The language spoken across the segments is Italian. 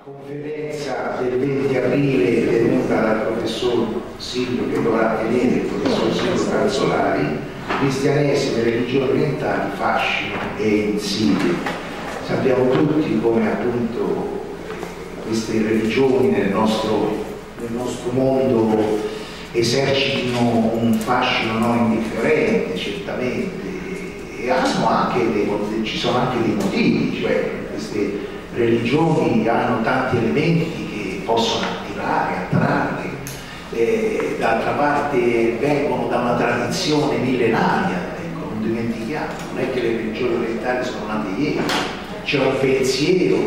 Conferenza del 20 aprile tenuta dal professor Silvio, che dovrà tenere il professor Silvio Calzolari, cristianesimo e religioni orientali, fascino e insidie. Sappiamo tutti come appunto queste religioni nel nostro mondo esercitino un fascino non indifferente, certamente, e hanno anche ci sono anche dei motivi, cioè queste religioni hanno tanti elementi che possono attrarre, d'altra parte vengono da una tradizione millenaria, ecco, non dimentichiamo, non è che le religioni orientali sono nate ieri, c'è un pensiero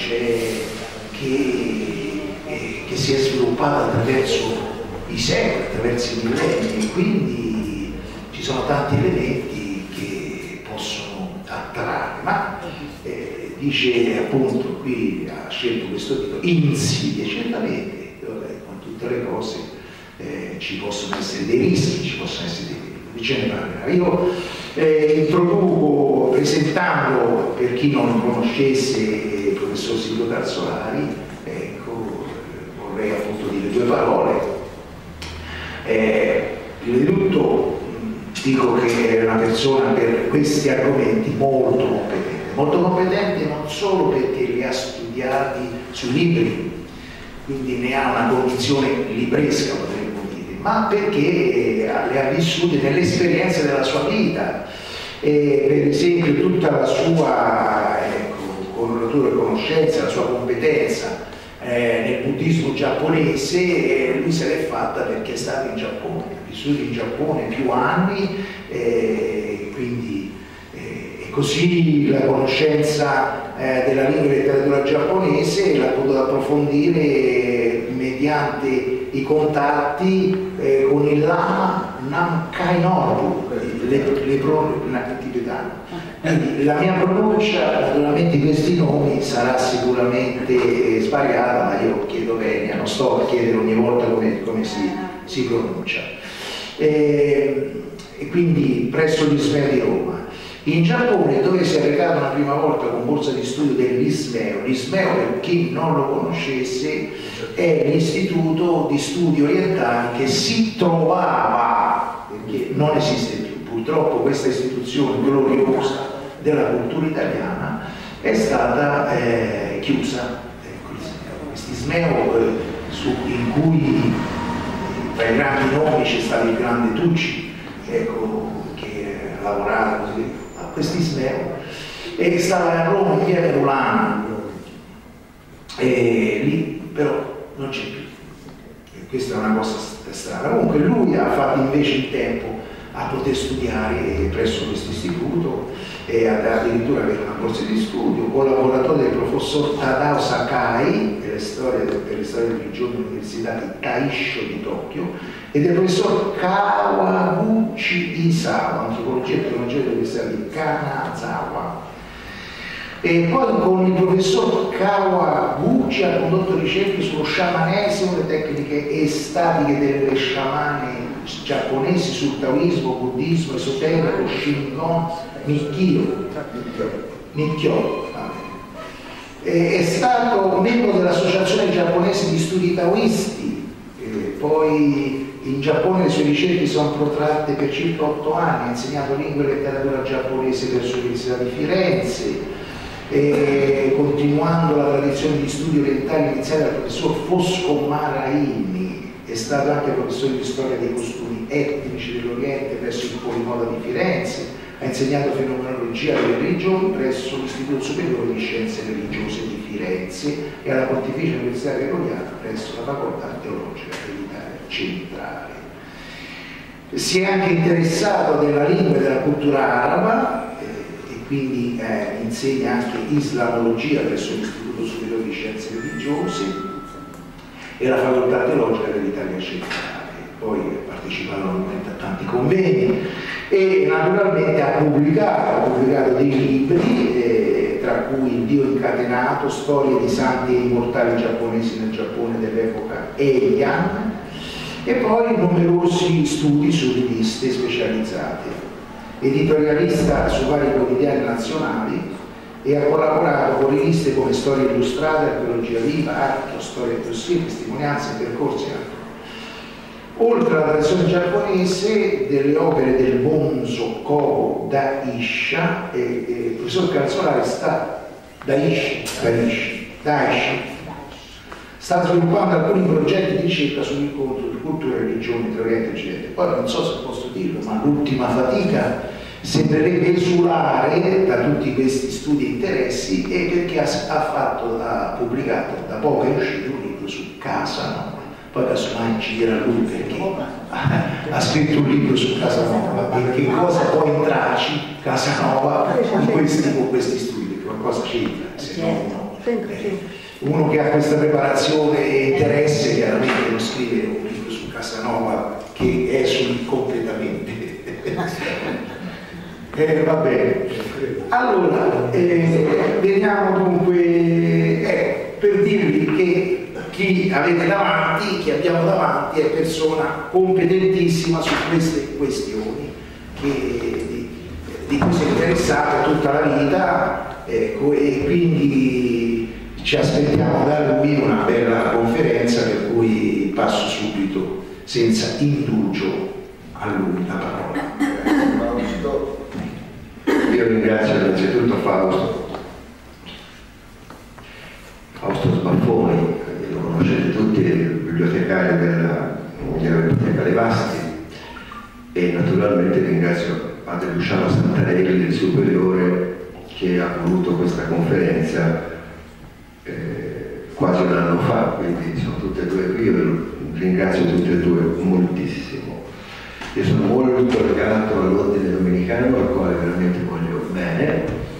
che si è sviluppato attraverso i secoli, attraverso i millenni, e quindi ci sono tanti elementi che possono attrarre, ma dice appunto, qui ha scelto questo titolo, insidie, certamente, con tutte le cose ci possono essere dei rischi, ci possono essere dei pericoli, ce ne parlerà. Io introduco presentando, per chi non conoscesse il professor Silvio Calzolari, ecco, vorrei appunto dire due parole. Prima di tutto dico che è una persona per questi argomenti molto competente non solo perché li ha studiati sui libri, quindi ne ha una cognizione libresca, potremmo dire, ma perché le ha vissute nell'esperienza della sua vita. Per esempio tutta la sua conoscenza, la sua competenza nel buddismo giapponese, lui se l'è fatta perché è stato in Giappone, ha vissuto in Giappone più anni, quindi così la conoscenza della lingua e letteratura giapponese l'ha potuto approfondire mediante i contatti con il Lama Namkhai Norbu, tibetano. Quindi la mia pronuncia, naturalmente, di questi nomi sarà sicuramente sbagliata, ma io chiedo venia, non sto a chiedere ogni volta come si pronuncia. E quindi presso l'Ismeo di Roma. In Giappone, dove si è recato la prima volta con borsa di studio dell'Ismeo, l'Ismeo, per chi non lo conoscesse, è l'istituto di studi orientali che si trovava, perché non esiste più, purtroppo questa istituzione gloriosa della cultura italiana è stata chiusa. Quest'Ismeo in cui tra i grandi nomi c'è stato il grande Tucci, ecco, che ha lavorato così a quest'Ismeo, e stava a Roma in via Merulana, e lì però non c'è più, e questa è una cosa strana. Comunque lui ha fatto invece il tempo a poter studiare presso questo istituto, e addirittura avere una borsa di studio, collaboratore del professor Tadao Sakai per le storie della religione all'Università di Taisho di Tokyo, e del professor Kawaguchi Isawa, antropologia e teologia dell'Università di Kanazawa. E poi con il professor Kawaguchi ha condotto ricerche sullo sciamanesimo, le tecniche estatiche delle sciamane giapponesi, sul taoismo, buddismo, esoterico, Shingon, Nikkyo. È stato membro dell'Associazione Giapponese di Studi Taoisti, poi in Giappone le sue ricerche sono protratte per circa 8 anni, ha insegnato lingua e letteratura giapponese presso l'Università di Firenze, continuando la tradizione di studi orientali iniziata dal professor Fosco Maraini. È stato anche professore di storia dei costumi etnici dell'Oriente presso il Polimoda di Firenze, ha insegnato fenomenologia delle religioni presso l'Istituto Superiore di Scienze Religiose di Firenze e alla Pontificia Università Gregoriana presso la Facoltà Teologica dell'Italia Centrale. Si è anche interessato della lingua e della cultura araba, e quindi insegna anche islamologia presso l'Istituto Superiore di Scienze Religiose e la Facoltà Teologica dell'Italia Centrale. Poi ha partecipato a tanti convegni e naturalmente ha pubblicato dei libri, tra cui Il Dio incatenato, storie di santi e immortali giapponesi nel Giappone dell'epoca Heian, e poi numerosi studi su riviste specializzate. Editorialista su vari quotidiani nazionali, e ha collaborato con riviste come Storia Illustrata, Archeologia Viva, Archeo, Storia Così, Testimonianze, Percorsi. Oltre alla tradizione giapponese, delle opere del Bonzo Kobo Daisha, il professor Calzolari sta sviluppando alcuni progetti di ricerca sull'incontro di cultura e religione tra Oriente e Occidente. Poi non so se posso dirlo, ma l'ultima fatica sembrerebbe esulare da tutti questi studi e interessi, e perché ha pubblicato, da poco è uscito un libro su Casanova. Poi casomai ci dirà lui perché ha scritto un libro su Casanova e che cosa può entrarci Casanova con questi studi, qualcosa c'entra, se no uno che ha questa preparazione e interesse chiaramente non scrive un libro su Casanova che esuli completamente. Va bene, allora veniamo dunque per dirvi che chi avete davanti, chi abbiamo davanti è persona competentissima su queste questioni di cui si è interessata tutta la vita, ecco, e quindi ci aspettiamo da lui una bella conferenza, per cui passo subito senza indugio a lui la parola. Io ringrazio innanzitutto Fausto Sbaffoni, lo conoscete tutti, è il bibliotecario della Biblioteca dei Vasti, e naturalmente ringrazio padre Luciano Santarelli del Superiore che ha voluto questa conferenza quasi un anno fa, quindi sono tutte e due qui, io ringrazio tutte e due moltissimo. Io sono molto legato all'ordine domenicano, al quale veramente voglio bene.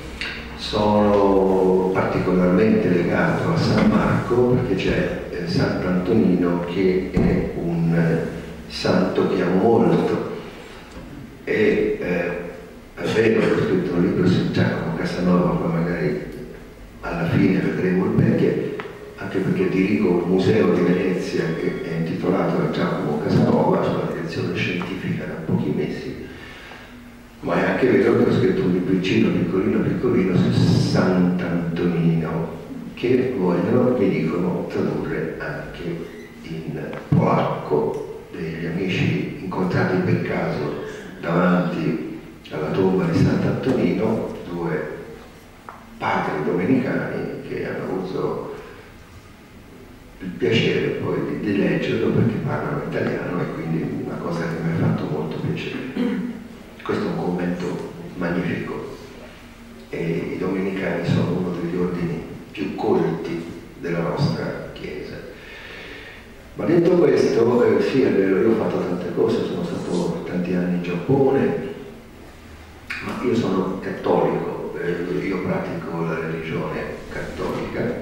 Sono particolarmente legato a San Marco perché c'è Sant'Antonino, che è un santo che amo molto. E è vero che ho scritto un libro su Giacomo Casanova, poi magari alla fine vedremo il perché, anche perché dirigo un museo di Venezia che è intitolato a Giacomo Casanova, sulla direzione scientifica da pochi mesi. Ma è anche vero che ho scritto un libricino piccolino su Sant'Antonino, che vogliono, mi dicono, tradurre anche in polacco, degli amici incontrati per caso davanti alla tomba di Sant'Antonino, due padri domenicani che hanno avuto il piacere poi di leggerlo perché parlano italiano, e quindi una cosa che mi ha fatto molto piacere. Questo è un commento magnifico, e i domenicani sono uno degli ordini più colti della nostra Chiesa. Ma detto questo, sì, è vero, io ho fatto tante cose, sono stato tanti anni in Giappone, ma io sono cattolico, io pratico la religione cattolica,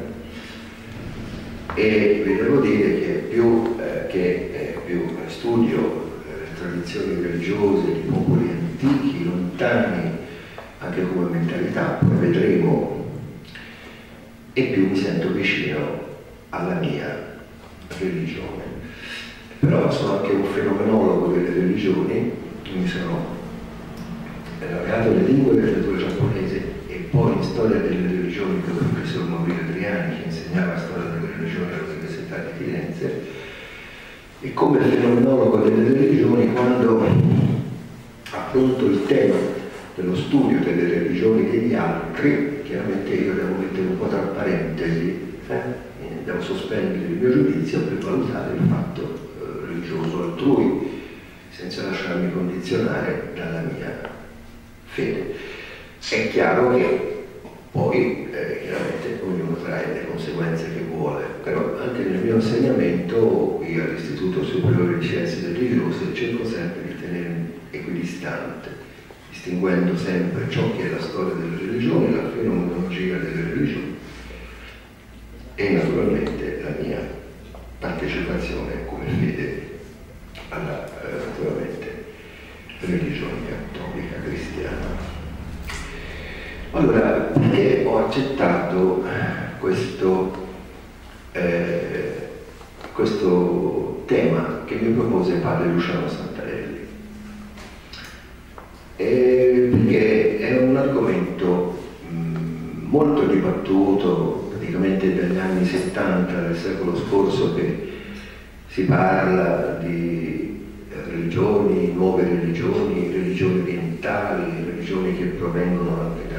e vi devo dire che più studio tradizioni religiose di popoli antichi, lontani anche come mentalità, poi vedremo, e più mi sento vicino alla mia religione. Però sono anche un fenomenologo delle religioni, mi sono laureato in lingue e letteratura giapponese e poi in storia delle religioni con il professor Maurizio Adriani, che insegnava storia delle religioni all'Università di Firenze. E come fenomenologo delle religioni, quando affronto il tema dello studio delle religioni degli altri, chiaramente io devo mettere un po' tra parentesi, devo sospendere il mio giudizio per valutare il fatto religioso altrui, senza lasciarmi condizionare dalla mia fede. È chiaro che poi chiaramente ognuno trae le conseguenze che vuole, però anche nel mio insegnamento qui all'Istituto Superiore di Scienze Religiose cerco sempre di tenermi equidistante, distinguendo sempre ciò che è la storia delle religioni, la fenomenologia delle religioni e naturalmente la mia partecipazione come fede alla naturalmente religione cattolica cristiana. Allora, perché ho accettato questo tema che mi propose padre Luciano Santarelli? Perché è un argomento molto dibattuto, praticamente dagli anni 70 del secolo scorso, che si parla di religioni, nuove religioni, religioni orientali, religioni che provengono anche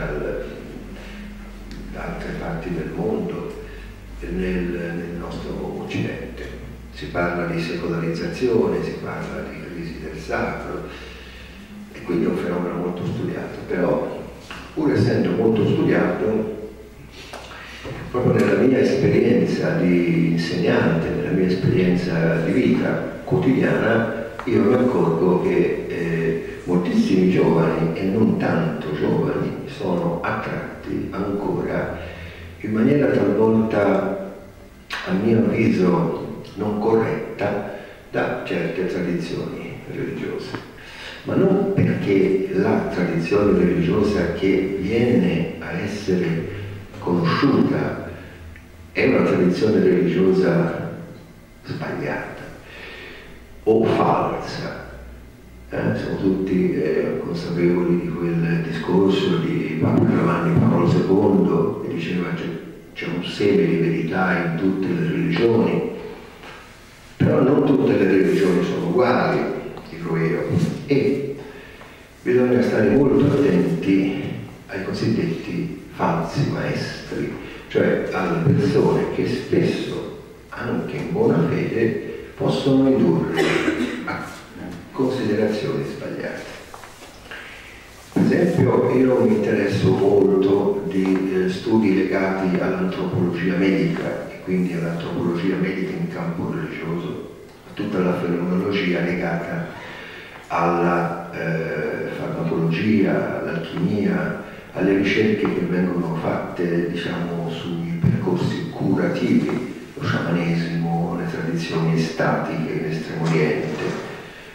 da altre parti del mondo, nel nostro Occidente. Si parla di secolarizzazione, si parla di crisi del sacro, e quindi è un fenomeno molto studiato. Però, pur essendo molto studiato, proprio nella mia esperienza di insegnante, nella mia esperienza di vita quotidiana, io mi accorgo che moltissimi giovani, e non tanto giovani, sono attratti ancora in maniera talvolta, a mio avviso, non corretta da certe tradizioni religiose. Ma non perché la tradizione religiosa che viene a essere conosciuta è una tradizione religiosa sbagliata o falsa. Siamo tutti consapevoli di quel discorso di Papa Giovanni Paolo II che diceva c'è un seme di verità in tutte le religioni, però non tutte le religioni sono uguali, dico io, e bisogna stare molto attenti ai cosiddetti falsi maestri, cioè alle persone che spesso, anche in buona fede, possono indurre a considerazioni sbagliate. Per esempio, io mi interesso molto di studi legati all'antropologia medica, e quindi all'antropologia medica in campo religioso, a tutta la fenomenologia legata alla farmacologia, all'alchimia, alle ricerche che vengono fatte, diciamo, sui percorsi curativi, lo sciamanesimo, le tradizioni estatiche in Estremo Oriente.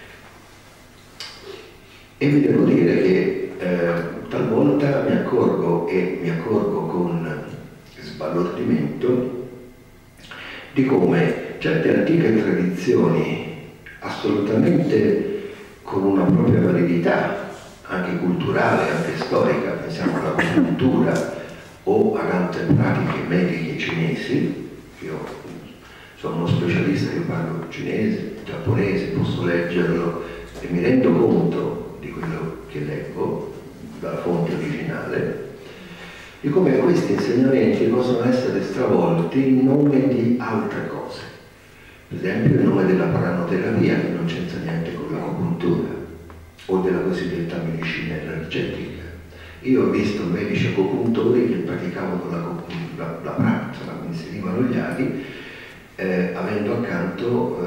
E vi devo dire che talvolta mi accorgo con sbalordimento di come certe antiche tradizioni, assolutamente con una propria validità, anche culturale, anche storica, pensiamo all'agopuntura o ad altre pratiche mediche cinesi. Io sono uno specialista, io parlo cinese, giapponese, posso leggerlo e mi rendo conto di quello che leggo dalla fonte originale, di come questi insegnamenti possono essere stravolti in nome di altre cose. Per esempio il nome della pranoterapia, che non c'entra niente con l'agopuntura, o della cosiddetta medicina energetica. Io ho visto medici agopuntori che praticavano la pratica, mi inserivano gli aghi, avendo accanto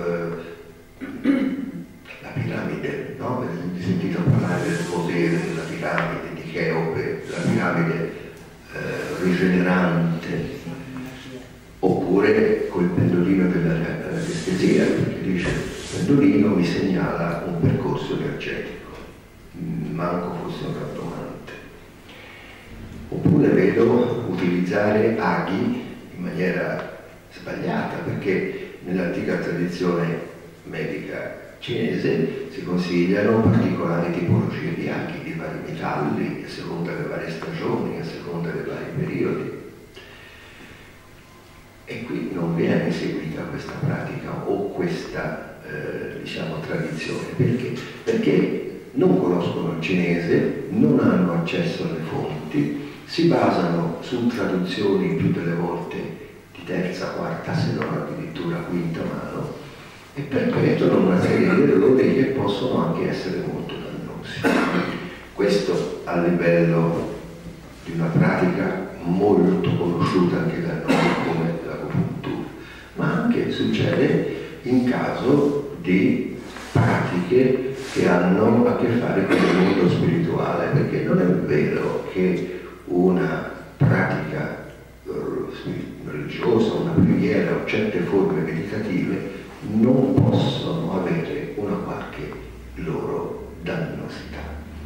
la piramide, no? Avete sentito parlare del potere della piramide, di Cheope, della piramide rigenerante, oppure col pendolino dell'anestesia, perché dice il pendolino mi segnala un percorso energetico, manco fosse un cartomante. Oppure vedo utilizzare aghi in maniera sbagliata, perché nell'antica tradizione medica cinese si consigliano particolari tipologie di aghi, di vari metalli, a seconda delle varie stagioni, a seconda dei vari periodi. E qui non viene seguita questa pratica o questa diciamo tradizione. Perché? Perché non conoscono il cinese, non hanno accesso alle fonti, si basano su traduzioni più delle volte di terza, quarta, se non addirittura quinta mano, e perpetuano una serie di errori che possono anche essere molto dannosi. Questo a livello di una pratica molto conosciuta anche da noi come l'agopuntura, ma anche succede in caso di pratiche che hanno a che fare con il mondo spirituale, perché non è vero che una pratica religiosa, una preghiera o certe forme meditative non possono avere una qualche loro dannosità.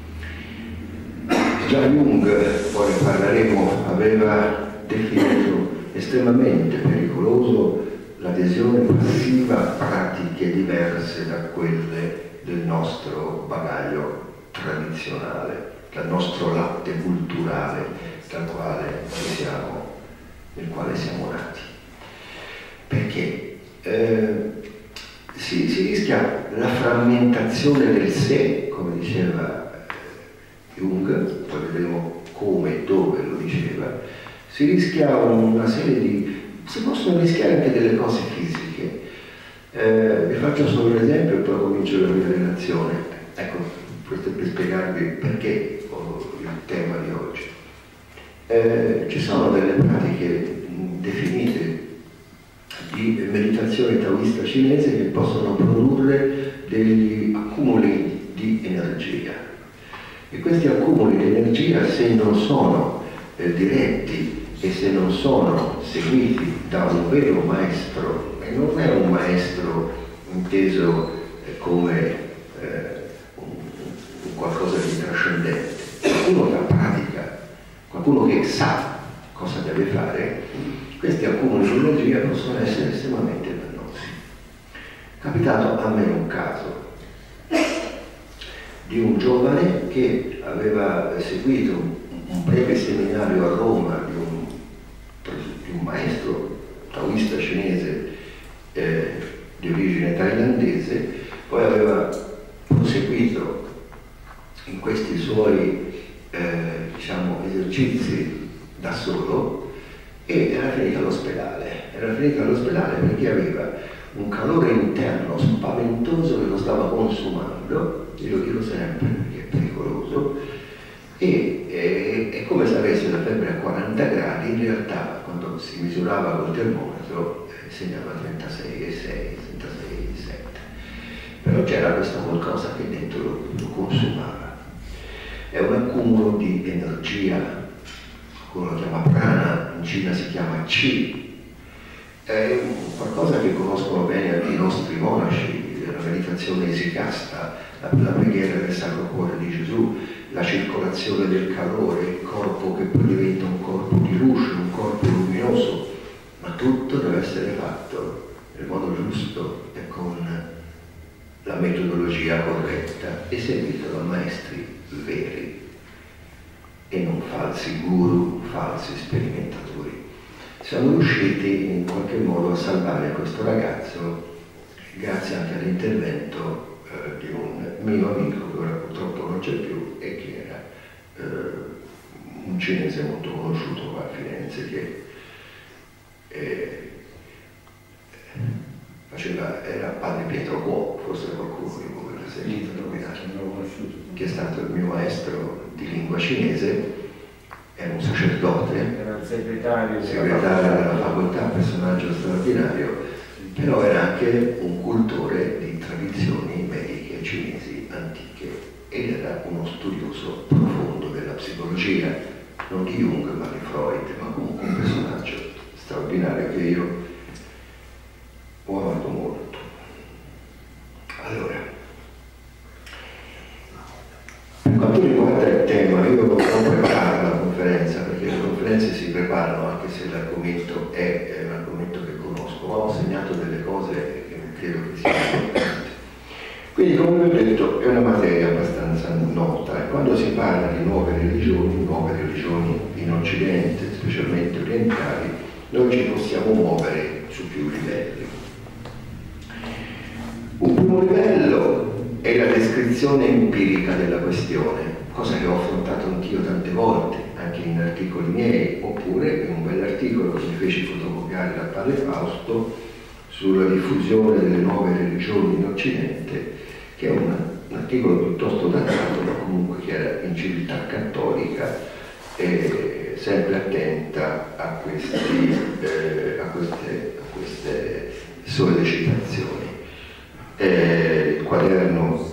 Già Jung, poi ne parleremo, aveva definito estremamente pericoloso l'adesione passiva a pratiche diverse da quelle del nostro bagaglio tradizionale, dal nostro latte culturale, nel quale siamo nati. Perché si rischia la frammentazione del sé, come diceva Jung, poi vedremo come e dove lo diceva, si rischia una serie di... si possono rischiare anche delle cose fisiche. Vi faccio solo un esempio e poi comincio la mia relazione. Ecco, questo è per spiegarvi perché ho il tema di oggi. Ci sono delle pratiche definite di meditazione taoista cinese che possono produrre degli accumuli di energia. E questi accumuli di energia, se non sono diretti e se non sono seguiti da un vero maestro, e non è un maestro inteso come un qualcosa di trascendente, qualcuno che pratica, qualcuno che sa cosa deve fare, questi accumuli di energia possono essere estremamente dannosi. È capitato a me un caso di un giovane che aveva seguito un breve seminario a Roma di un maestro taoista cinese di origine thailandese, poi aveva proseguito in questi suoi esercizi da solo e era finito all'ospedale perché aveva un calore interno spaventoso che lo stava consumando, e lo dico sempre perché è pericoloso, e è come se avesse la febbre a 40 gradi, in realtà quando si misurava col termometro segnava 36,6, 36,7, però c'era questo qualcosa che dentro lo consumava. È un accumulo di energia, qualcuno lo chiama prana, in Cina si chiama Qi. È qualcosa che conoscono bene anche i nostri monaci, la meditazione esikasta, la preghiera del Sacro Cuore di Gesù, la circolazione del calore, il corpo che poi diventa un corpo di luce, un corpo luminoso, ma tutto deve essere fatto nel modo giusto e con la metodologia corretta e seguito da maestri veri e non falsi guru, falsi sperimentatori. Siamo riusciti in qualche modo a salvare questo ragazzo grazie anche all'intervento di un mio amico che ora purtroppo non c'è più e che era un cinese molto conosciuto qua a Firenze che era padre Pietro Quo, forse qualcuno di voi l'ha sentito nominare, che è stato il mio maestro di lingua cinese, era un sacerdote, era il segretario della facoltà, personaggio straordinario, però era anche un cultore di tradizioni mediche cinesi antiche ed era uno studioso profondo della psicologia, non di Jung ma di Freud, ma comunque un personaggio straordinario che io ho amato molto. Allora, per quanto riguarda il tema, io non preparo la conferenza, perché le conferenze si preparano anche se l'argomento è un argomento che conosco, ma ho segnato delle cose che credo che siano importanti. Quindi, come vi ho detto, è una materia abbastanza nota e quando si parla di nuove religioni in Occidente, specialmente orientali, noi ci possiamo muovere su più livelli. Un primo livello è la descrizione empirica della questione, cosa che ho affrontato anch'io tante volte, anche in articoli miei, oppure in un bell'articolo che mi feci fotocopiare dal padre Fausto sulla diffusione delle nuove religioni in Occidente, che è un articolo piuttosto datato, ma comunque che era in civiltà cattolica e sempre attenta a queste sollecitazioni. Il quaderno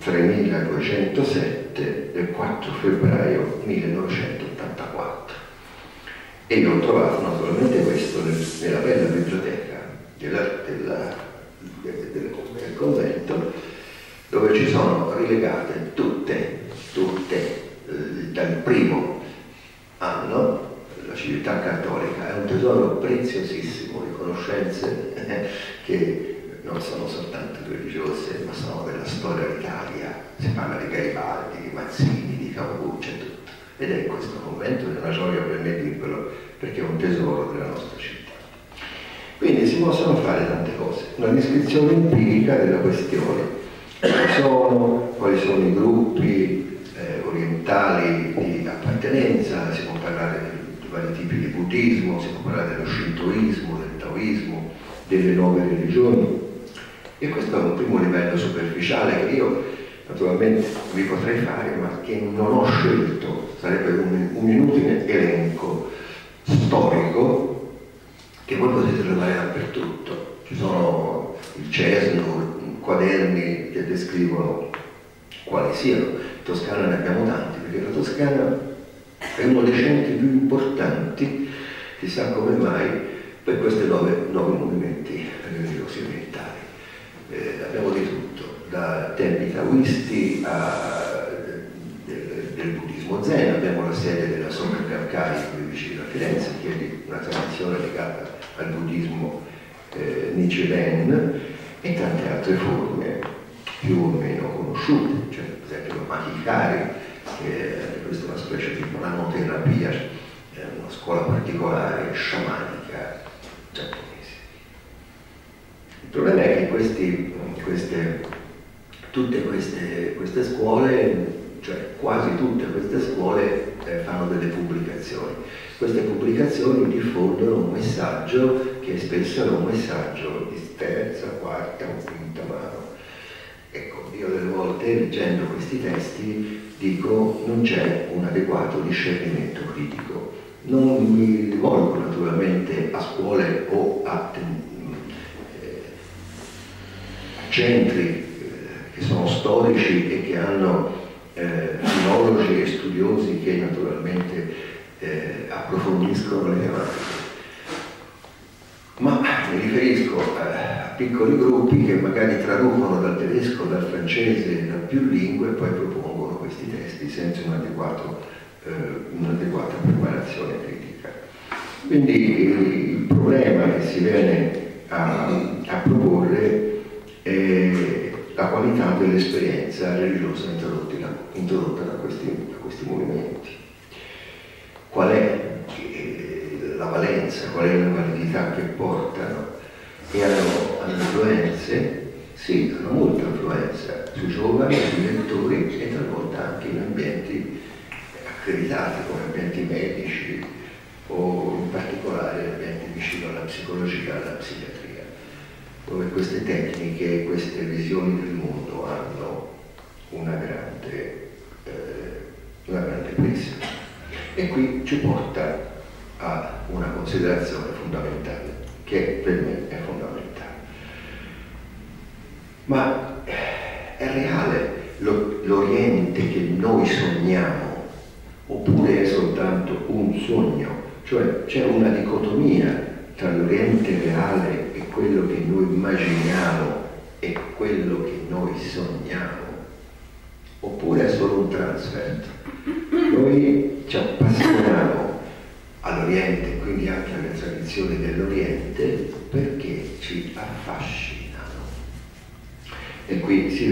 3207 del 4 febbraio 1984 e io ho trovato naturalmente questo nella bella biblioteca del convento, dove ci sono rilegate tutte dal primo anno. La civiltà cattolica è un tesoro preziosissimo di conoscenze che non sono soltanto religiose, ma sono della storia d'Italia. Si parla di Garibaldi, di Mazzini, di Cavour, c'è tutto. ed è questo convento, è una gioia per me dirvelo, perché è un tesoro della nostra città. Quindi si possono fare tante cose, una descrizione empirica della questione, quali sono i gruppi orientali di appartenenza, si può parlare di vari tipi di buddismo, si può parlare dello shintoismo, del taoismo, delle nuove religioni, e questo è un primo livello superficiale che io naturalmente vi potrei fare, ma che non ho scelto, sarebbe un inutile elenco storico che voi potete trovare dappertutto. Ci sono il CESNUR, quaderni che descrivono quali siano. In Toscana ne abbiamo tanti, perché la Toscana è uno dei centri più importanti, chissà come mai, per questi nuovi movimenti religiosi orientali. Abbiamo di tutto, da tempi taoisti del buddismo zen, abbiamo la sede della Soka Gakkai qui vicino a Firenze, che è di una tradizione legata al buddismo Nichiren, e tante altre forme più o meno conosciute, cioè per esempio la Mahikari, questa è una specie di pranoterapia, una scuola particolare sciamanica giapponese. Il problema è che tutte queste scuole, cioè quasi tutte queste scuole, fanno delle pubblicazioni. Queste pubblicazioni diffondono un messaggio che spesso è un messaggio di terza, quarta o quinta mano. Ecco, io delle volte leggendo questi testi dico non c'è un adeguato discernimento critico. Non mi rivolgo naturalmente a scuole o a centri che sono storici e che hanno filologi e studiosi che naturalmente approfondiscono le tematiche, ma mi riferisco a piccoli gruppi che magari traducono dal tedesco, dal francese, da più lingue e poi propongono questi testi senza un'adeguata preparazione critica. Quindi il problema che si viene a proporre è la qualità dell'esperienza religiosa introdotta da questi movimenti. Qual è la valenza, qual è la validità che portano? E hanno influenze? Sì, hanno molta influenza sui giovani, sui lettori e talvolta anche in ambienti accreditati come ambienti medici o in particolare ambienti vicino alla psicologia, alla psichiatria, dove queste tecniche, queste visioni del mondo hanno una grande presa. E qui ci porta a una considerazione fondamentale, che per me è fondamentale. Ma è reale l'Oriente che noi sogniamo, oppure è soltanto un sogno? Cioè c'è una dicotomia tra l'Oriente reale e quello che noi immaginiamo e quello che noi sogniamo? Oppure è solo un transfer? Noi ci appassioniamo all'Oriente, quindi anche alle tradizioni dell'Oriente, perché ci affascinano. E qui si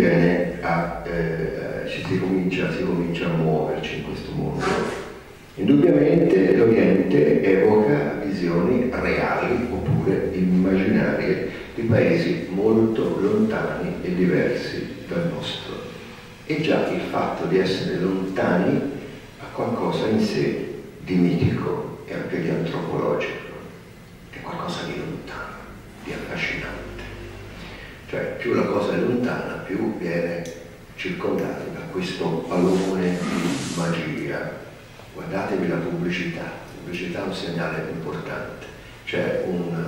comincia a muoverci in questo mondo. Indubbiamente l'Oriente evoca visioni reali oppure immaginarie di paesi molto lontani e diversi dal nostro. E già il fatto di essere lontani ha qualcosa in sé di mitico e anche di antropologico, è qualcosa di lontano, di affascinante. Cioè più la cosa è lontana, più viene circondata da questo alone di magia. Guardatevi la pubblicità. La pubblicità è un segnale importante. C'è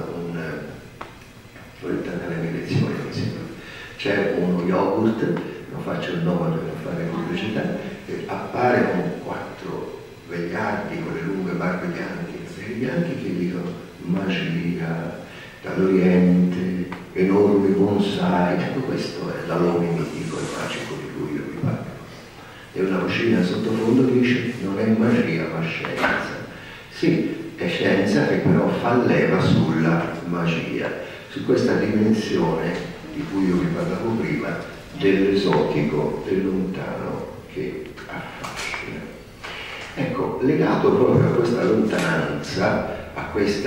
c'è uno yogurt, non faccio il nome per non fare pubblicità, che appare con 4 vegliardi con le lunghe barbe bianche, capelli bianchi, che dicono magia dall'Oriente, enormi bonsai. Ecco, questo è l'alone mitico e magico di cui io vi parlo. E una vocina in sottofondo dice non è magia ma scienza. Sì, è scienza che però fa leva sulla magia, su questa dimensione di cui io vi parlavo prima, dell'esotico, del lontano che affascina. Ecco, legato proprio a questa lontananza, a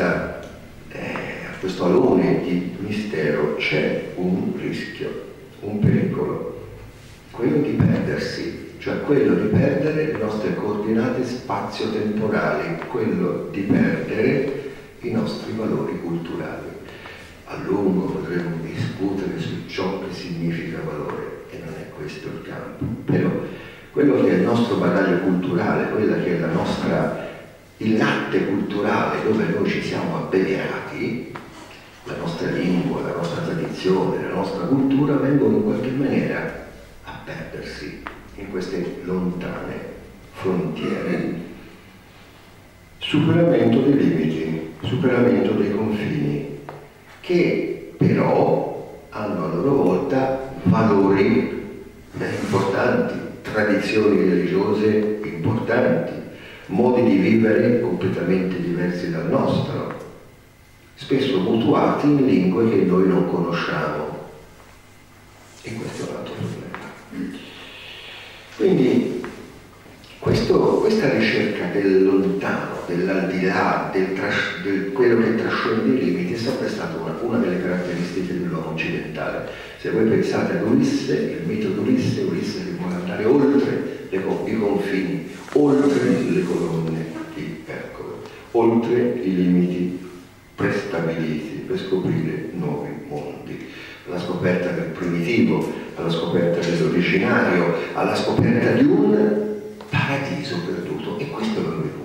questo alone di mistero, c'è un rischio, un pericolo, quello di perdersi, cioè quello di perdere le nostre coordinate spazio-temporali, quello di perdere i nostri valori culturali. A lungo potremo discutere su ciò che significa valore, e non è questo il campo, però quello che è il nostro bagaglio culturale, quella che è il latte culturale dove noi ci siamo abbeverati, la nostra lingua, la nostra tradizione, la nostra cultura, vengono in qualche maniera a perdersi in queste lontane frontiere. Superamento dei limiti, superamento dei confini, che però hanno a loro volta valori importanti, tradizioni religiose importanti, modi di vivere completamente diversi dal nostro, spesso mutuati in lingue che noi non conosciamo. E questo è un altro problema. Quindi questa ricerca del lontano, dell'aldilà, del quello che trascende i limiti è sempre stata una delle caratteristiche dell'uomo occidentale. Se voi pensate ad Ulisse, il mito di Ulisse che vuole andare oltre i confini, oltre le colonne di Ercole, oltre i limiti prestabiliti per scoprire nuovi mondi, alla scoperta del primitivo, alla scoperta dell'originario, alla scoperta di un paradiso perduto. E questo sono i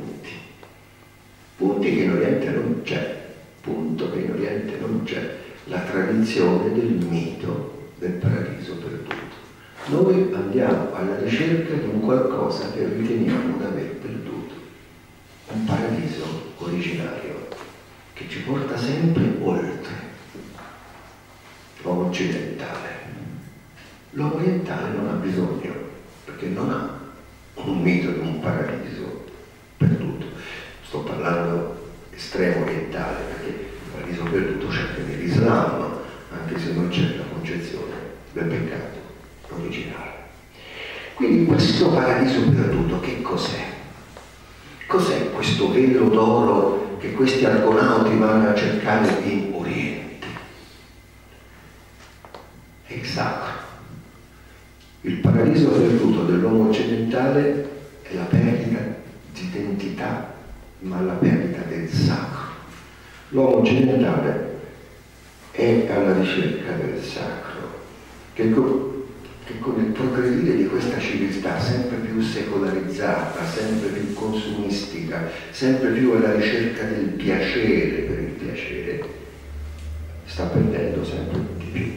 punti che in Oriente non c'è, punto che in Oriente non c'è, la tradizione del mito del paradiso perduto. Noi andiamo alla ricerca di un qualcosa che riteniamo di aver perduto, un paradiso originario che ci porta sempre oltre l'uomo occidentale. L'uomo orientale non ha bisogno, perché non ha un mito di un paradiso perduto. Sto parlando estremo orientale, perché il paradiso perduto c'è anche nell'Islam, anche se non c'è la concezione del peccato originale. Quindi questo paradiso perduto che cos'è? Cos'è questo velo d'oro che questi argonauti vanno a cercare in Oriente? È il sacro. Il paradiso perduto dell'uomo occidentale è la perdita di identità, ma la perdita del sacro. L'uomo occidentale è alla ricerca del sacro, che con il progredire di questa civiltà sempre più secolarizzata, sempre più consumistica, sempre più alla ricerca del piacere per il piacere, sta perdendo sempre di più.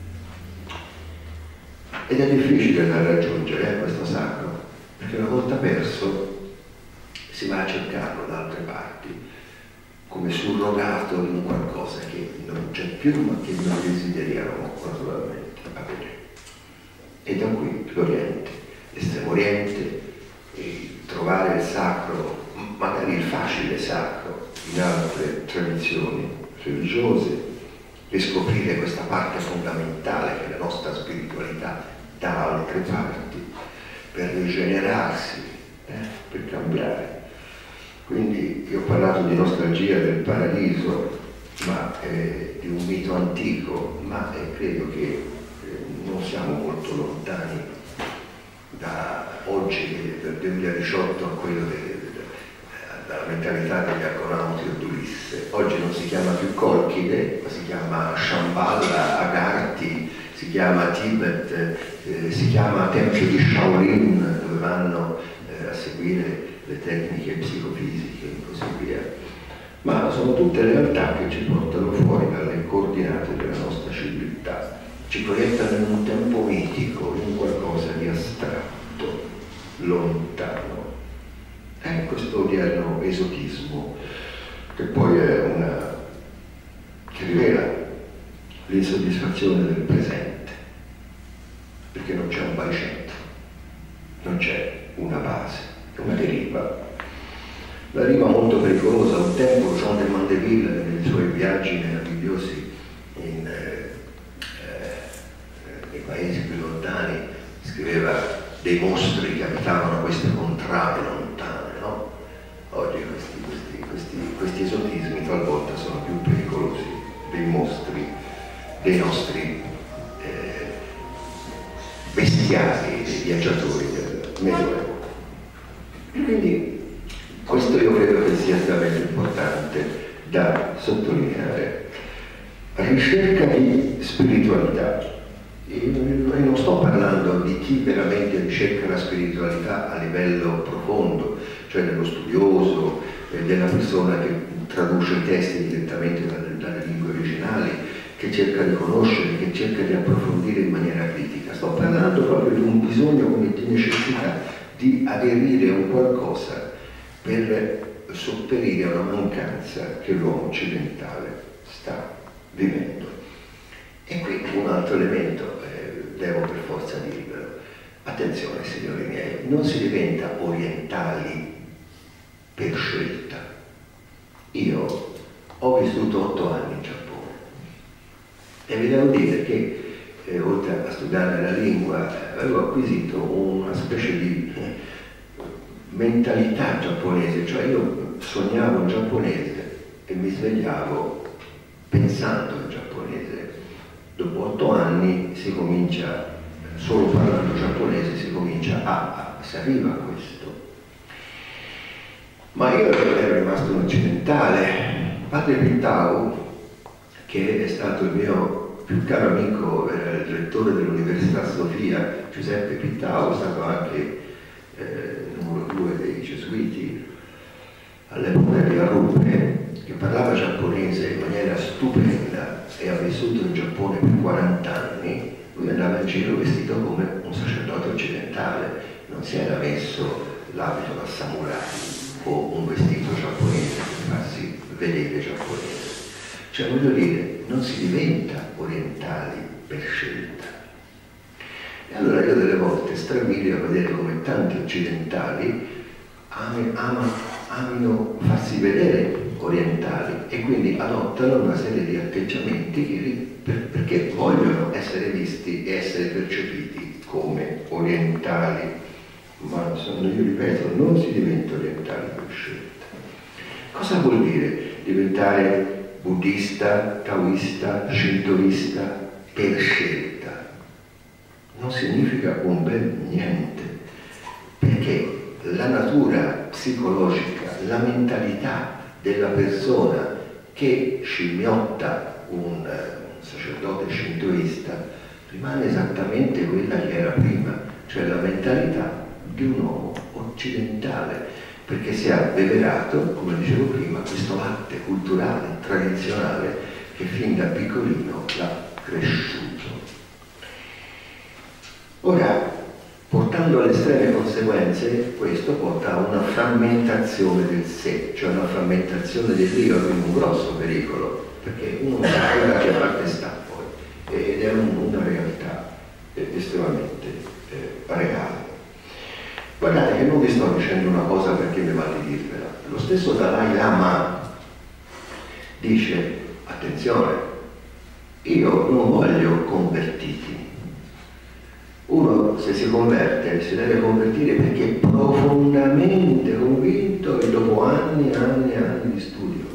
Ed è difficile da raggiungere questo sacro, perché una volta perso si va a cercarlo da altre parti, come surrogato in qualcosa che non c'è più, ma che noi desideriamo naturalmente avere. E da qui l'Oriente, l'Estremo Oriente, e trovare il sacro, magari il facile sacro, in altre tradizioni religiose, riscoprire questa parte fondamentale che è la nostra spiritualità da altre parti, per rigenerarsi, per cambiare. Quindi io ho parlato di nostalgia del paradiso, ma di un mito antico, ma credo che non siamo molto lontani da oggi, del 2018, a quello dalla mentalità degli argonauti o di Ulisse. Oggi non si chiama più Colchide, ma si chiama Shambhala, Agartha, si chiama Tibet, si chiama Tempio di Shaolin, dove vanno a seguire le tecniche psicofisiche e così via. Ma sono tutte realtà che ci portano fuori dalle coordinate della nostra civiltà, ci proiettano in un tempo mitico, in qualcosa di astratto, lontano. È questo odierno esotismo che poi è che rivela l'insoddisfazione del presente, perché non c'è un baricentro, non c'è una base, è una deriva. La deriva molto pericolosa. Un tempo Jean de Mandeville, nei suoi viaggi meravigliosi nei paesi più lontani, scriveva dei mostri che abitavano queste contrade lontane, dei nostri bestiari, dei viaggiatori del Medioevo. Quindi questo io credo che sia estremamente importante da sottolineare. Ricerca di spiritualità. E non sto parlando di chi veramente ricerca la spiritualità a livello profondo, cioè dello studioso, della persona che traduce i testi direttamente dalle lingue originali, che cerca di conoscere, che cerca di approfondire in maniera critica. Sto parlando proprio di un bisogno, come di necessità di aderire a un qualcosa per sopperire a una mancanza che l'uomo occidentale sta vivendo. E qui un altro elemento, devo per forza dirvelo. Attenzione signori miei, non si diventa orientali per scelta. Io ho vissuto 8 anni in Giappone e vi devo dire che oltre a studiare la lingua avevo acquisito una specie di mentalità giapponese, cioè io sognavo in giapponese e mi svegliavo pensando in giapponese. Dopo 8 anni si comincia, solo parlando giapponese, si comincia si arriva a questo. Ma io ero rimasto un occidentale. Padre Pittau, che è stato il mio più caro amico, era il rettore dell'Università Sofia, Giuseppe Pittau, è stato anche numero 2 dei Gesuiti all'epoca di Arupe, che parlava giapponese in maniera stupenda e ha vissuto in Giappone per 40 anni. Lui andava in giro vestito come un sacerdote occidentale, non si era messo l'abito da samurai o un vestito giapponese per farsi vedere giapponese. Cioè, voglio dire, non si diventa orientali per scelta. E allora io delle volte strabilio a vedere come tanti occidentali amino farsi vedere orientali e quindi adottano una serie di atteggiamenti perché vogliono essere visti e essere percepiti come orientali. Ma io ripeto, non si diventa orientali per scelta. Cosa vuol dire diventare buddista, taoista, shintoista per scelta? Non significa un bel niente, perché la natura psicologica, la mentalità della persona che scimmiotta un sacerdote shintoista rimane esattamente quella che era prima, cioè la mentalità di un uomo occidentale, perché si è abbeverato, come dicevo prima, questo latte culturale, tradizionale, che fin da piccolino l'ha cresciuto. Ora, portando alle estreme conseguenze, questo porta a una frammentazione del sé, cioè una frammentazione dell'io, quindi un grosso pericolo, perché uno non sa da che parte sta poi, ed è una realtà estremamente reale. Guardate che non vi sto dicendo una cosa perché mi va di dirvela. Lo stesso Dalai Lama dice, attenzione, io non voglio convertiti. Uno, se si converte, si deve convertire perché è profondamente convinto e dopo anni e anni e anni di studio.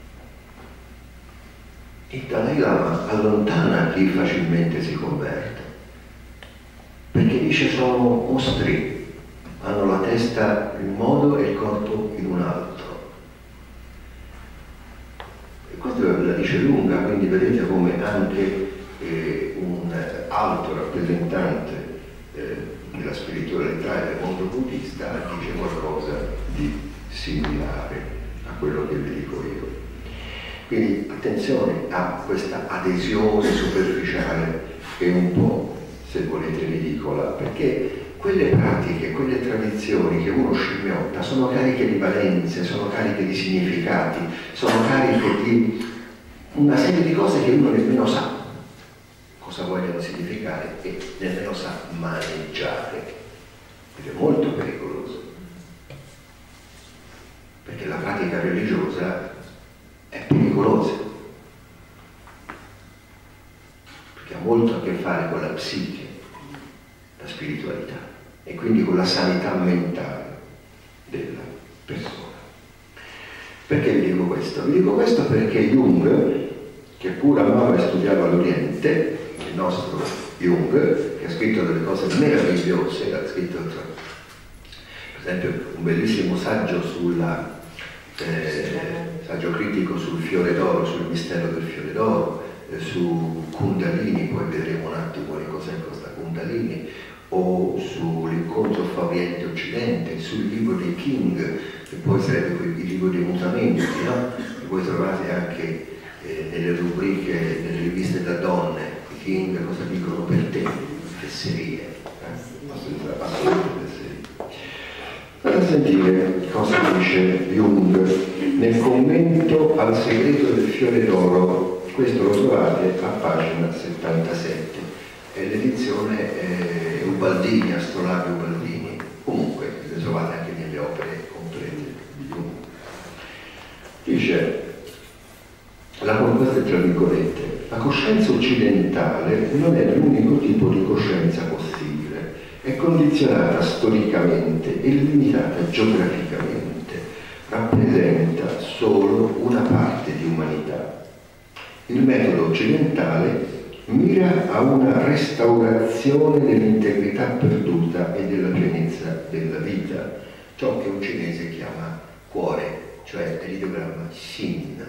Il Dalai Lama allontana chi facilmente si converte, perché dice sono mostri, hanno la testa in un modo e il corpo in un altro. E questo la dice lunga, quindi vedete come anche un alto rappresentante della spiritualità e del mondo buddista dice qualcosa di similare a quello che vi dico io. Quindi attenzione a questa adesione superficiale e un po', se volete, ridicola, perché quelle pratiche, quelle tradizioni che uno scimmiotta sono cariche di valenze, sono cariche di significati, sono cariche di una serie di cose che uno nemmeno sa cosa vogliono significare e nemmeno sa maneggiare. Ed è molto pericoloso, perché la pratica religiosa è pericolosa, perché ha molto a che fare con la psiche, la spiritualità e quindi con la sanità mentale della persona. Perché vi dico questo? Vi dico questo perché Jung che pure amava e studiava l'Oriente, il nostro Jung, che ha scritto delle cose meravigliose, ha scritto per esempio un bellissimo saggio saggio critico sul fiore d'oro, sul mistero del fiore d'oro, su Kundalini, poi vedremo un attimo che cos'è questa Kundalini, o sull'incontro fra Oriente e Occidente, sul libro dei King, che poi sarebbe il libro dei mutamenti, no? Che voi trovate anche nelle rubriche, nelle riviste da donne, i King cosa dicono per te, fesserie, Vado a sentire cosa dice Jung nel commento al segreto del fiore d'oro. Questo lo trovate a pagina 77, l'edizione è Ubaldini, Astrolabio Ubaldini, comunque le trovate anche nelle opere complete di Jung. Dice, questa è tra virgolette, la coscienza occidentale non è l'unico tipo di coscienza possibile, è condizionata storicamente e limitata geograficamente, rappresenta solo una parte di umanità. Il metodo occidentale mira a una restaurazione dell'integrità perduta e della pienezza della vita, ciò che un cinese chiama cuore, cioè l'ideogramma Shin,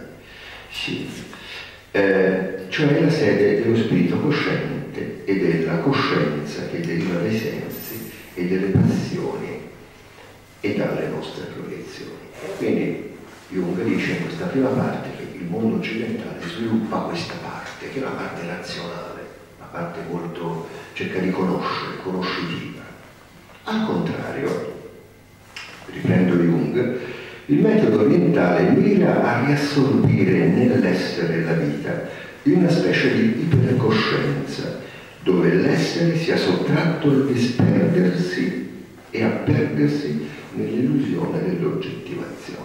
cioè la sede dello spirito cosciente e della coscienza che deriva dai sensi e delle passioni e dalle nostre proiezioni. Quindi Jung dice in questa prima parte che il mondo occidentale sviluppa questa parte, che è una parte razionale, una parte molto cerca di conoscere, conoscitiva. Al contrario, riprendo Jung, il metodo orientale mira a riassorbire nell'essere la vita in una specie di ipercoscienza, dove l'essere sia sottratto al disperdersi e a perdersi nell'illusione dell'oggettivazione.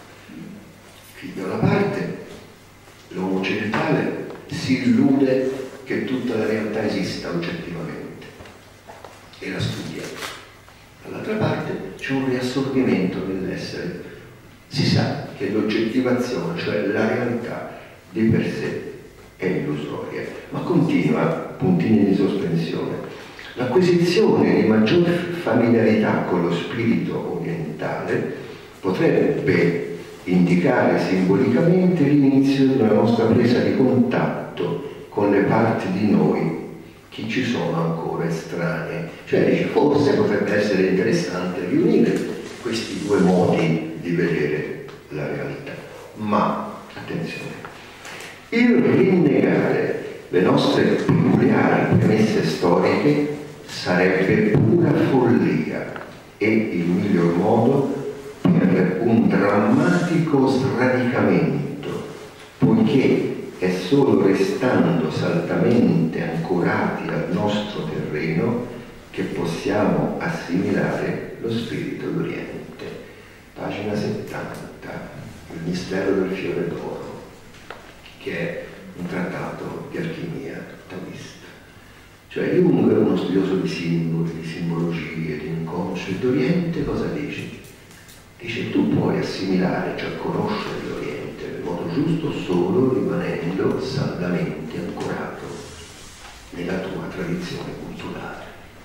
Quindi da una parte l'uomo occidentale si illude che tutta la realtà esista oggettivamente e la studia. Dall'altra parte c'è un riassorbimento nell'essere. Si sa che l'oggettivazione, cioè la realtà di per sé, è illusoria, ma continua, puntini di sospensione. L'acquisizione di maggior familiarità con lo spirito orientale potrebbe indicare simbolicamente l'inizio di una nostra presa di contatto con le parti di noi che ci sono ancora estranee. Cioè dice, forse potrebbe essere interessante riunire questi due modi di vedere la realtà. Ma, attenzione, il rinnegare le nostre peculiari premesse storiche sarebbe pura follia e il miglior modo per un drammatico sradicamento, poiché è solo restando saldamente ancorati al nostro terreno che possiamo assimilare lo spirito d'Oriente. Pagina 70, il mistero del fiore d'oro, che è un trattato di alchimia taoista. Cioè Jung, uno studioso di simboli, di simbologie, di inconscio e d'Oriente, cosa dice? Dice tu puoi assimilare, cioè conoscere l'Oriente nel modo giusto solo rimanendo saldamente ancorato nella tua tradizione culturale.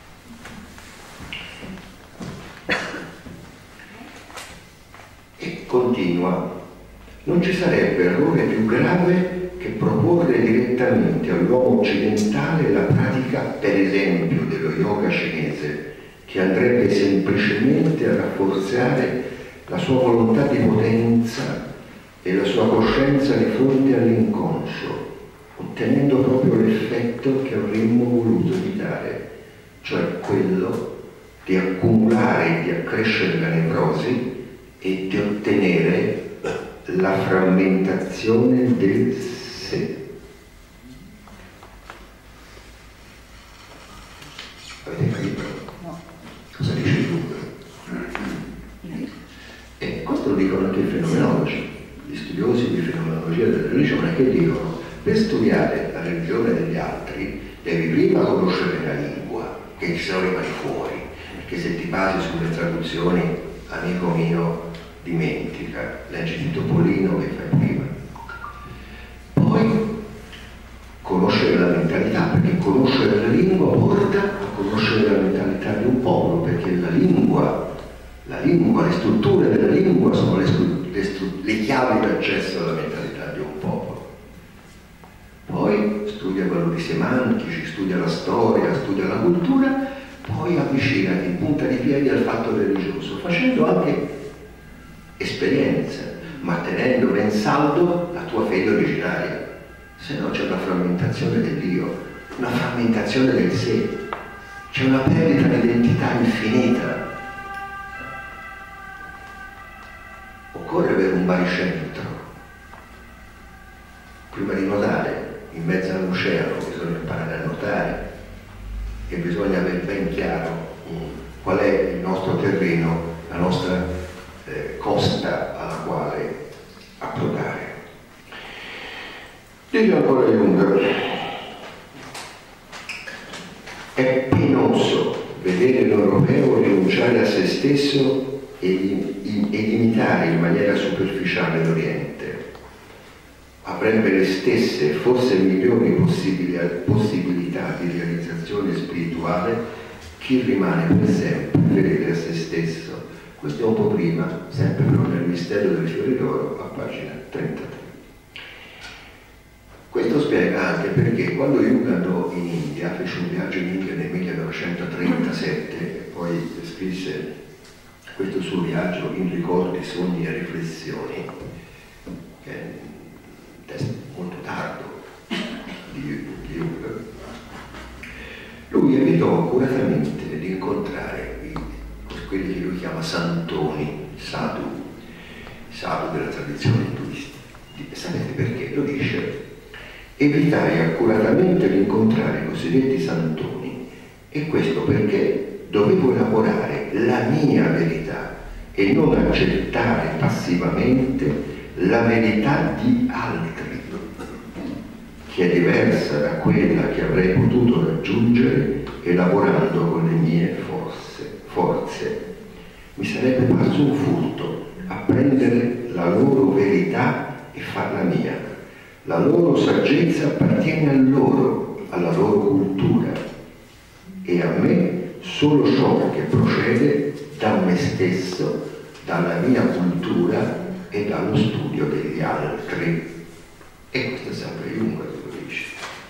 E continua, non ci sarebbe errore più grave che proporre direttamente all'uomo occidentale la pratica, per esempio, dello yoga cinese, che andrebbe semplicemente a rafforzare la sua volontà di potenza e la sua coscienza di fronte all'inconscio, ottenendo proprio l'effetto che avremmo voluto evitare, cioè quello di accumulare e di accrescere la nevrosi e di ottenere la frammentazione del sé. Avete capito? No. Cosa dice Jung? E questo lo dicono anche i fenomenologi, gli studiosi di fenomenologia della religione, che dicono: per studiare la religione degli altri devi prima conoscere la lingua, che se no rimani fuori, perché se ti basi sulle traduzioni, amico mio, dimentica, leggi di Topolino che fai prima. Poi conoscere la lingua porta a conoscere la mentalità di un popolo, perché la lingua, le strutture della lingua sono le chiavi d'accesso alla mentalità di un popolo. Poi studia valori semantici, studia la storia, studia la cultura, poi avvicinati in punta di piedi al fatto religioso, facendo anche esperienza, ma tenendo in saldo la tua fede originaria. Se no c'è una frammentazione dell'io, una frammentazione del sé, c'è una perdita di identità infinita. Occorre avere un baricentro. Prima di nuotare in mezzo all'oceano bisogna imparare a nuotare e bisogna avere ben chiaro qual è il nostro terreno, la nostra costa alla quale approdare. Dice ancora Jung: è penoso vedere l'europeo rinunciare a se stesso ed imitare in maniera superficiale l'Oriente. Avrebbe le stesse, forse migliori possibilità di realizzazione spirituale chi rimane per sempre fedele a se stesso. Questo è un po' prima, sempre però nel Mistero delle Fiori d'Oro, a pagina 33. Questo spiega anche perché quando Jung andò in India, fece un viaggio in India nel 1937 e poi scrisse questo suo viaggio in ricordi, sogni e riflessioni, che è un testo molto tardo di Jung. Lui evitò accuratamente di incontrare quelli che lui chiama santoni, sadhu della tradizione induista. Sapete perché? Lo dice: evitai accuratamente di incontrare i cosiddetti santoni, e questo perché dovevo elaborare la mia verità e non accettare passivamente la verità di altri, che è diversa da quella che avrei potuto raggiungere elaborando con le mie forze. Mi sarebbe parso un furto apprendere la loro verità e farla mia. La loro saggezza appartiene a loro, alla loro cultura, e a me solo ciò che procede da me stesso, dalla mia cultura e dallo studio degli altri. E questo è sempre Jung che lo dice.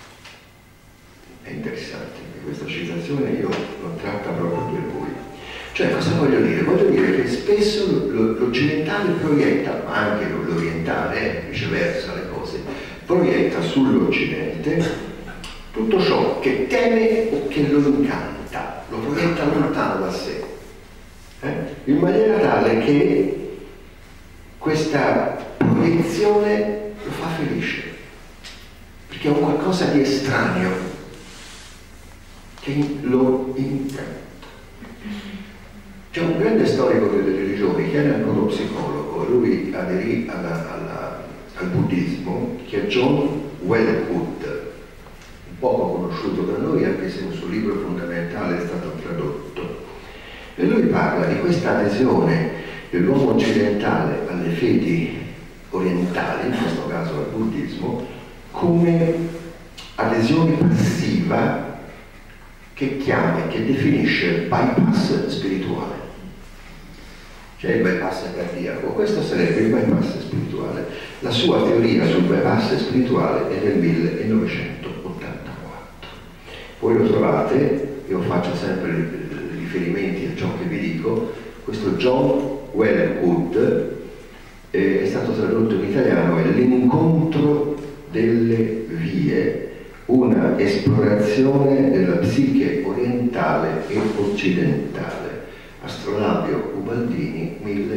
È interessante, perché questa citazione io l'ho tratta proprio per voi. Cioè, cosa voglio dire? Voglio dire che spesso l'occidentale proietta, ma anche l'orientale, viceversa le cose, proietta sull'Occidente tutto ciò che teme o che lo incanta, lo proietta lontano da sé, in maniera tale che questa proiezione lo fa felice, perché è un qualcosa di estraneo che lo incanta. C'è un grande storico delle religioni che era anche uno psicologo, lui aderì al buddismo, che è John Welwood, poco conosciuto da noi, anche se un suo libro fondamentale è stato tradotto. E lui parla di questa adesione dell'uomo occidentale alle fedi orientali, in questo caso al buddismo, come adesione passiva che definisce bypass spirituale. C'è il bypass cardiaco, questo sarebbe il bypass spirituale. La sua teoria sul bypass spirituale è del 1984. Voi lo trovate, io faccio sempre riferimenti a ciò che vi dico, questo John Welwood è stato tradotto in italiano, è L'incontro delle vie, una esplorazione della psiche orientale e occidentale. Astrolabio Ubaldini,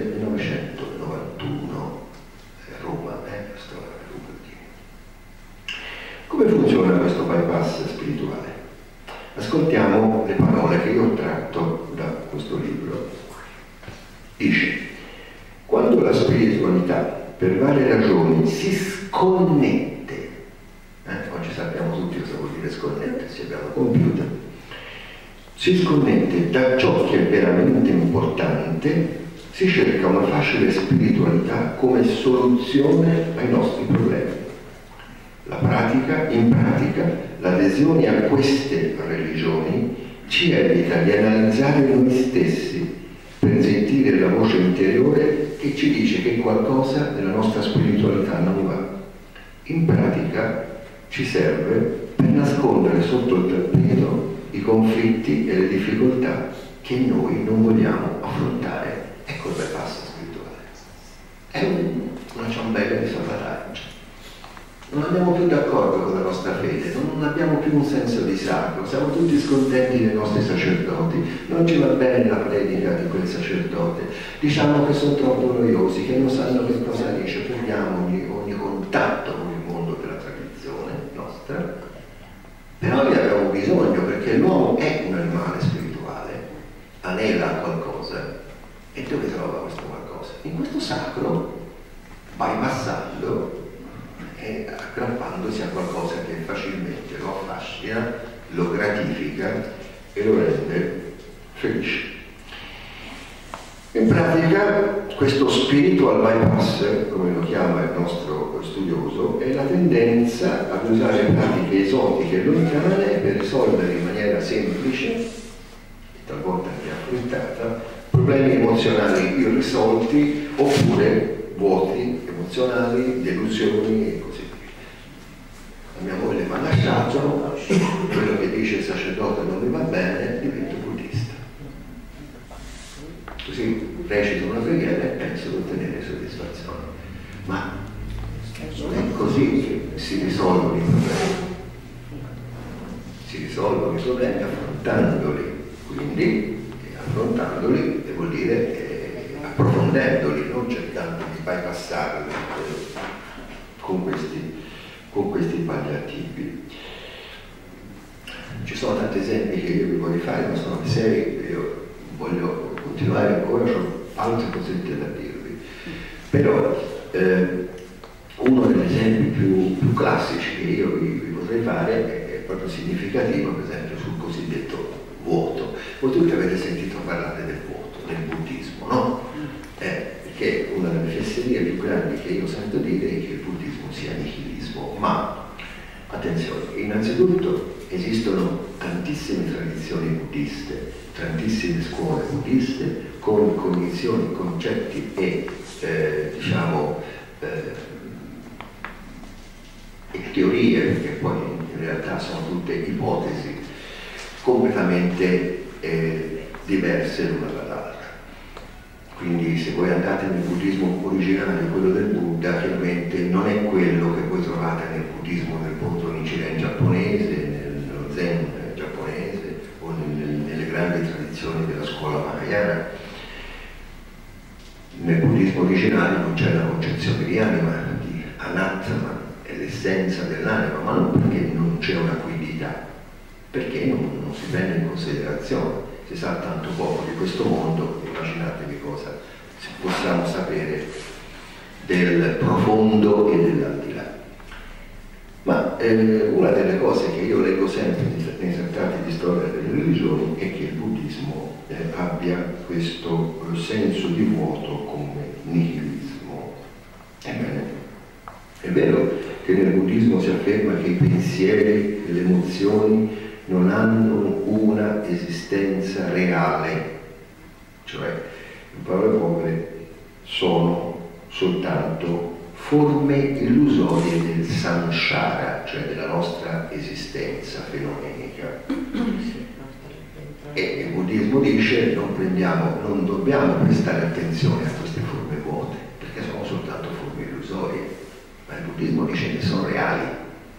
1991, Roma, Astrolabio Ubaldini. Come funziona questo bypass spirituale? Ascoltiamo le parole che io ho tratto da questo libro. Dice: quando la spiritualità, per varie ragioni, si sconnette, oggi sappiamo tutti cosa vuol dire sconnettersi, abbiamo computer, si sconnette da ciò che è veramente importante, si cerca una facile spiritualità come soluzione ai nostri problemi. In pratica, l'adesione a queste religioni ci evita di analizzare noi stessi per sentire la voce interiore che ci dice che qualcosa nella nostra spiritualità non va. In pratica ci serve per nascondere sotto il tappeto i conflitti e le difficoltà che noi non vogliamo affrontare. Ecco il bypass spirituale. È una ciambella di salvataggio. Non andiamo più d'accordo con la nostra fede, non abbiamo più un senso di sacro, siamo tutti scontenti dei nostri sacerdoti, non ci va bene la predica di quel sacerdote, diciamo che sono troppo noiosi, che non sanno che cosa dice, perdiamo ogni contatto con il mondo della tradizione nostra, però ne abbiamo bisogno perché l'uomo è un animale spirituale, anela a qualcosa, e dove trova questo qualcosa? In questo sacro, bypassando e aggrappandosi a qualcosa che facilmente lo affascina, lo gratifica e lo rende felice. In pratica questo spiritual bypass, come lo chiama il nostro studioso, è la tendenza ad usare pratiche esotiche e lontane per risolvere in maniera semplice, e talvolta anche affrettata, problemi emozionali irrisolti oppure vuoti emozionali, delusioni e così via. Mia moglie mi ha lasciato, quello che dice il sacerdote non mi va bene, divento buddista. Così recito una preghiera e penso di ottenere soddisfazione. Ma non è così che si risolvono i problemi. Si risolvono i problemi affrontandoli, quindi affrontandoli vuol dire approfondendoli, non cercando di bypassarli con questi palliativi. Ci sono tanti esempi che io vi voglio fare, ma sono seri, io voglio continuare ancora, ho altre cosette da dirvi. Però uno degli esempi più classici che io vi potrei fare è proprio significativo, per esempio, sul cosiddetto vuoto. Voi tutti avete sentito parlare del vuoto, del buddismo, no? Perché una delle fesserie più grandi che io sento dire è che il buddismo sia nichilismo, ma attenzione, innanzitutto esistono tantissime tradizioni buddiste, tantissime scuole buddiste con cognizioni, concetti e teorie, perché poi in realtà sono tutte ipotesi completamente diverse l'una dall'altra. Quindi se voi andate nel buddismo originario, quello del Buddha, chiaramente non è quello che voi trovate nel buddismo del Bonzo Nichiren giapponese, nello Zen giapponese o nelle grandi tradizioni della scuola Mahayana. Nel buddismo originario non c'è la concezione di anima, di anattama, è l'essenza dell'anima, ma non perché non c'è una quiddità, perché non si prende in considerazione. Si sa tanto poco di questo mondo, immaginatevi cosa possiamo sapere del profondo e dell'aldilà. Ma una delle cose che io leggo sempre nei trattati di storia delle religioni è che il buddismo abbia questo senso di vuoto come nichilismo. Ebbene, è vero che nel buddismo si afferma che i pensieri e le emozioni non hanno una esistenza reale, cioè in parole povere sono soltanto forme illusorie del samsara, cioè della nostra esistenza fenomenica. E il buddismo dice non dobbiamo prestare attenzione a queste forme vuote, perché sono soltanto forme illusorie, ma il buddismo dice che sono reali.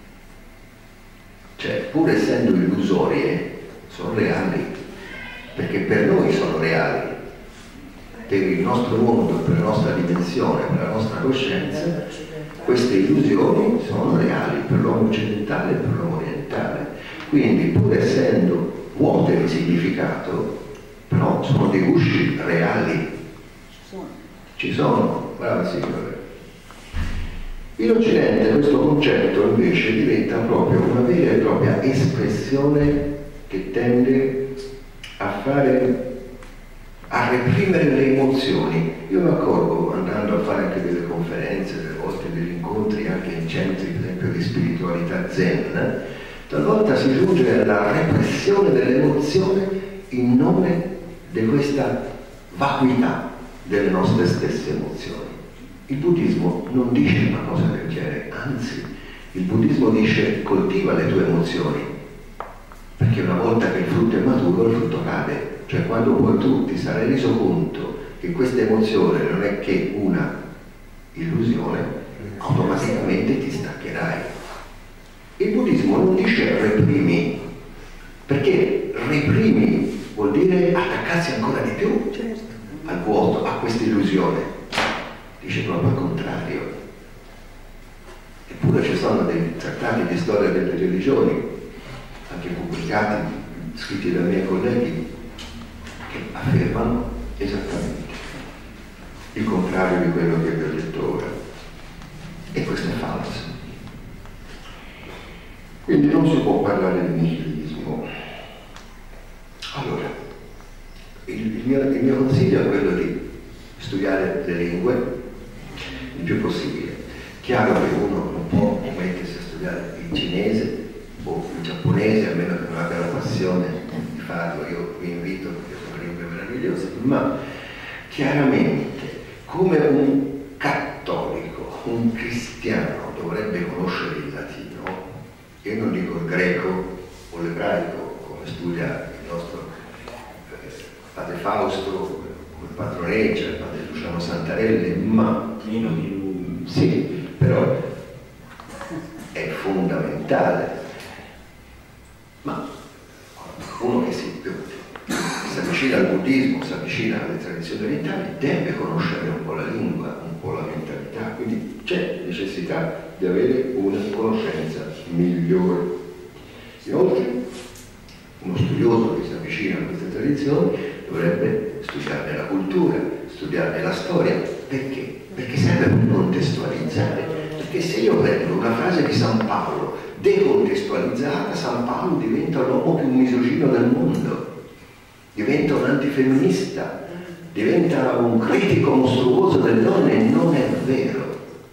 Cioè, pur essendo illusorie, sono reali, perché per noi sono reali, per il nostro mondo, per la nostra dimensione, per la nostra coscienza, queste illusioni sono reali per l'uomo occidentale e per l'uomo orientale. Quindi, pur essendo vuote di significato, però sono dei gusci reali. Ci sono, brava signore. In Occidente questo concetto invece diventa proprio una vera e propria espressione che tende a reprimere le emozioni. Io mi accorgo, andando a fare anche delle conferenze, delle volte degli incontri anche in centri, per esempio, di spiritualità zen, talvolta si giunge alla repressione dell'emozione in nome di questa vacuità delle nostre stesse emozioni. Il buddismo non dice una cosa del genere, anzi, il buddismo dice coltiva le tue emozioni, perché una volta che il frutto è maturo, il frutto cade. Cioè quando poi tu ti sarai reso conto che questa emozione non è che una illusione, automaticamente ti staccherai. Il buddismo non dice reprimi, perché reprimi vuol dire attaccarsi ancora di più al vuoto, a questa illusione. Dice proprio al contrario. Eppure ci sono dei trattati di storia delle religioni, anche pubblicati, scritti dai miei colleghi, che affermano esattamente il contrario di quello che vi ho detto ora. E questo è falso. Quindi non si può parlare di nichilismo. Allora, il mio consiglio è quello di studiare le lingue il più possibile. Chiaro che uno non può mettersi a studiare il cinese o il giapponese, a meno che non abbia la passione di farlo. Io vi invito, perché sono lingue meravigliose, ma chiaramente come un cattolico, un cristiano dovrebbe conoscere il latino, io non dico il greco o l'ebraico come studia il nostro padre Fausto, come padroneggia, il padre Luciano Santarelli, ma meno di lui. Sì, però è fondamentale. Ma uno che si avvicina al buddismo, si avvicina alle tradizioni orientali, deve conoscere un po' la lingua, un po' la mentalità, quindi c'è necessità di avere una conoscenza migliore. Inoltre, uno studioso che si avvicina a queste tradizioni dovrebbe studiarne la cultura, studiarne la storia. Perché? Perché serve per contestualizzare. Perché se io prendo una frase di San Paolo decontestualizzata, San Paolo diventa l'uomo più misogino del mondo, diventa un antifemminista, diventa un critico mostruoso delle donne, e non è vero.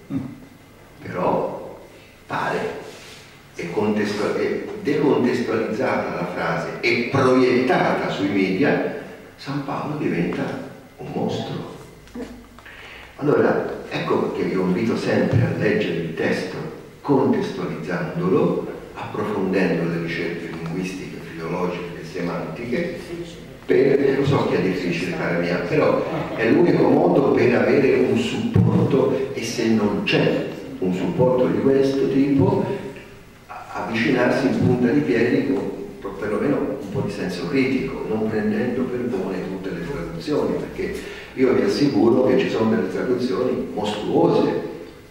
Però pare, è decontestualizzata la frase e proiettata sui media, San Paolo diventa un mostro. Allora, ecco che io invito sempre a leggere il testo contestualizzandolo, approfondendo le ricerche linguistiche, filologiche, semantiche, lo so che è difficile, cara mia, però è l'unico modo per avere un supporto, e se non c'è un supporto di questo tipo, avvicinarsi in punta di piedi con perlomeno un po' di senso critico, non prendendo per buone tutte le traduzioni, perché io vi assicuro che ci sono delle traduzioni mostruose.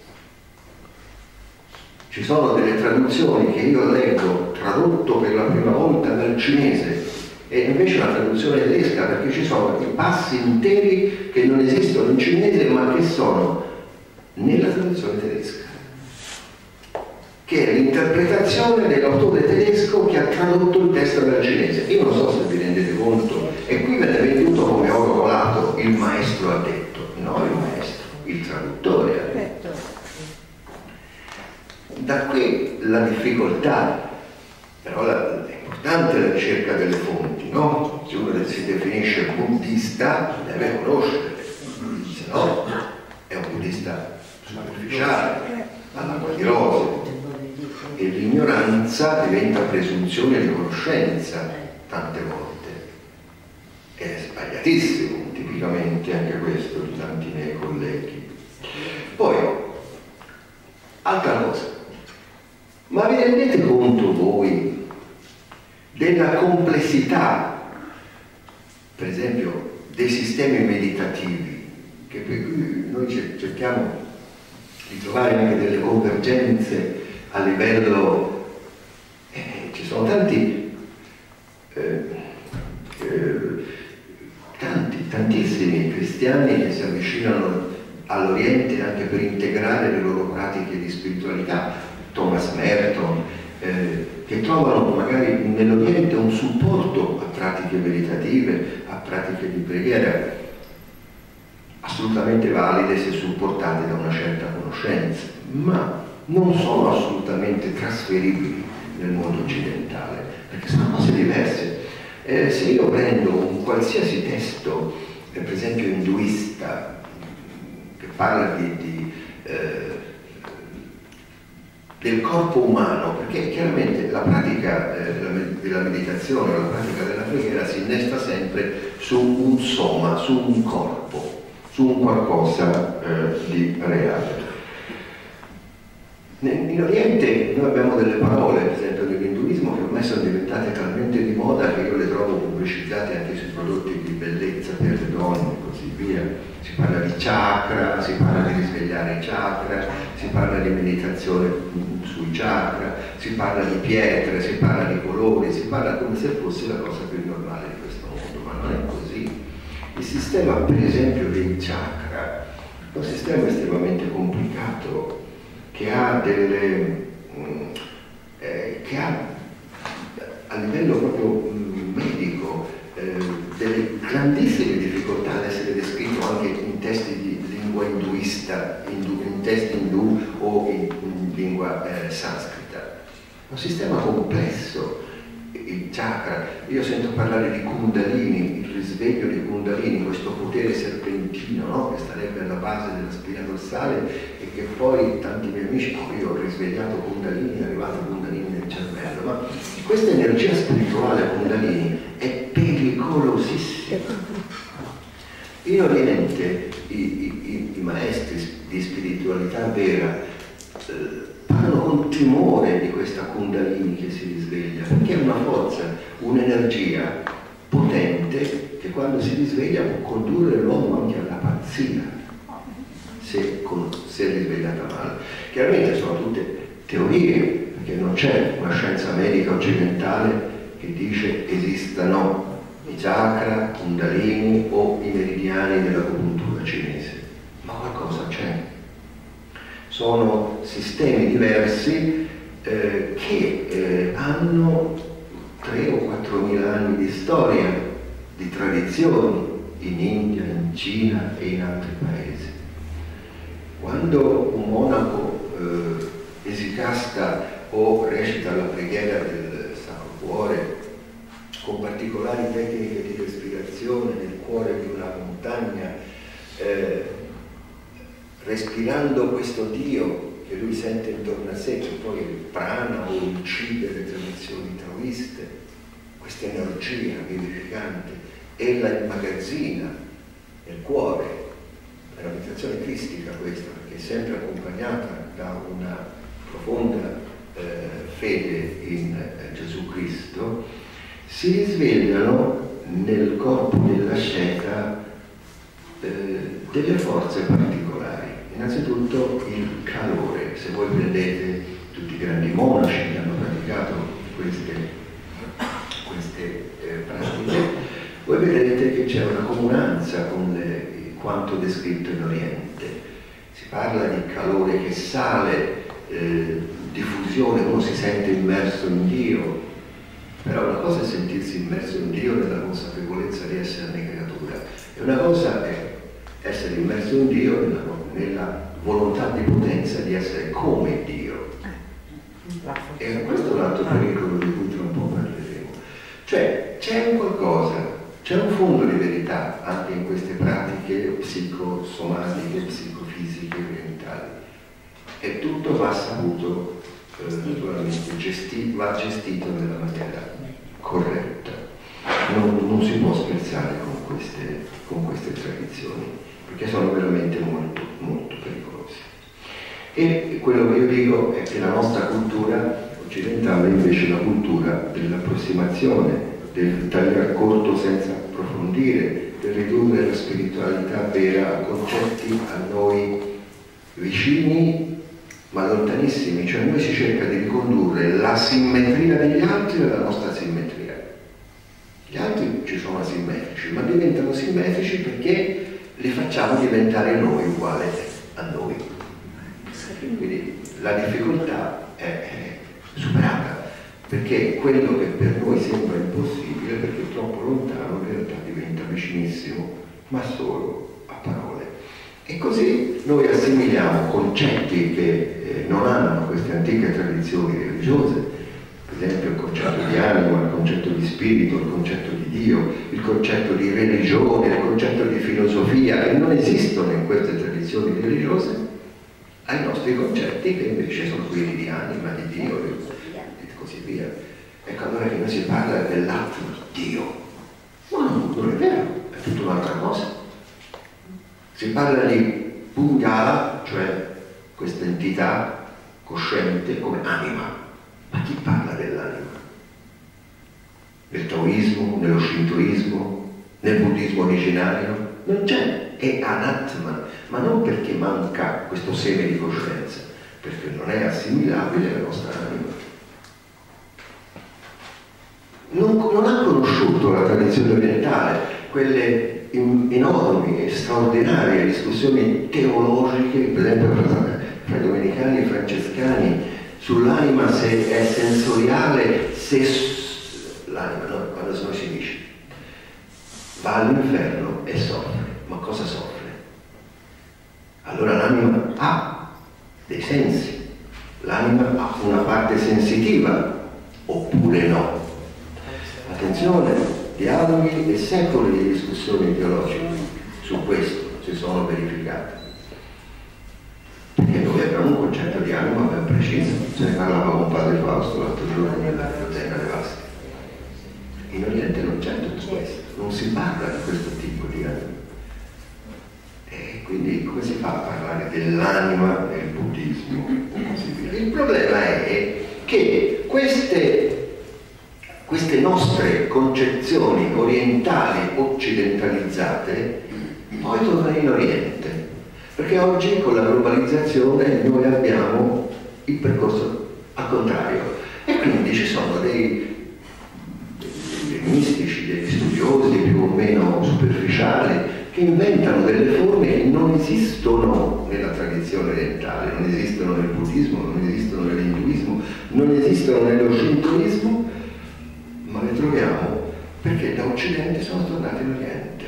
Ci sono delle traduzioni che io leggo tradotto per la prima volta dal cinese e invece una traduzione tedesca, perché ci sono i passi interi che non esistono in cinese ma che sono nella traduzione tedesca, che è l'interpretazione dell'autore tedesco che ha tradotto il testo dal cinese. Io non so se vi rendete conto, e qui viene venduto come oro colato, il maestro ha detto, no il maestro, il traduttore ha detto. Da qui la difficoltà, però è importante la ricerca delle fonti, no? Se uno si definisce buddista deve conoscere, se no è un buddista superficiale, all'acqua di rose. E l'ignoranza diventa presunzione di conoscenza tante volte. È sbagliatissimo, tipicamente anche questo di tanti miei colleghi. Poi, altra cosa, ma vi rendete conto voi della complessità, per esempio, dei sistemi meditativi, che per cui noi cerchiamo di trovare anche delle convergenze a livello, ci sono tantissimi cristiani che si avvicinano all'Oriente anche per integrare le loro pratiche di spiritualità, Thomas Merton, che trovano magari nell'Oriente un supporto a pratiche meditative, a pratiche di preghiera assolutamente valide se supportate da una certa conoscenza, ma non sono assolutamente trasferibili nel mondo occidentale, perché sono cose diverse. Se io prendo un qualsiasi testo, per esempio induista, che parla del corpo umano, perché chiaramente la pratica della meditazione o la pratica della preghiera si innesta sempre su un soma, su un corpo, su un qualcosa di reale. In Oriente noi abbiamo delle parole, per esempio nell'induismo, che ormai sono diventate talmente di moda che io le trovo pubblicizzate anche sui prodotti di bellezza per le donne e così via. Si parla di chakra, si parla di risvegliare i chakra, si parla di meditazione sui chakra, si parla di pietre, si parla di colori, si parla come se fosse la cosa più normale di questo mondo, ma non è così. Il sistema, per esempio, dei chakra è un sistema estremamente complicato, che ha a livello proprio medico delle grandissime difficoltà ad essere descritto anche in testi di lingua induista, in testi indù o in lingua sanscrita. È un sistema complesso, il chakra. Io sento parlare di Kundalini, il risveglio di Kundalini, questo potere serpentino, no? Che starebbe alla base della spina dorsale e che poi tanti miei amici, io ho risvegliato Kundalini, è arrivato Kundalini nel cervello, ma questa energia spirituale Kundalini è pericolosissima. In Oriente i maestri di spiritualità vera parlano con timore di questa Kundalini che si risveglia, perché è una forza, un'energia potente che quando si risveglia può condurre l'uomo anche alla pazzia, se è risvegliata male. Chiaramente sono tutte teorie, perché non c'è una scienza medica occidentale che dice esistano i chakra, Kundalini o i meridiani dell'acupuntura cinese, ma qualcosa c'è. Sono sistemi diversi che hanno 3 o 4 mila anni di storia, di tradizioni in India, in Cina e in altri paesi. Quando un monaco esicasta o recita la preghiera del Sacro Cuore con particolari tecniche di respirazione nel cuore di una montagna, respirando questo Dio che lui sente intorno a sé, che poi è il prana o il chi delle tradizioni taoiste, questa energia vivificante, e la immagazzina nel cuore. È una meditazione cristica questa, perché è sempre accompagnata da una profonda fede in Gesù Cristo. Si risvegliano nel corpo dell'asceta delle forze particolari. Innanzitutto il calore. Se voi prendete tutti i grandi monaci che hanno praticato queste pratiche, voi vedrete che c'è una comunanza con quanto descritto in Oriente. Si parla di calore che sale, diffusione, uno si sente immerso in Dio, però una cosa è sentirsi immerso in Dio nella consapevolezza di esserne creatura, e una cosa è essere immerso in Dio nella volontà di potenza di essere come Dio. E questo è un altro pericolo di cui tra un po' parleremo. Cioè c'è un qualcosa, c'è un fondo di verità anche in queste pratiche psicosomatiche, psicofisiche orientali, e tutto va saputo, naturalmente va gestito nella maniera corretta. Non si può scherzare con queste tradizioni, perché sono veramente molto, molto pericolose. E quello che io dico è che la nostra cultura occidentale invece è la cultura dell'approssimazione, del tagliar corto senza approfondire, del ridurre la spiritualità vera a concetti a noi vicini ma lontanissimi. Cioè noi si cerca di ricondurre la simmetria degli altri alla nostra simmetria. Gli altri ci sono asimmetrici, ma diventano simmetrici perché li facciamo diventare noi uguali a noi. Quindi la difficoltà è superata, perché quello che per noi sembra impossibile, perché è troppo lontano, in realtà diventa vicinissimo, ma solo a parole. E così noi assimiliamo concetti che non hanno queste antiche tradizioni religiose, per esempio il concetto di anima, il concetto di spirito, il concetto di Dio, il concetto di religione, il concetto di filosofia, che non esistono in queste tradizioni religiose, ai nostri concetti che invece sono quelli di anima, di Dio e così via. Ecco allora che noi si parla dell'atma di Dio. Ma non è vero, è tutta un'altra cosa. Si parla di Buddha, cioè questa entità cosciente come anima. Ma chi parla dell'anima? Nel taoismo, nello shintoismo, nel buddismo originario? Non c'è, è anatma, ma non perché manca questo seme di coscienza, perché non è assimilabile alla nostra anima. Non ha conosciuto la tradizione orientale quelle enormi e straordinarie discussioni teologiche, per esempio fra i domenicani e i francescani, sull'anima, se è sensoriale, se l'anima, no, quando noi si dice va all'inferno e soffre, ma cosa soffre? Allora l'anima ha dei sensi, l'anima ha una parte sensitiva, oppure no? Attenzione, dialoghi e secoli di discussioni teologiche su questo si sono verificati. Perché noi abbiamo un concetto di anima ben preciso, se ne parlava con padre Fausto l'altro giorno nella biblioteca Le Vaste. In Oriente non c'è tutto questo, non si parla di questo tipo di anima. E quindi come si fa a parlare dell'anima nel buddismo? Il problema è che queste nostre concezioni orientali occidentalizzate poi tornano in Oriente. Perché oggi con la globalizzazione noi abbiamo il percorso al contrario e quindi ci sono dei mistici, degli studiosi più o meno superficiali che inventano delle forme che non esistono nella tradizione orientale, non esistono nel buddismo, non esistono nell'induismo, non esistono nello shintoismo, ma le troviamo perché da Occidente sono tornate in Oriente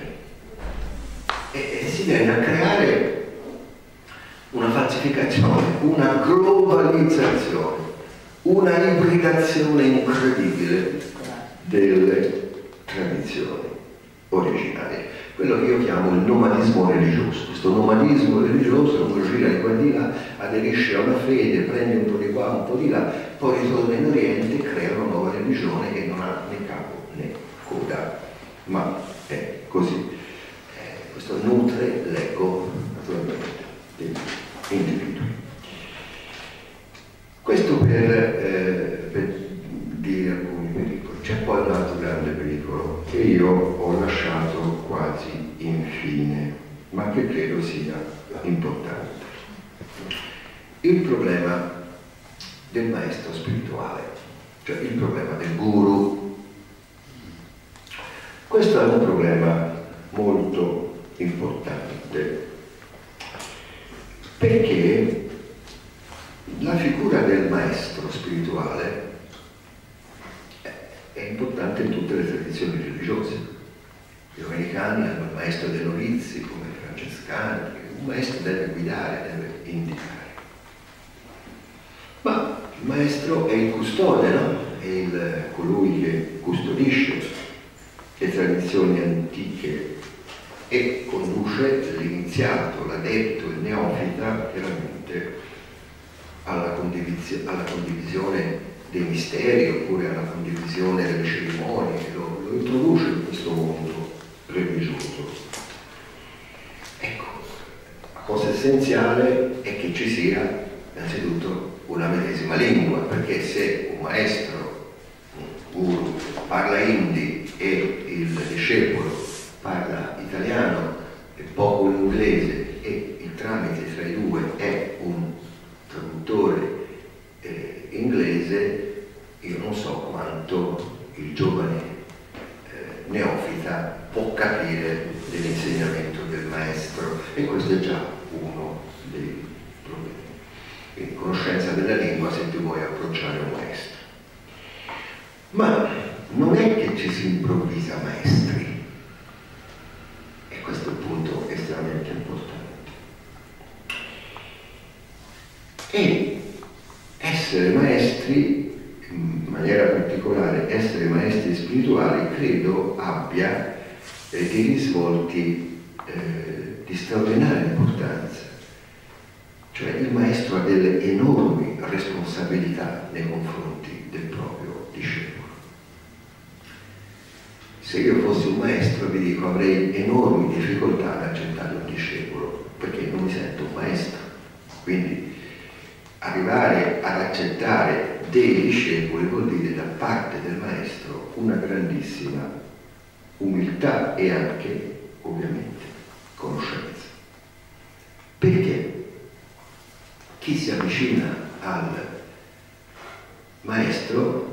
e si viene a creare una falsificazione, una globalizzazione, una ibridazione incredibile delle tradizioni originarie. Quello che io chiamo il nomadismo religioso. Questo nomadismo religioso, uno gira di qua e di là, aderisce a una fede, prende un po' di qua, un po' di là, poi ritorna in Oriente e crea una nuova religione che non ha né capo né coda, ma è così. Questo nutre l'ego, naturalmente, degli individui. Questo per dire alcuni pericoli. C'è poi un altro grande pericolo che io ho lasciato quasi infine, ma che credo sia importante. Il problema del maestro spirituale, cioè il problema del guru. Questo è un problema molto importante perché la figura del maestro spirituale è importante in tutte le tradizioni religiose. I domenicani hanno il maestro dei novizi, come i francescani, un maestro deve guidare, deve indicare. Ma il maestro è il custode, no? È colui che custodisce le tradizioni antiche e conduce l'iniziato, l'adepto, il neofita, chiaramente alla condivisione dei misteri oppure alla condivisione delle cerimonie, lo introduce in questo mondo religioso. Ecco, la cosa essenziale è che ci sia innanzitutto una medesima lingua, perché se un maestro, un guru, parla hindi e il discepolo parla italiano e poco l'inglese e il tramite tra i due è un traduttore inglese, io non so quanto il giovane neofita può capire dell'insegnamento del maestro, e questo è già uno dei problemi. Quindi conoscenza della lingua se tu vuoi approcciare un maestro. Ma non è che ci si improvvisa maestri, e questo è il punto estremamente importante. E essere maestri in maniera particolare essere maestri spirituali, credo abbia dei risvolti di straordinaria importanza. Cioè il maestro ha delle enormi responsabilità nei confronti del proprio discepolo. Se io fossi un maestro, vi dico, avrei enormi difficoltà ad accettare un discepolo, perché non mi sento un maestro. Quindi arrivare ad accettare dei discepoli vuol dire da parte del maestro una grandissima umiltà e anche, ovviamente, conoscenza. Perché chi si avvicina al maestro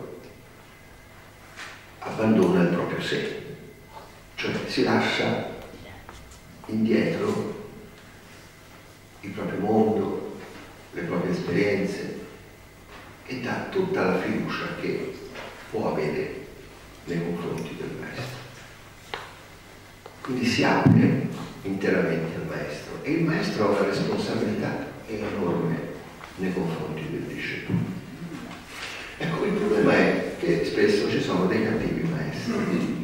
abbandona il proprio sé, cioè si lascia indietro il proprio mondo, le proprie esperienze e dà tutta la fiducia che può avere nei confronti del maestro. Quindi si apre interamente al maestro e il maestro ha una responsabilità enorme nei confronti del discepolo. Ecco, il problema è che spesso ci sono dei cattivi maestri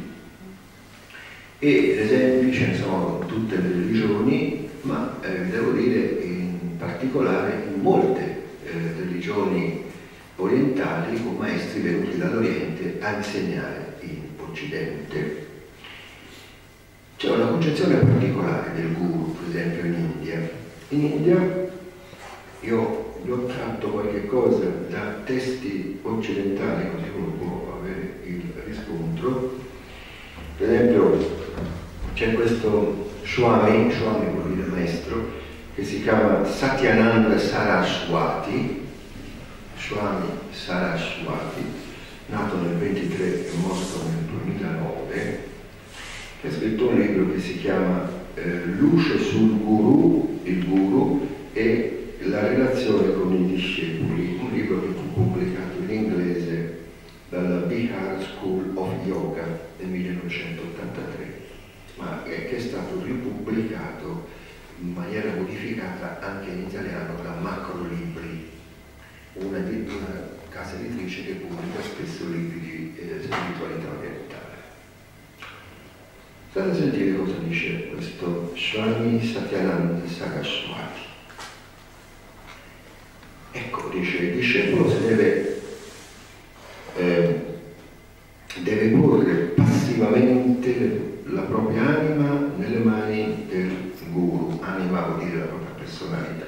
e esempi ce ne sono in tutte le religioni, ma devo dire in particolare in molte religioni orientali con maestri venuti dall'Oriente a insegnare in Occidente. C'è una concezione particolare del guru, per esempio in India. In India io ho tratto qualche cosa da testi occidentali, così uno può avere il riscontro. Per esempio c'è questo Swami vuol dire maestro, che si chiama Satyananda Saraswati, Swami Saraswati, nato nel 23 e morto nel 2009, che ha scritto un libro che si chiama Luce sul Guru, il Guru e la relazione con i discepoli, un libro che fu pubblicato in inglese dalla Bihar School of Yoga nel 1983, ma che è stato ripubblicato in maniera modificata anche in italiano da Macro Libri, una casa editrice che pubblica spesso libri di spiritualità orientale. State a sentire cosa dice questo Swami Satyananda Saraswati. Ecco, dice, il discepolo si deve porre passivamente la propria anima nelle mani del guru. Anima vuol dire la propria personalità.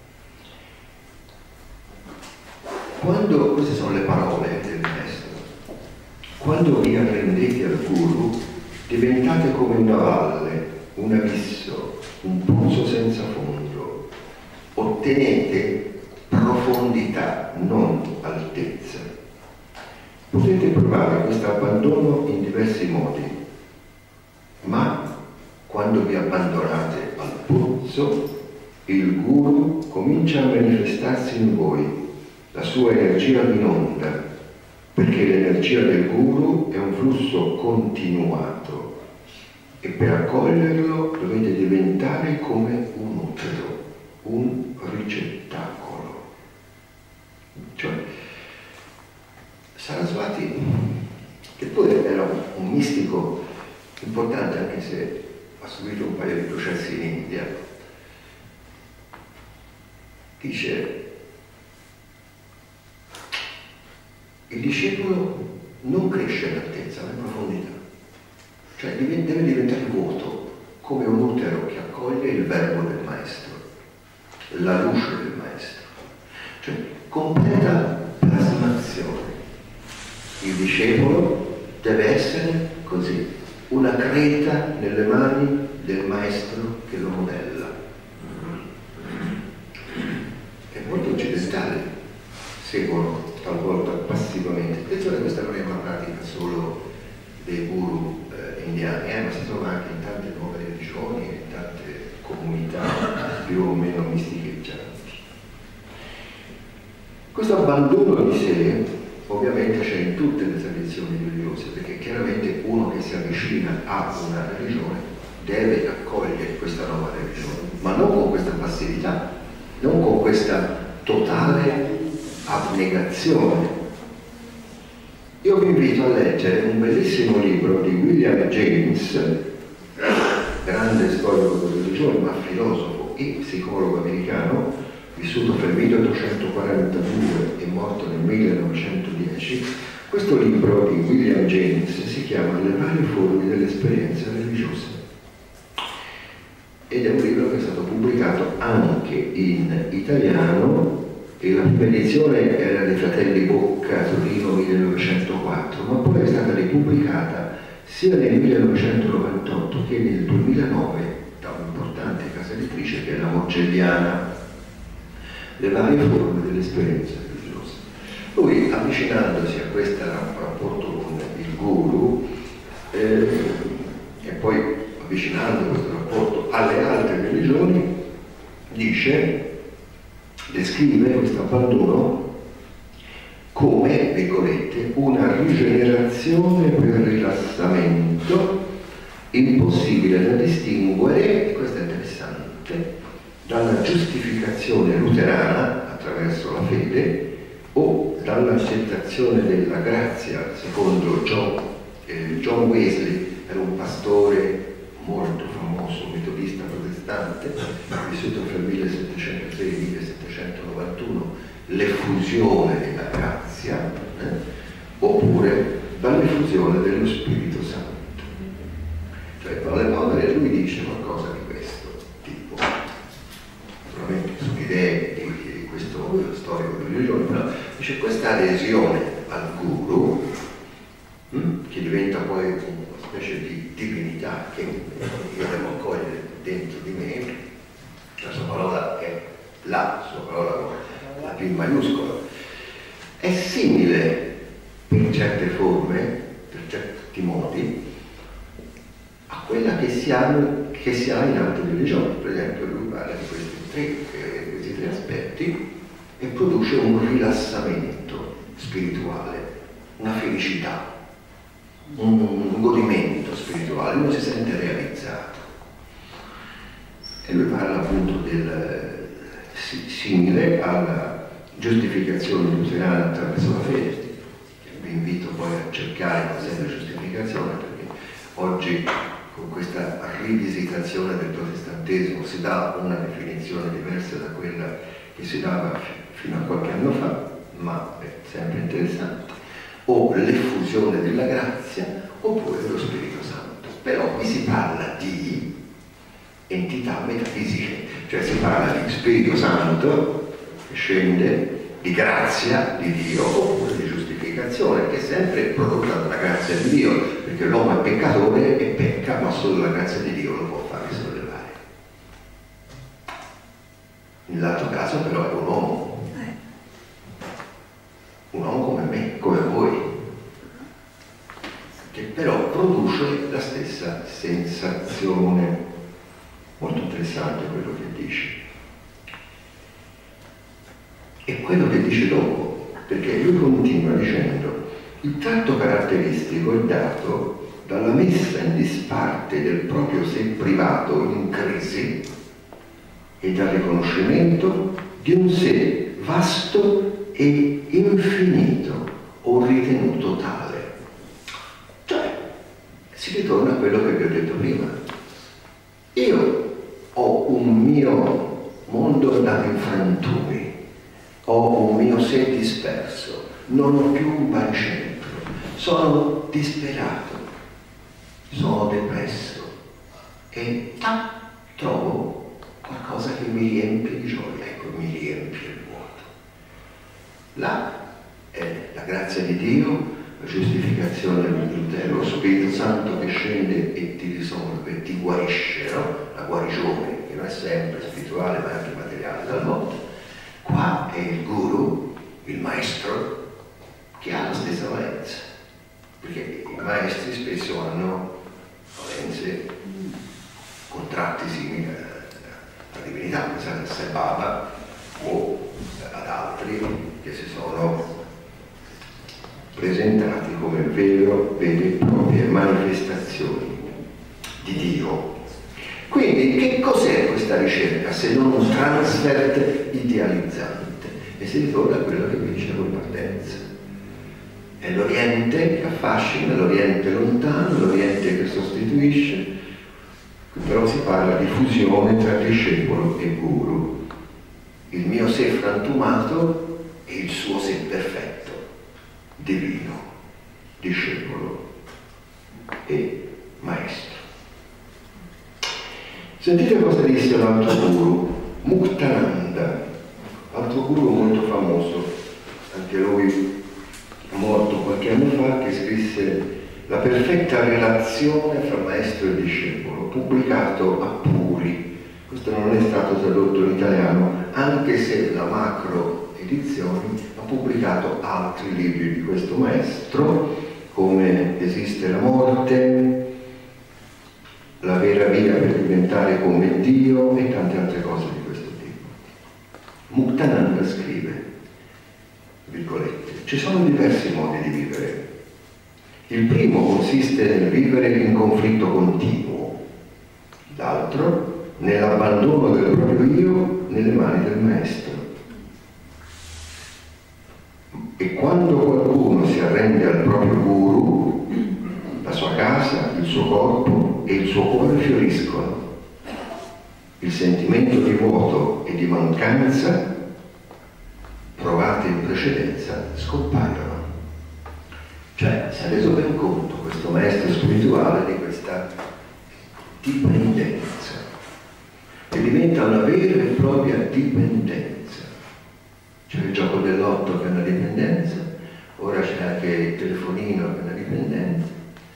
Queste sono le parole del maestro. Quando vi arrendete al guru, diventate come una valle, un abisso, un pozzo senza fondo. Ottenete profondità, non altezza. Potete provare questo abbandono in diversi modi, ma quando vi abbandonate al pozzo, il guru comincia a manifestarsi in voi, la sua energia vi inonda, perché l'energia del guru è un flusso continuato e per accoglierlo dovete diventare come un utero, un ricettacolo. Cioè, Saraswati, che pure era un mistico importante, anche se ha subito un paio di processi in India, dice: il discepolo non cresce in altezza, ma in profondità, cioè deve diventare vuoto, come un utero che accoglie il verbo del maestro, la luce del maestro, cioè completa plasmazione. Il discepolo deve essere così, una creta nelle mani del maestro che lo modella. È molto occidentale, seguono talvolta passivamente. Attenzione, questa non è una pratica solo dei guru indiani, ma si trova anche in tante nuove religioni, in tante comunità più o meno misticheggianti. Questo abbandono di sé ovviamente c'è in tutte le tradizioni religiose, perché chiaramente uno che si avvicina a una religione deve accogliere questa nuova religione, ma non con questa passività, non con questa totale abnegazione. Io vi invito a leggere un bellissimo libro di William James, grande storico della religione, ma filosofo e psicologo americano, vissuto fra il 1842 e morto nel 1910. Questo libro di William James si chiama Le varie forme dell'esperienza religiosa ed è un libro che è stato pubblicato anche in italiano, e la prima edizione era dei fratelli Bocca, Torino 1904, ma poi è stata ripubblicata sia nel 1998 che nel 2009 da un'importante casa editrice che è la Morgelliana. Le varie forme dell'esperienza religiosa. Lui, avvicinandosi a questo rapporto con il guru e poi avvicinando questo rapporto alle altre religioni, descrive questo abbandono come, virgolette, una rigenerazione per rilassamento impossibile da distinguere, e questo è interessante, dalla giustificazione luterana attraverso la fede o dall'accettazione della grazia, secondo John Wesley, era un pastore molto famoso, metodista protestante, vissuto fra il 1706 e il 1791, l'effusione della grazia, oppure dall'effusione dello Spirito Santo. Cioè, per le povere lui dice qualcosa di questo tipo, naturalmente sulle idee di questo storico di religione, però dice questa adesione al guru, che diventa poi una specie di divinità che io devo accogliere dentro di me, la sua parola è la sua parola con la P maiuscola, è simile in certe forme, per certi modi, a quella che si ha in altre religioni. Per esempio lui parla di questi tre aspetti e produce un rilassamento spirituale, una felicità, un godimento spirituale, uno si sente realizzato. E lui parla appunto del simile alla giustificazione luterana attraverso la fede. Vi invito poi a cercare cos'è la giustificazione, perché oggi con questa rivisitazione del protestantesimo si dà una definizione diversa da quella che si dava fino a qualche anno fa, ma è sempre interessante, o l'effusione della grazia oppure dello Spirito Santo. Però qui si parla di entità metafisiche, cioè si parla di Spirito Santo che scende, di grazia di Dio oppure di giustificazione, che è sempre prodotta dalla grazia di Dio, perché l'uomo è peccatore e pecca, ma solo la grazia di Dio lo può fare sollevare. Nell'altro caso però è un uomo come me, come voi, che però produce la stessa sensazione. Molto interessante quello che dice. E quello che dice dopo, perché lui continua dicendo: il tratto caratteristico è dato dalla messa in disparte del proprio sé privato in crisi e dal riconoscimento di un sé vasto e infinito o ritenuto tale. Cioè, si ritorna a quello che vi ho detto prima. Io ho un mio mondo andato in frantumi, ho un mio sé disperso, non ho più un baricentro, sono disperato, sono depresso e trovo qualcosa che mi riempie di gioia, ecco, mi riempie il vuoto. Là è la grazia di Dio, la giustificazione dello Spirito Santo che scende e ti risolve, ti guarisce, no? La guarigione, che non è sempre spirituale ma anche materiale dal mondo. Qua è il guru, il maestro, che ha la stessa valenza, perché i maestri spesso hanno valenze, contratti simili alla divinità, pensate a Sai Baba o ad altri che si sono presentati come vere e proprie manifestazioni di Dio. Quindi che cos'è questa ricerca se non un transfert idealizzante? E si ritorna a quello che vi dicevo in partenza. È l'Oriente che affascina, l'Oriente lontano, l'Oriente che sostituisce, però si parla di fusione tra discepolo e guru. Il mio sé frantumato e il suo sé perfetto, divino, discepolo e maestro. Sentite cosa disse un altro guru, Muktananda, altro guru molto famoso, anche lui morto qualche anno fa, che scrisse La perfetta relazione fra maestro e discepolo, pubblicato a Puri. Questo non è stato tradotto in italiano, anche se la Macro Edizioni ha pubblicato altri libri di questo maestro, come Esiste la morte, La vera via per diventare come Dio e tante altre cose di questo tipo. Muktananda scrive, virgolette, ci sono diversi modi di vivere. Il primo consiste nel vivere in conflitto continuo, l'altro nell'abbandono del proprio io nelle mani del maestro. E quando qualcuno si arrende al proprio guru, la sua casa, il suo corpo e il suo cuore fioriscono. Il sentimento di vuoto e di mancanza provate in precedenza scompaiono. Cioè, si è reso ben conto questo maestro spirituale di questa dipendenza, che diventa una vera e propria dipendenza. C'è il gioco dell'otto che è una dipendenza, ora c'è anche il telefonino che è una dipendenza,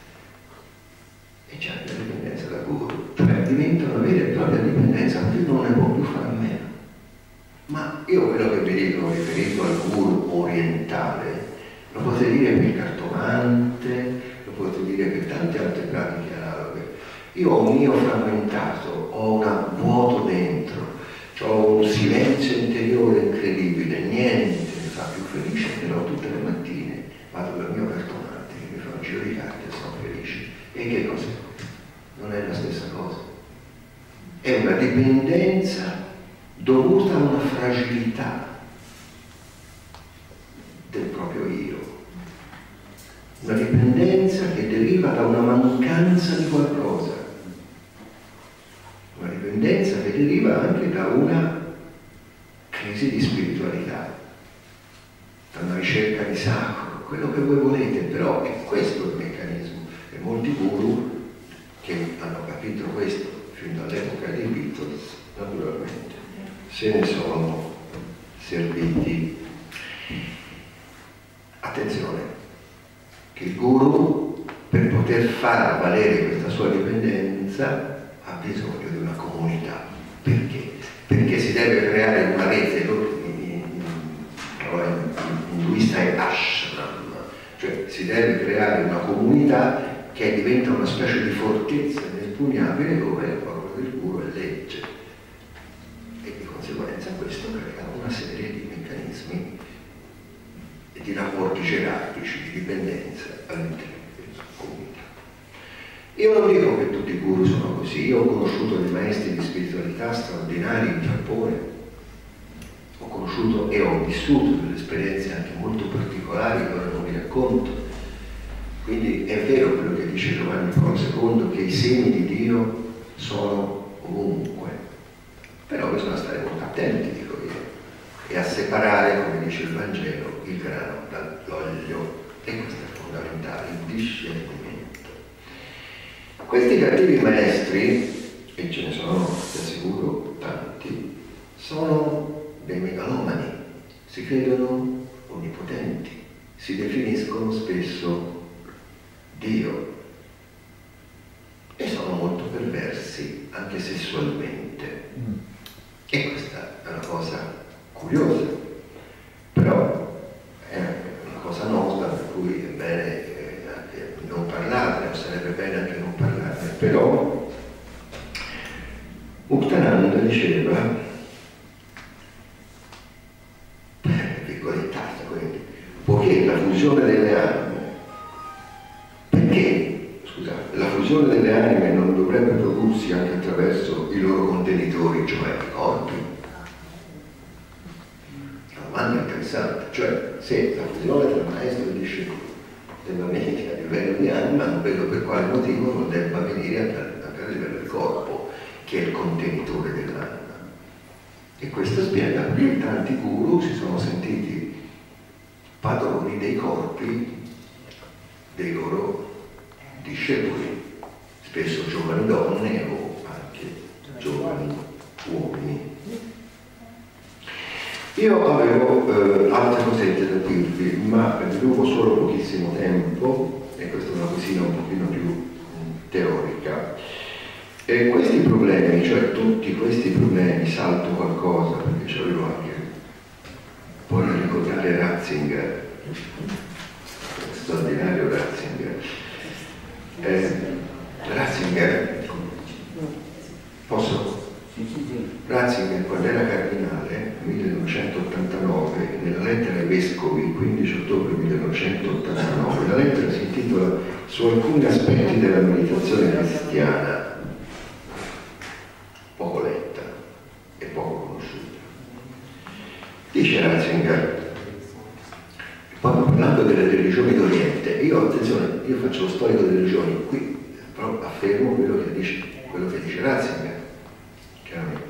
e c'è anche la dipendenza da guru. Cioè diventa una vera e propria dipendenza, perché non ne può più fare a meno. Ma io quello che vi dico riferito al guru orientale lo potete dire per il cartomante, lo potete dire per tante altre pratiche analoghe. Io ho un io frammentato, ho un vuoto dentro, ho un silenzio interiore incredibile, niente mi fa più felice, però tutte le mattine vado dal mio cartomante che mi fa un giro di carte e sono felice. E che cos'è? Non è la stessa cosa. È una dipendenza dovuta a una fragilità del proprio io, una dipendenza che deriva da una mancanza di qualcosa, una dipendenza che deriva anche da una crisi di spiritualità, da una ricerca di sacro, quello che voi volete, però è questo il meccanismo. E molti guru che hanno capito questo fin dall'epoca dei Beatles, naturalmente, se ne sono serviti. Attenzione, che il guru, per poter far valere questa sua dipendenza, ha bisogno di una comunità. Perché? Perché si deve creare una rete, induista è ashram, cioè si deve creare una comunità che diventa una specie di fortezza inespugnabile dove la parola del guru è legge. E di conseguenza questo crea una serie di meccanismi e di rapporti gerarchici, di dipendenza all'interno della comunità. Io non dico che tutti i guru sono così, io ho conosciuto dei maestri di spiritualità straordinari in Giappone, ho conosciuto e ho vissuto delle esperienze anche molto particolari che ora non vi racconto. Quindi è vero quello che dice Giovanni Paolo II, che i segni di Dio sono ovunque, però bisogna stare molto attenti, dico io, e a separare, come dice il Vangelo, il grano dall'olio, e questo è fondamentale, il discernimento. Questi cattivi maestri, e ce ne sono, vi assicuro, tanti, sono dei megalomani, si credono onnipotenti, si definiscono spesso Dio e sono molto perversi anche sessualmente. E questa è una cosa curiosa, però è una cosa nota per cui è bene anche non parlarne, o sarebbe bene anche non parlarne. Però Muktananda diceva, virgolettato, quindi, poiché la fusione delle anime, perché, scusate, la fusione delle anime non dovrebbe prodursi anche attraverso i loro contenitori, cioè i corpi? La domanda è interessante, cioè se la fusione tra maestro e discepolo debba venire a livello di anima, non vedo per quale motivo non debba venire anche a livello del corpo, che è il contenitore dell'anima. E questo spiega perché tanti guru si sono sentiti padroni dei corpi dei loro discepoli, spesso giovani donne o anche giovani uomini. Io avevo altre cosette da dirvi, ma avevo solo pochissimo tempo e questa è una cosina un pochino più teorica. E questi problemi, cioè tutti questi problemi, salto qualcosa perché ci avevo anche poi a ricordare Ratzinger, straordinario Ratzinger. Ratzinger, posso? Ratzinger, quando era cardinale, nel 1989, nella lettera ai vescovi, 15 ottobre 1989, la lettera si intitola Su alcuni aspetti della meditazione cristiana, poco letta e poco conosciuta. Dice Ratzinger, proprio parlando delle religioni d'Oriente, io, attenzione, io faccio lo storico delle religioni, qui però affermo quello che dice Ratzinger, chiaramente.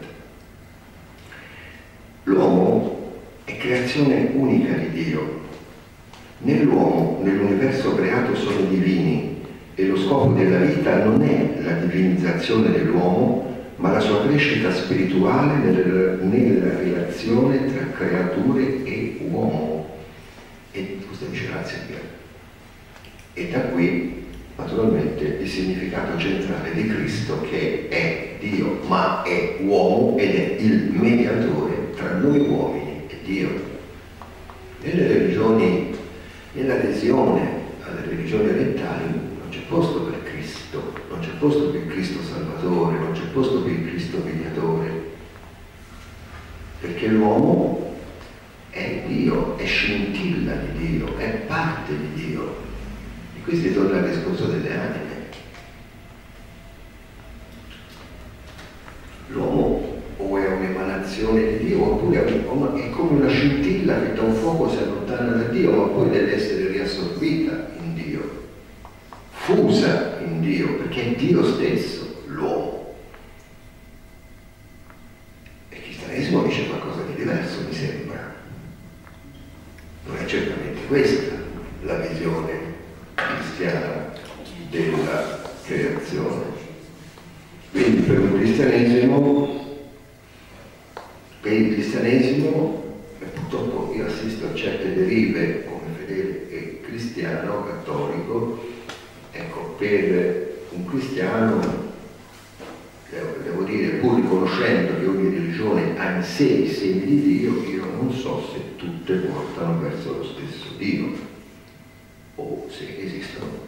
L'uomo è creazione unica di Dio. Nell'uomo, nell'universo creato sono divini e lo scopo della vita non è la divinizzazione dell'uomo, ma la sua crescita spirituale nella relazione tra creature e uomo. E questo dice Ratzinger. E da qui, naturalmente, il significato centrale di Cristo, che è Dio, ma è uomo ed è il mediatore tra noi uomini e Dio. Nelle religioni, nell'adesione alle religioni orientali, non c'è posto per Cristo, non c'è posto per Cristo Salvatore, non c'è posto per Cristo Mediatore, perché l'uomo è Dio, è scintilla di Dio, è parte di Dio. E qui si torna al discorso delle anime. L'uomo o è un'emanazione di Dio oppure è come una scintilla che da un fuoco si allontana da Dio, ma poi deve essere riassorbita in Dio, fusa in Dio, perché è Dio stesso l'uomo. E il cristianesimo dice qualcosa di diverso, mi sembra. Non è certamente questa la visione cristiana della creazione. Quindi per il cristianesimo, e purtroppo io assisto a certe derive come fedele e cristiano, cattolico, ecco, per un cristiano, devo dire, pur riconoscendo che ogni religione ha in sé i semi di Dio, io non so se tutte portano verso lo stesso Dio, o se esistono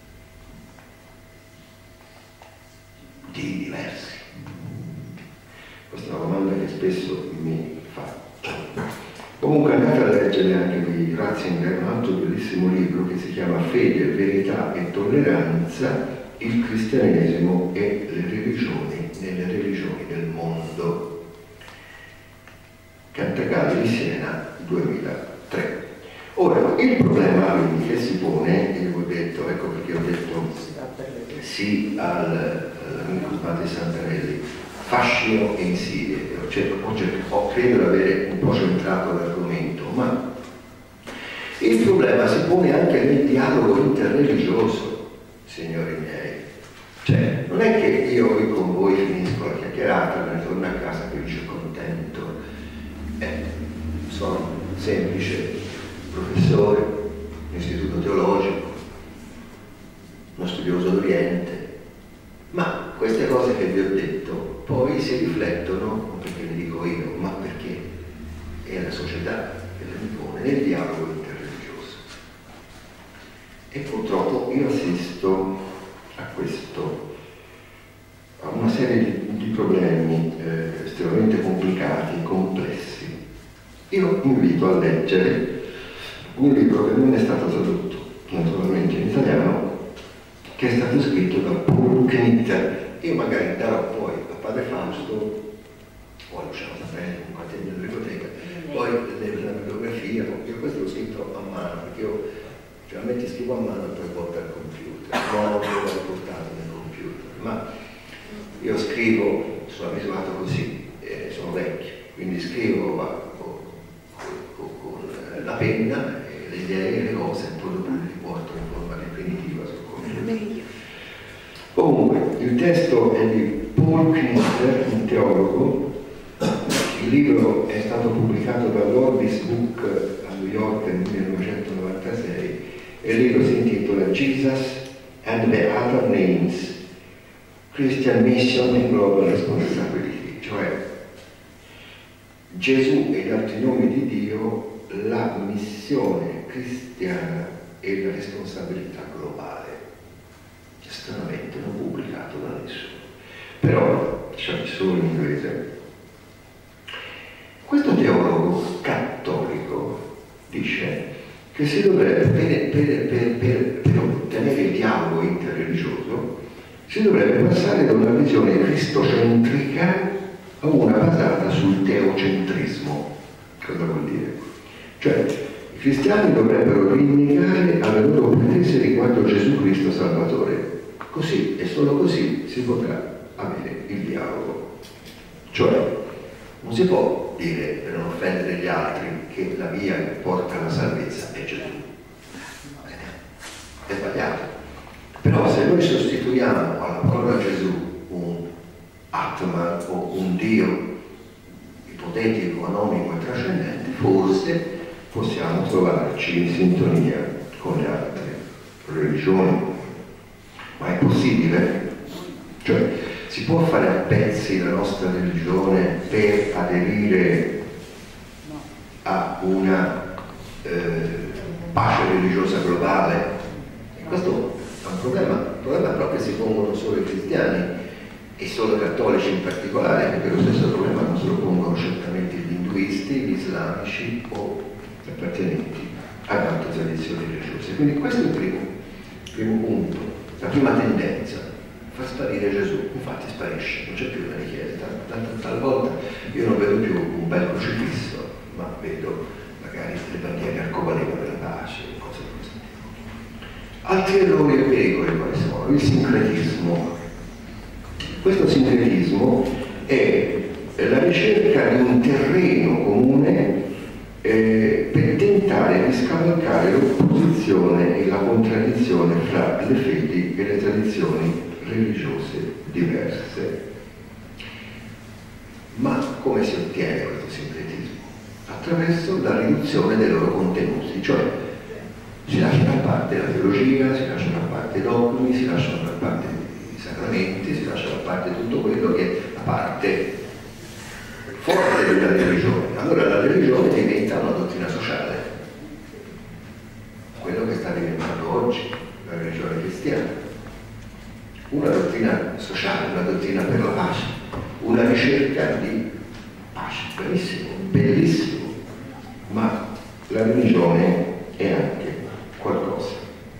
Dio diversi. Questa è una domanda che spesso mi faccio. Comunque andate a leggere anche di Ratzinger un altro bellissimo libro che si chiama Fede, Verità e Tolleranza, il cristianesimo e le religioni nelle religioni del mondo. Cantagalli, Siena, 2003. Ora, il problema quindi che si pone, io ho detto, ecco perché ho detto sì all'amico padre Santarelli, fascino e insidie, credo di avere un po' centrato l'argomento, ma il problema si pone anche nel dialogo interreligioso, signori miei. Cioè, non è che io qui con voi finisco la chiacchierata, me ne torno a casa felice e contento, sono semplice professore, istituto teologico, uno studioso d'Oriente, ma queste cose che vi ho detto poi si riflettono, non perché le dico io, ma perché è la società che le impone nel dialogo interreligioso. E purtroppo io assisto a questo, a una serie di problemi estremamente complicati e complessi. Io invito a leggere un libro che non è stato tradotto naturalmente in italiano, che è stato scritto da Paul Knitter. Io magari darò poi a Padre Fausto o a Luciano Sapelli, un quaterno della biblioteca, poi la bibliografia, io questo l'ho scritto a mano perché io Generalmente scrivo a mano e poi porto al computer, no, non l'ho portato nel computer, ma io scrivo, sono abituato così, sono vecchio, quindi scrivo con la penna, le idee, le cose, e poi dopo le riporto in forma definitiva sul computer. Comunque, il testo è di Paul Knister, un teologo. Il libro è stato pubblicato dall'Orbis Book a New York nel 1996 e il libro si intitola Jesus and the Other Names, Christian Mission and Global Responsibility, cioè Gesù e gli altri nomi di Dio, la missione cristiana e la responsabilità globale. Stranamente non pubblicato da nessuno, però c'è solo in inglese. Questo teologo cattolico dice che si dovrebbe, per ottenere il dialogo interreligioso, si dovrebbe passare da una visione cristocentrica a una basata sul teocentrismo. Cosa vuol dire? Cioè, i cristiani dovrebbero rinnegare alle loro pretese riguardo Gesù Cristo Salvatore. Così e solo così si potrà avere il dialogo. Cioè, non si può dire, per non offendere gli altri, che la via che porta alla salvezza è Gesù. È sbagliato. Però se noi sostituiamo alla parola Gesù un Atman o un Dio ipotetico, anomico e trascendente, forse possiamo trovarci in sintonia con le altre religioni. Ma è possibile? Cioè, si può fare a pezzi la nostra religione per aderire a una pace religiosa globale? Questo è un problema però che si pongono solo i cristiani e solo i cattolici in particolare, perché lo stesso problema non se lo pongono certamente gli induisti, gli islamici o gli appartenenti ad altre tradizioni religiose. Quindi questo è il primo punto, la prima tendenza, far sparire Gesù. Infatti sparisce, non c'è più una richiesta. Talvolta io non vedo più un bel crocifisso, ma vedo magari le bandiere arcobaleno della pace, cose di questo tipo. Altri errori e pericoli quali sono? Il sincretismo. Questo sincretismo è la ricerca di un terreno comune per tentare di scavalcare l'opposizione e la contraddizione fra le fedi e le tradizioni religiose diverse. Ma come si ottiene questo sincretismo? Attraverso la riduzione dei loro contenuti, cioè si lascia da parte la teologia, si lascia da parte i dogmi, si lasciano da parte i sacramenti, si lascia da parte tutto quello che è la parte forte della religione. Allora la religione diventa una dottrina sociale, quello che sta diventando oggi la religione cristiana, una dottrina sociale, una dottrina per la pace, una ricerca di pace. Benissimo, bellissimo, ma la religione è anche qualcosa.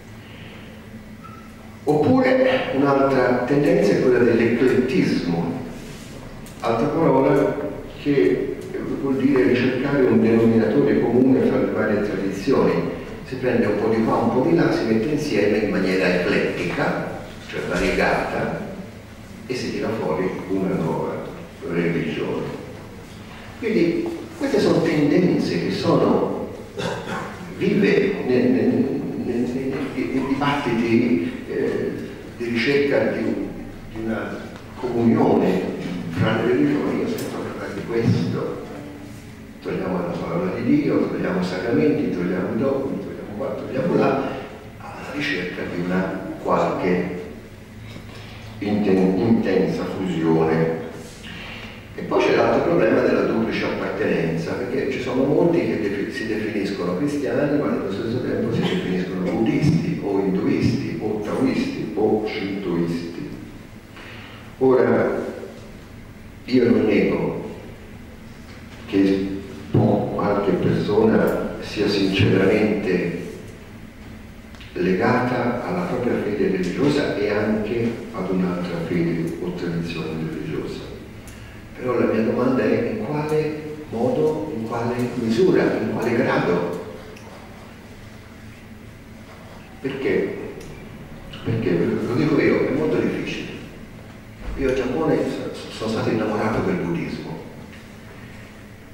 Oppure un'altra tendenza è quella dell'eclettismo, altra parola che vuol dire ricercare un denominatore comune fra le varie tradizioni. Si prende un po' di qua, un po' di là, si mette insieme in maniera eclettica, cioè variegata, e si tira fuori una nuova religione. Quindi queste sono tendenze che sono vive nei dibattiti di ricerca di una comunione fra le religioni. Io sento parlare di questo, togliamo la parola di Dio, togliamo i sacramenti, togliamo i dogmi, togliamo qua, togliamo là, alla ricerca di una qualche intensa fusione. E poi c'è l'altro problema della duplice appartenenza, perché ci sono molti che si definiscono cristiani ma nello stesso tempo si definiscono buddisti o induisti o taoisti o shintoisti. Ora, io non nego che qualche persona sia sinceramente legata alla propria fede religiosa e anche ad un'altra fede o tradizione religiosa. Però la mia domanda è: in quale modo, in quale misura, in quale grado?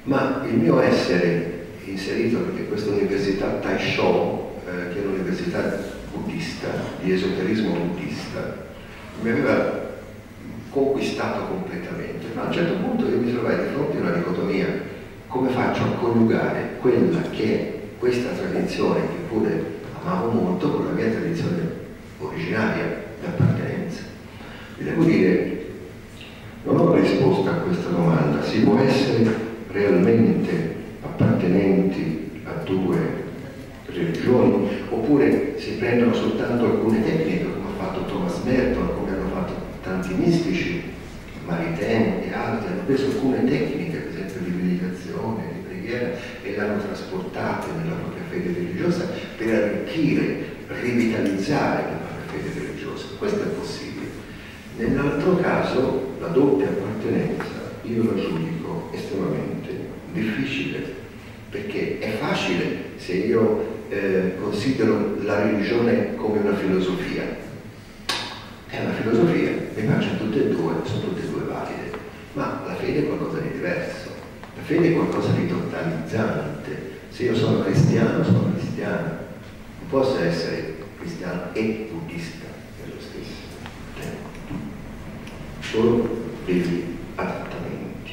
ma il mio essere inserito, perché questa università Taisho, che è un'università buddista, di esoterismo buddista, mi aveva conquistato completamente, ma a un certo punto io mi trovai di fronte a una dicotomia: come faccio a coniugare quella che è questa tradizione, che pure amavo molto, con la mia tradizione originaria di appartenenza? Vi devo dire, non ho risposta a questa domanda. Si può essere realmente appartenenti a due religioni, oppure si prendono soltanto alcune tecniche, come ha fatto Thomas Merton, come hanno fatto tanti mistici, Maritain e altri, hanno preso alcune tecniche, per esempio di meditazione, di preghiera, e l'hanno trasportate nella propria fede religiosa per arricchire, rivitalizzare la propria fede religiosa. Questo è possibile. Nell'altro caso, la doppia appartenenza io la giudico estremamente difficile, perché è facile se io considero la religione come una filosofia. È una filosofia, mi piacciono tutte e due, sono tutte e due valide, ma la fede è qualcosa di diverso, la fede è qualcosa di totalizzante. Se io sono cristiano, sono cristiano, non posso essere cristiano e buddista nello stesso tempo, solo degli adattamenti.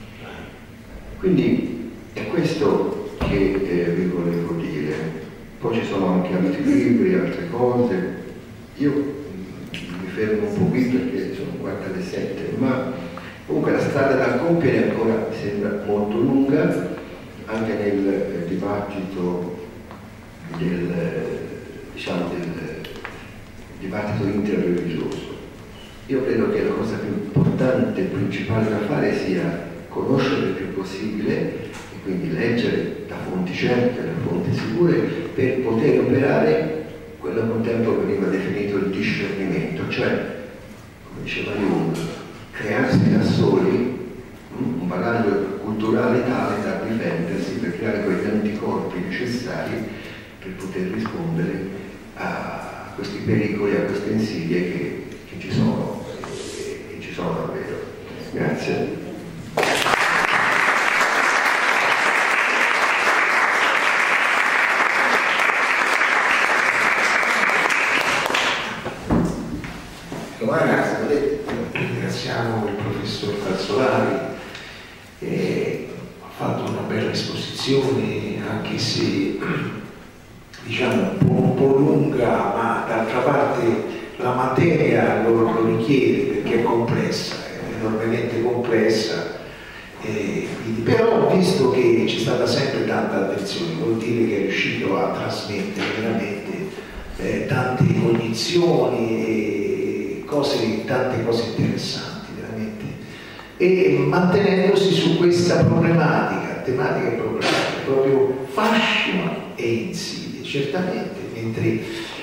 Quindi è questo che vi volevo dire. Poi ci sono anche altri libri, altre cose. Io mi fermo un po' qui perché sono quasi alle 7, ma comunque la strada da compiere ancora mi sembra molto lunga, anche nel dibattito del dibattito interreligioso. Io credo che la cosa più importante e principale da fare sia conoscere il più possibile e quindi leggere da fonti certe, da fonti sicure, per poter operare quello che un tempo veniva definito il discernimento, cioè, come diceva Jung, crearsi da soli un bagaglio culturale tale da difendersi, per creare quegli anticorpi necessari per poter rispondere a questi pericoli, a queste insidie che ci sono, e ci sono davvero. Grazie. Ringraziamo il professor Calzolari, ha fatto una bella esposizione, anche se diciamo un po' lunga, ma d'altra parte la materia lo richiede perché è complessa, è enormemente complessa, però visto che c'è stata sempre tanta attenzione, vuol dire che è riuscito a trasmettere veramente tante cognizioni e tante cose interessanti veramente, e mantenendosi su questa tematica e problematica, proprio fascino e insidie, certamente, mentre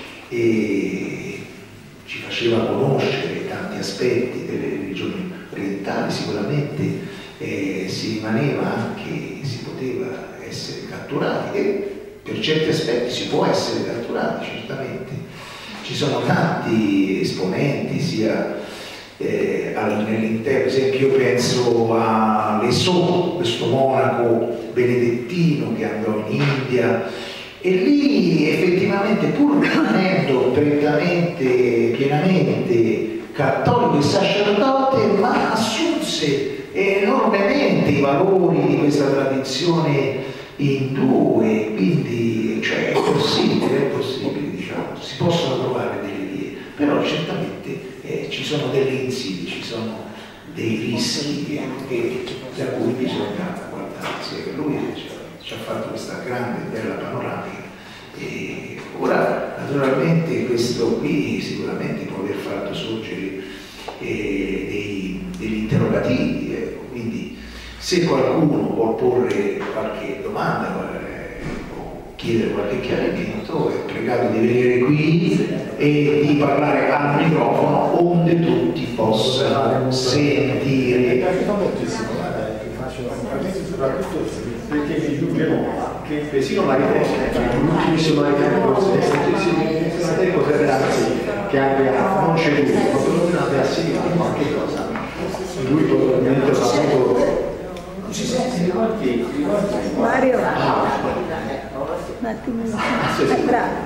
ci faceva conoscere tanti aspetti delle religioni orientali, sicuramente si poteva essere catturati, e per certi aspetti si può essere catturati, certamente. Ci sono tanti esponenti, sia nell'interno, per esempio io penso a Lesot, questo monaco benedettino che andò in India, e lì effettivamente, pur rimanendo pienamente cattolico e sacerdote, ma assunse enormemente i valori di questa tradizione indù, e quindi è possibile, diciamo, si possono trovare delle vie, però certamente ci sono delle insidie, ci sono dei rischi da cui bisogna guardarsi. Lui ci ha fatto questa grande e bella panoramica, e ora naturalmente questo qui sicuramente può aver fatto sorgere degli interrogativi, quindi se qualcuno vuol porre qualche domanda o chiedere qualche chiarimento è pregato di venire qui e di parlare al microfono onde tutti possano sentire. Mi è piaciuto moltissimo, soprattutto perché mi giunge che persino Maritain, l'ultimissimo Maritain, cose ragazzi che abbia non ceduto, ma perlomeno abbia seguito qualche cosa. Lui probabilmente ha saputo ci senti? Mario, un attimo, bravo.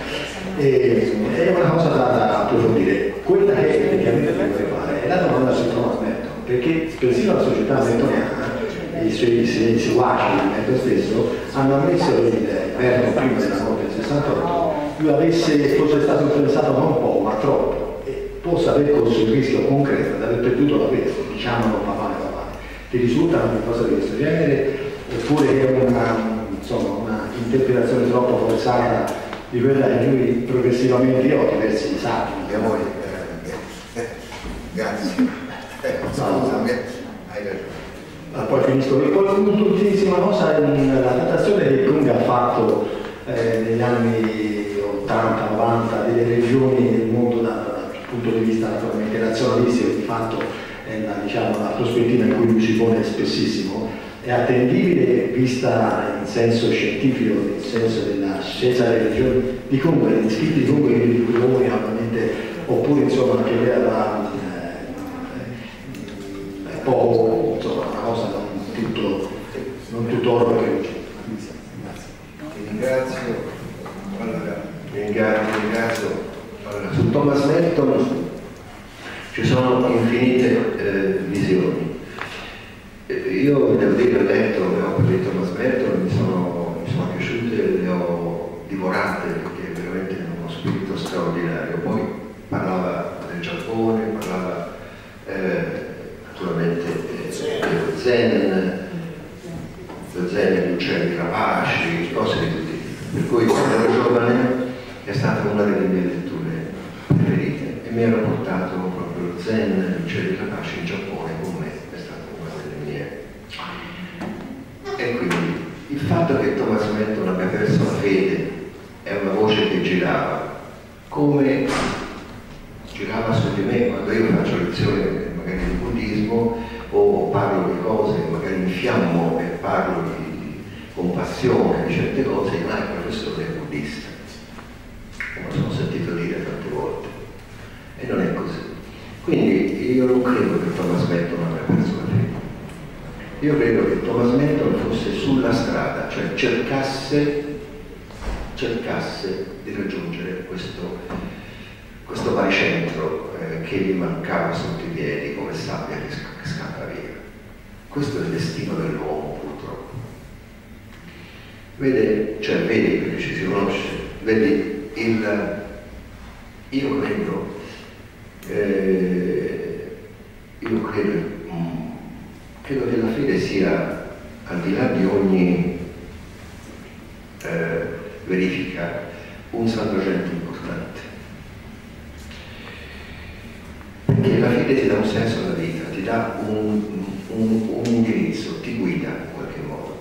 È una cosa da approfondire. Quella che effettivamente vorrei fare è la domanda su Thomas Merton, perché persino la società mertoniana, i suoi seguaci, il Merton stesso, hanno ammesso che Merton prima della morte del 68 lui fosse stato influenzato non un po' ma troppo, e possa aver corso il rischio concreto di aver perduto la fede, diciamolo papà. Ti risulta una cosa di questo genere, oppure è una interpretazione troppo forzata di quella che lui progressivamente, io ho diversi disagi, Abbiamo grazie. Hai ragione. Poi finisco. E poi un'ultimissima cosa, la datazione che Jung ha fatto negli anni 80-90 delle regioni del mondo dal punto di vista naturalmente razionalistico, di fatto è la prospettiva in cui lui si pone spessissimo, è attendibile vista in senso scientifico, nel senso della scienza delle religioni di comunque, gli scritti di comunque di Rumi ovviamente, oppure insomma anche è poco, insomma una cosa non tutto oro che luce. Ti ringrazio. Allora, ringrazio. Allora, su Thomas Merton ci sono infinite visioni. Io devo dire, ho letto le opere di Thomas Merton, mi sono piaciute, le ho divorate perché veramente è uno spirito straordinario. Poi parlava del Giappone, parlava naturalmente dello Zen, gli uccelli rapaci, cose di tutti. Per cui quando ero giovane è stata una delle mie letture preferite e mi hanno portato proprio lo Zen, gli uccelli rapaci in Giappone con me, è stata una delle mie. E quindi il fatto che Thomas Merton abbia perso la fede è una voce che girava, come girava su di me quando io faccio lezioni magari di buddismo o parlo di cose, magari infiammo e parlo di compassione, di certe cose, ma il professore è buddista. Me lo sono sentito dire tante volte. E non è così. Quindi io non credo che Thomas Merton abbia perso la fede. Io credo che Thomas Merton fosse sulla strada, cioè cercasse di raggiungere questo baricentro che gli mancava sotto i piedi come sabbia che scappa via. Questo è il destino dell'uomo, purtroppo. Vedi perché ci si conosce, vedi io credo che la fede sia, al di là di ogni verifica, un salvagente importante. Perché la fede ti dà un senso alla vita, ti dà un indirizzo, ti guida in qualche modo.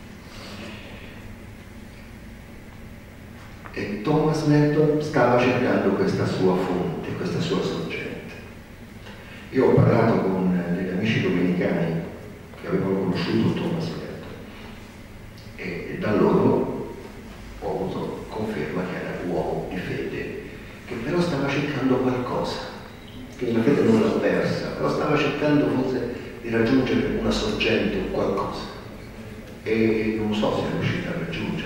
E Thomas Merton stava cercando questa sua fonte, questa sua sorgente. Io ho parlato con degli amici domenicani che avevano conosciuto Thomas Merton e da loro ho avuto conferma che era un uomo di fede, che però stava cercando qualcosa, che la fede non l'ha persa, però stava cercando forse di raggiungere una sorgente o qualcosa, e non so se è riuscita a raggiungere.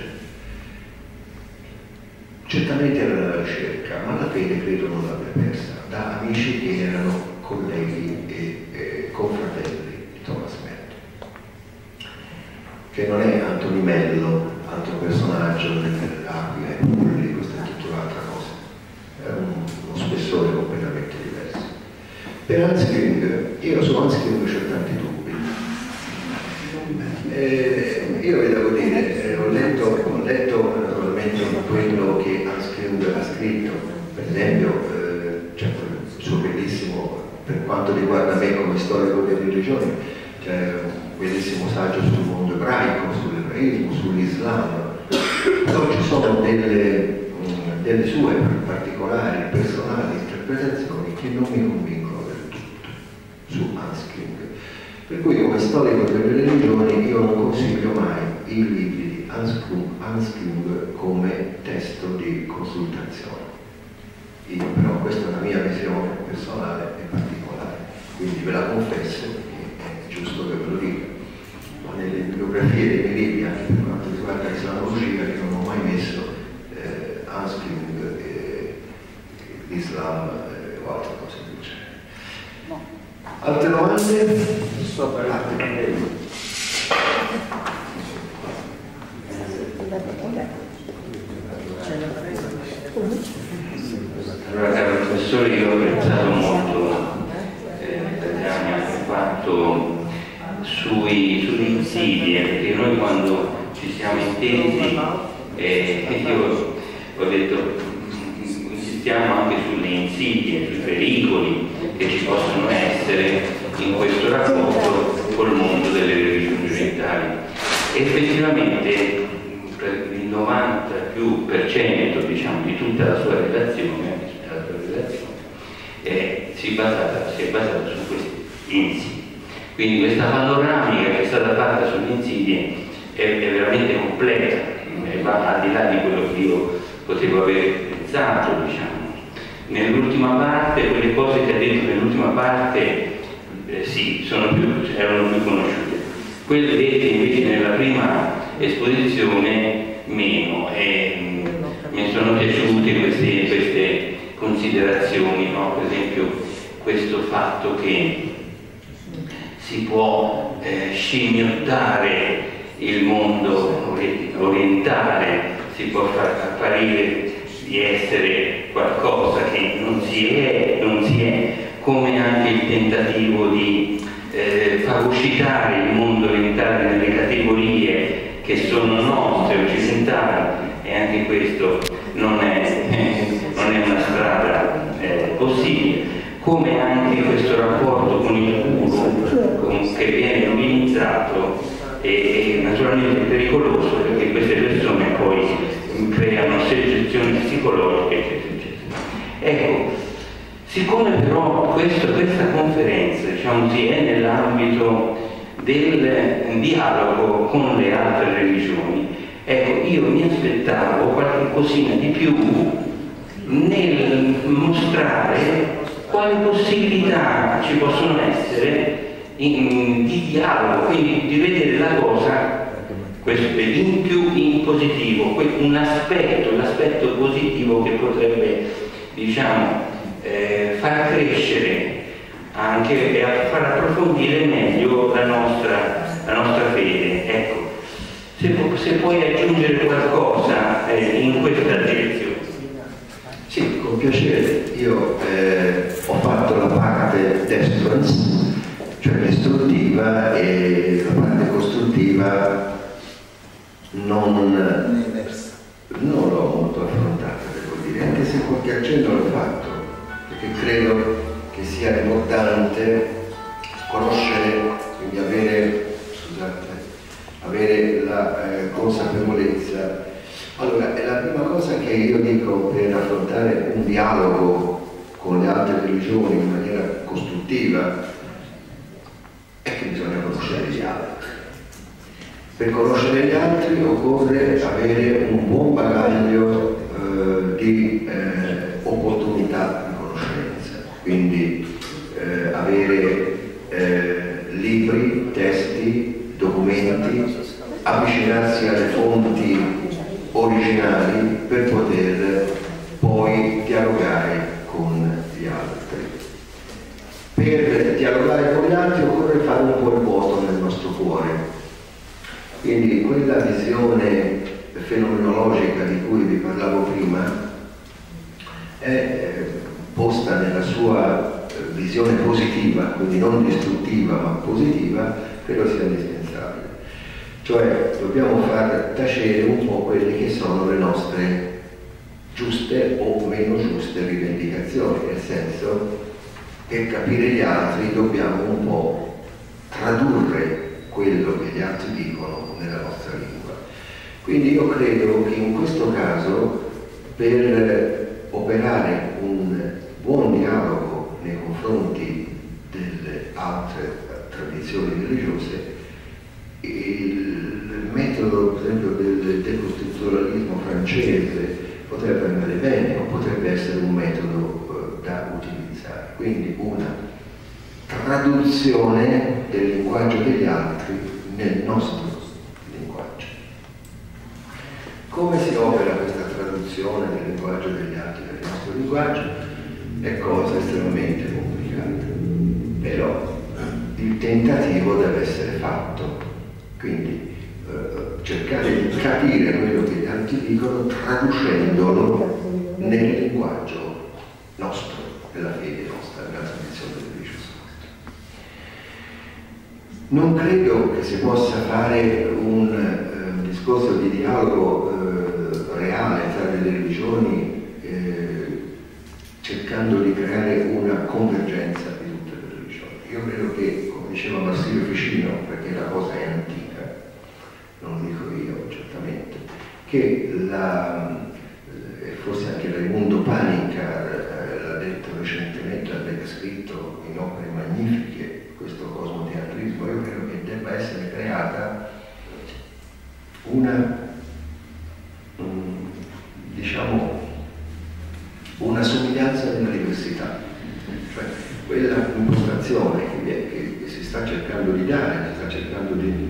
Certamente era nella ricerca, ma la fede credo non l'abbia persa, da amici che erano colleghi e confratelli di Thomas Merton, che non è Antonimello, altro personaggio dell'Aquila e Pulli, questa è tutta un'altra cosa, è uno spessore completamente diverso. Per Hans Küng, io su Hans Küng c'ho tanti dubbi. Io vi devo dire, ho letto naturalmente quello che Hans Küng ha scritto, per esempio c'è il suo bellissimo, per quanto riguarda me come storico delle religioni, c'è un bellissimo saggio sul mondo ebraico, sull'ebraismo, sull'Islam, però ci sono delle sue particolari, personali interpretazioni che non mi convincono del tutto su Hans Küng. Per cui come storico delle religioni io non consiglio mai i libri di Hans Küng come testo di consultazione. Però questa è una mia visione personale e particolare, quindi ve la confesso perché è giusto che ve lo dica. biografie dei miei libri, anche per quanto riguarda l'islamologia, che non ho mai messo Haskell, l'Islam o altre cose del genere. No. Altre domande? Allora, caro professore, io ho apprezzato molto gli anni che ha fatto sulle insidie, perché noi quando ci siamo intesi, io ho detto, insistiamo anche sulle insidie, sui pericoli che ci possono essere in questo rapporto col mondo delle religioni orientali. Effettivamente il 90% diciamo, di tutta la sua relazione si è basata su questi insidie. Quindi questa panoramica che è stata fatta sulle insidie è veramente completa, va al di là di quello che io potevo aver pensato, diciamo. Nell'ultima parte, quelle cose che ha detto nell'ultima parte, sì, erano più conosciute. Quelle dette invece nella prima esposizione meno, e mi sono piaciute queste considerazioni, no? Per esempio questo fatto che si può scimmiottare il mondo orientale, si può far apparire di essere qualcosa che non si è, come anche il tentativo di fagocitare il mondo orientale nelle categorie che sono nostre, occidentali, e anche questo non è una strada possibile, come anche questo rapporto con il guru che viene minimizzato e naturalmente pericoloso, perché queste persone poi creano soggezioni psicologiche, eccetera. Ecco, siccome però questa conferenza, diciamo così, è nell'ambito del dialogo con le altre religioni, ecco, io mi aspettavo qualche cosina di più nel mostrare quali possibilità ci possono essere di dialogo, quindi di vedere la cosa in più in positivo, l'aspetto positivo che potrebbe, diciamo, far crescere anche e far approfondire meglio la nostra fede. Ecco, se puoi aggiungere qualcosa in questa direzione. Sì, con piacere. Io ho fatto la parte destruence, cioè distruttiva, e la parte costruttiva non l'ho molto affrontata, devo dire, anche se qualche accenno l'ho fatto, perché credo che sia importante conoscere, quindi avere la consapevolezza. Allora, la prima cosa che io dico per affrontare un dialogo con le altre religioni in maniera costruttiva è che bisogna conoscere gli altri. Per conoscere gli altri occorre avere un buon bagaglio di opportunità di conoscenza, quindi avere libri, testi, documenti, avvicinarsi alle fonti originali per poter poi dialogare con gli altri. Per dialogare con gli altri occorre fare un po' il vuoto nel nostro cuore, quindi quella visione fenomenologica di cui vi parlavo prima è posta nella sua visione positiva, quindi non distruttiva ma positiva, credo sia indispensabile. Cioè dobbiamo far tacere un po' quelle che sono le nostre giuste o meno giuste rivendicazioni, nel senso, per capire gli altri dobbiamo un po' tradurre quello che gli altri dicono nella nostra lingua. Quindi io credo che in questo caso, per operare un buon dialogo nei confronti delle altre tradizioni religiose, il metodo, per esempio, del decostituzionalismo francese potrebbe andare bene, o potrebbe essere un metodo da utilizzare. Quindi una traduzione del linguaggio degli altri nel nostro come si opera questa traduzione del linguaggio degli altri nel nostro linguaggio è cosa estremamente complicata, però il tentativo deve essere fatto, quindi cercare di capire quello che gli altri dicono traducendolo nel linguaggio nostro, nella fede nostra, nella tradizione religiosa nostra. Non credo che si possa fare un discorso di dialogo reale tra le religioni cercando di creare una convergenza di tutte le religioni. Io credo che, come diceva Marsilio Ficino, perché la cosa è antica, non lo dico io certamente, che forse anche Raimundo Panica l'ha detto recentemente, l'ha scritto in opere magnifiche, questo cosmoteatrismo, io credo che debba essere creata una somiglianza nella diversità, cioè quella impostazione che si sta cercando di dare, si sta cercando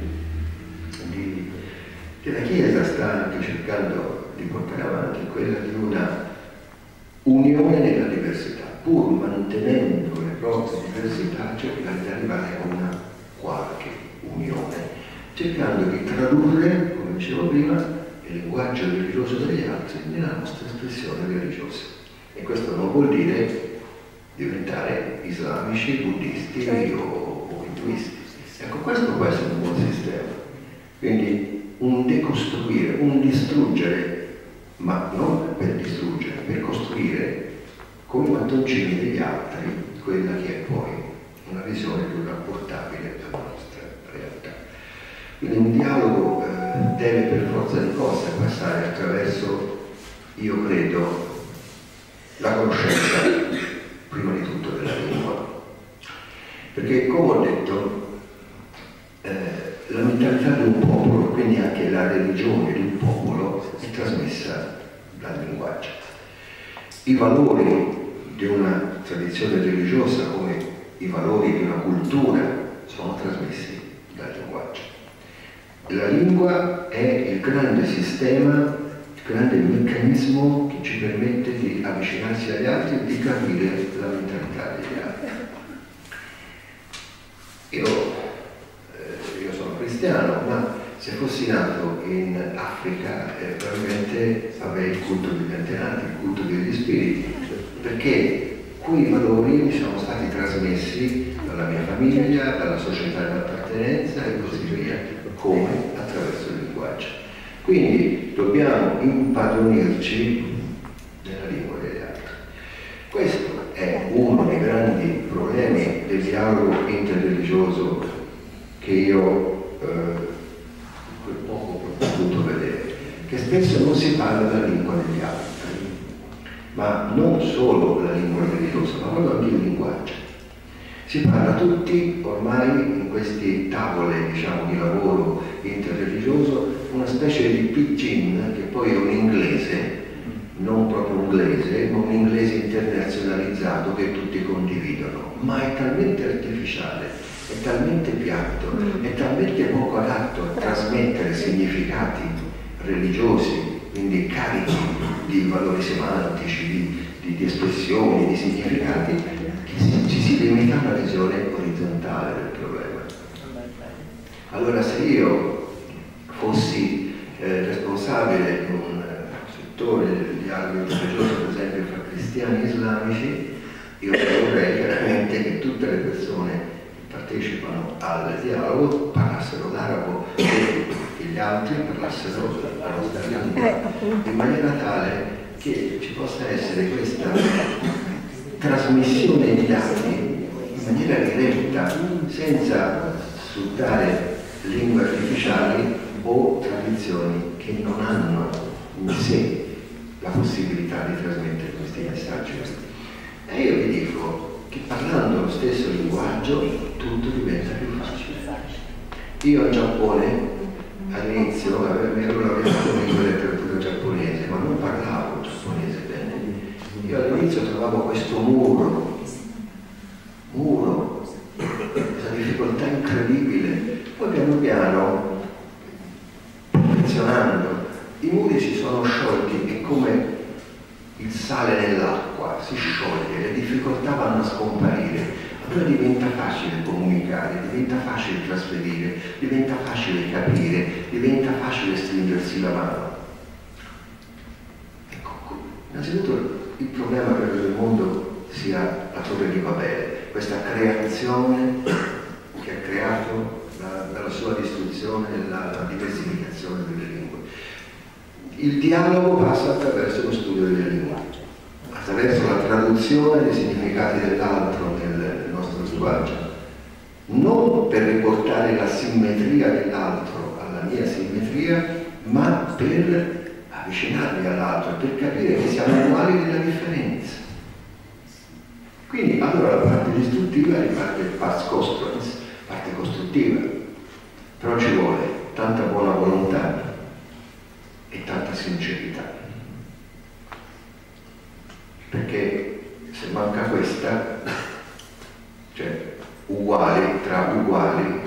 che la Chiesa sta anche cercando di portare avanti, è quella di una unione nella diversità, pur mantenendo le proprie diversità, cercare di arrivare a una qualche unione, cercando di tradurre, come dicevo prima, il linguaggio religioso degli altri nella nostra espressione religiosa. E questo non vuol dire diventare islamici, buddisti o induisti. Ecco, questo può essere un buon sistema. Quindi un decostruire, un distruggere, ma non per distruggere, per costruire come i mattoncini degli altri quella che è poi una visione più rapportabile alla nostra realtà. Quindi un dialogo deve per forza di cose passare attraverso, io credo, la conoscenza prima di tutto della lingua, perché come ho detto la mentalità di un popolo, quindi anche la religione di un popolo, è trasmessa dal linguaggio. I valori di una tradizione religiosa, come i valori di una cultura, sono trasmessi dal linguaggio. La lingua è il grande sistema, il grande meccanismo che ci permette di avvicinarsi agli altri e di capire la mentalità degli altri. Io sono cristiano, ma se fossi nato in Africa probabilmente avrei il culto degli antenati, il culto degli spiriti, perché quei valori mi sono stati trasmessi dalla mia famiglia, dalla società di appartenenza e così via, come attraverso il linguaggio. Quindi dobbiamo impadronirci nella lingua degli altri. Questo è uno dei grandi problemi del dialogo interreligioso che io quel poco ho potuto vedere, che spesso non si parla della lingua degli altri, ma non solo la lingua religiosa, ma proprio anche il linguaggio. Si parla tutti ormai in queste tavole, diciamo, di lavoro interreligioso, una specie di pidgin che poi è un inglese, non proprio inglese, ma un inglese internazionalizzato che tutti condividono, ma è talmente artificiale, è talmente piatto, è talmente poco adatto a trasmettere significati religiosi, quindi carichi di valori semantici, di espressioni, di significati, che ci si limita a una visione orizzontale del problema. Allora, se io fossi responsabile di un settore del dialogo religioso, per esempio fra cristiani e islamici, io vorrei veramente che tutte le persone che partecipano al dialogo parlassero l'arabo e che gli altri parlassero la nostra lingua, in maniera tale che ci possa essere questa trasmissione di dati in maniera diretta, senza sfruttare lingue artificiali o tradizioni che non hanno in sé la possibilità di trasmettere questi messaggi. E io vi dico che parlando lo stesso linguaggio tutto diventa più facile. Io in Giappone all'inizio mi ero laureato in lingua e letteratura giapponese, ma non parlavo giapponese bene. Io all'inizio trovavo questo muro, questa difficoltà incredibile. Poi piano piano, perfezionando i muri si sono sciolti e come il sale nell'acqua si scioglie, le difficoltà vanno a scomparire. Allora diventa facile comunicare, diventa facile trasferire, diventa facile capire, diventa facile stringersi la mano. Ecco, innanzitutto il problema credo del mondo sia la Torre di Babele, questa creazione che ha creato dalla sua distruzione la diversificazione delle lingue. Il dialogo passa attraverso lo studio delle lingue, attraverso la traduzione dei significati dell'altro nel nostro linguaggio, non per riportare la simmetria dell'altro alla mia simmetria, ma per avvicinarmi all'altro, per capire che siamo uguali nella differenza. Quindi allora la parte distruttiva riparte il pars construens, parte costruttiva, però ci vuole tanta buona volontà e tanta sincerità, perché se manca questa, cioè uguali tra uguali,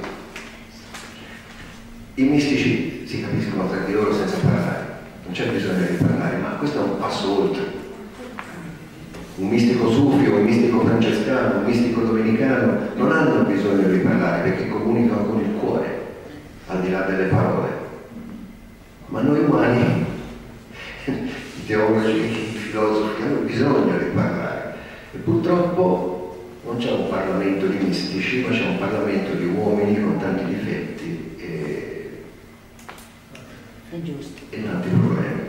i mistici si capiscono tra di loro senza parlare, non c'è bisogno di parlare, ma questo è un passo oltre. Un mistico sufio, un mistico francescano, un mistico domenicano non hanno bisogno di parlare perché comunicano con il cuore, al di là delle parole. Ma noi umani, i teologi, i filosofi hanno bisogno di parlare e purtroppo non c'è un Parlamento di mistici, ma c'è un Parlamento di uomini con tanti difetti e tanti problemi.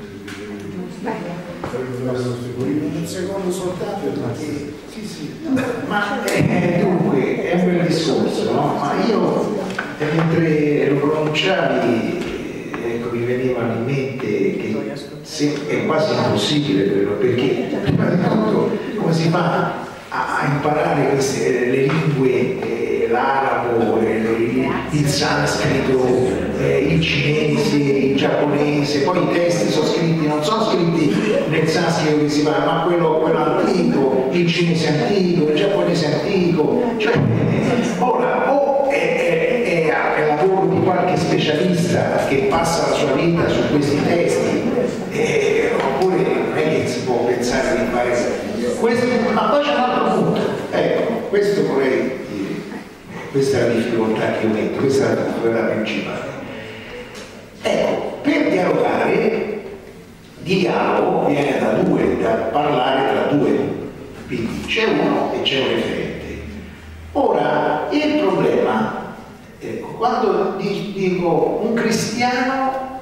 Un secondo soltanto perché ma dunque è un bel discorso, no? Ma io mentre lo pronunciavi mi venivano in mente che è quasi impossibile perché prima di tutto come si fa a imparare le lingue, l'arabo, il sanscrito, il cinese, il giapponese, poi i testi sono scritti, non sono scritti nel sanscrito che si parla, ma quello antico, il cinese antico, il giapponese antico, cioè ora o è lavoro di qualche specialista che passa la sua vita su questi testi, oppure non è che si può pensare di fare questo, ma poi c'è un altro punto, ecco, questo vorrei dire, questa è la difficoltà che io metto, questa è la difficoltà principale. Ecco, per dialogare, dialogo viene da parlare tra due, quindi c'è uno e c'è un referente. Ora, il problema, ecco, quando dico un cristiano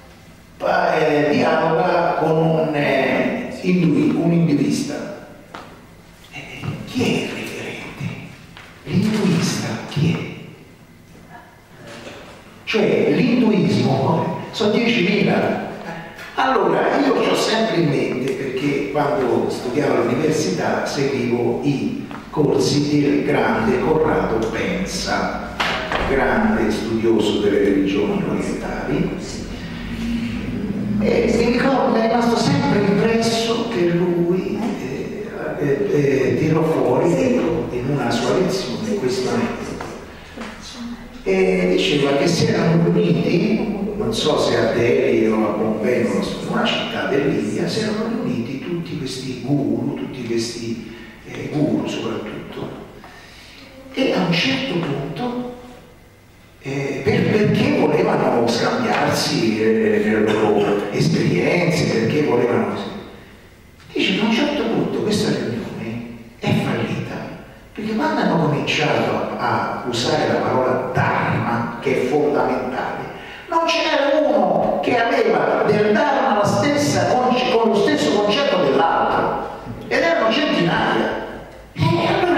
dialoga con un induista, chi è il referente? L'induista chi è? Cioè l'induismo sono 10.000. Allora io ho sempre in mente, perché quando studiavo all'università seguivo i corsi del grande Corrado Pensa, grande studioso delle religioni orientali, e mi ricordo, mi è rimasto sempre impresso che lui tirò fuori in una sua lezione questo metodo e diceva che si erano riuniti, non so se a Delhi o a Pompei, in una città dell'India, si erano riuniti tutti questi guru, guru soprattutto, e a un certo punto perché volevano scambiarsi le loro esperienze, perché volevano così. Dice, a un certo punto questa riunione è fallita, perché quando hanno cominciato a usare la parola Dharma, che è fondamentale, non ce n'era uno che aveva del Dharma con lo stesso concetto dell'altro, ed erano centinaia. Allora,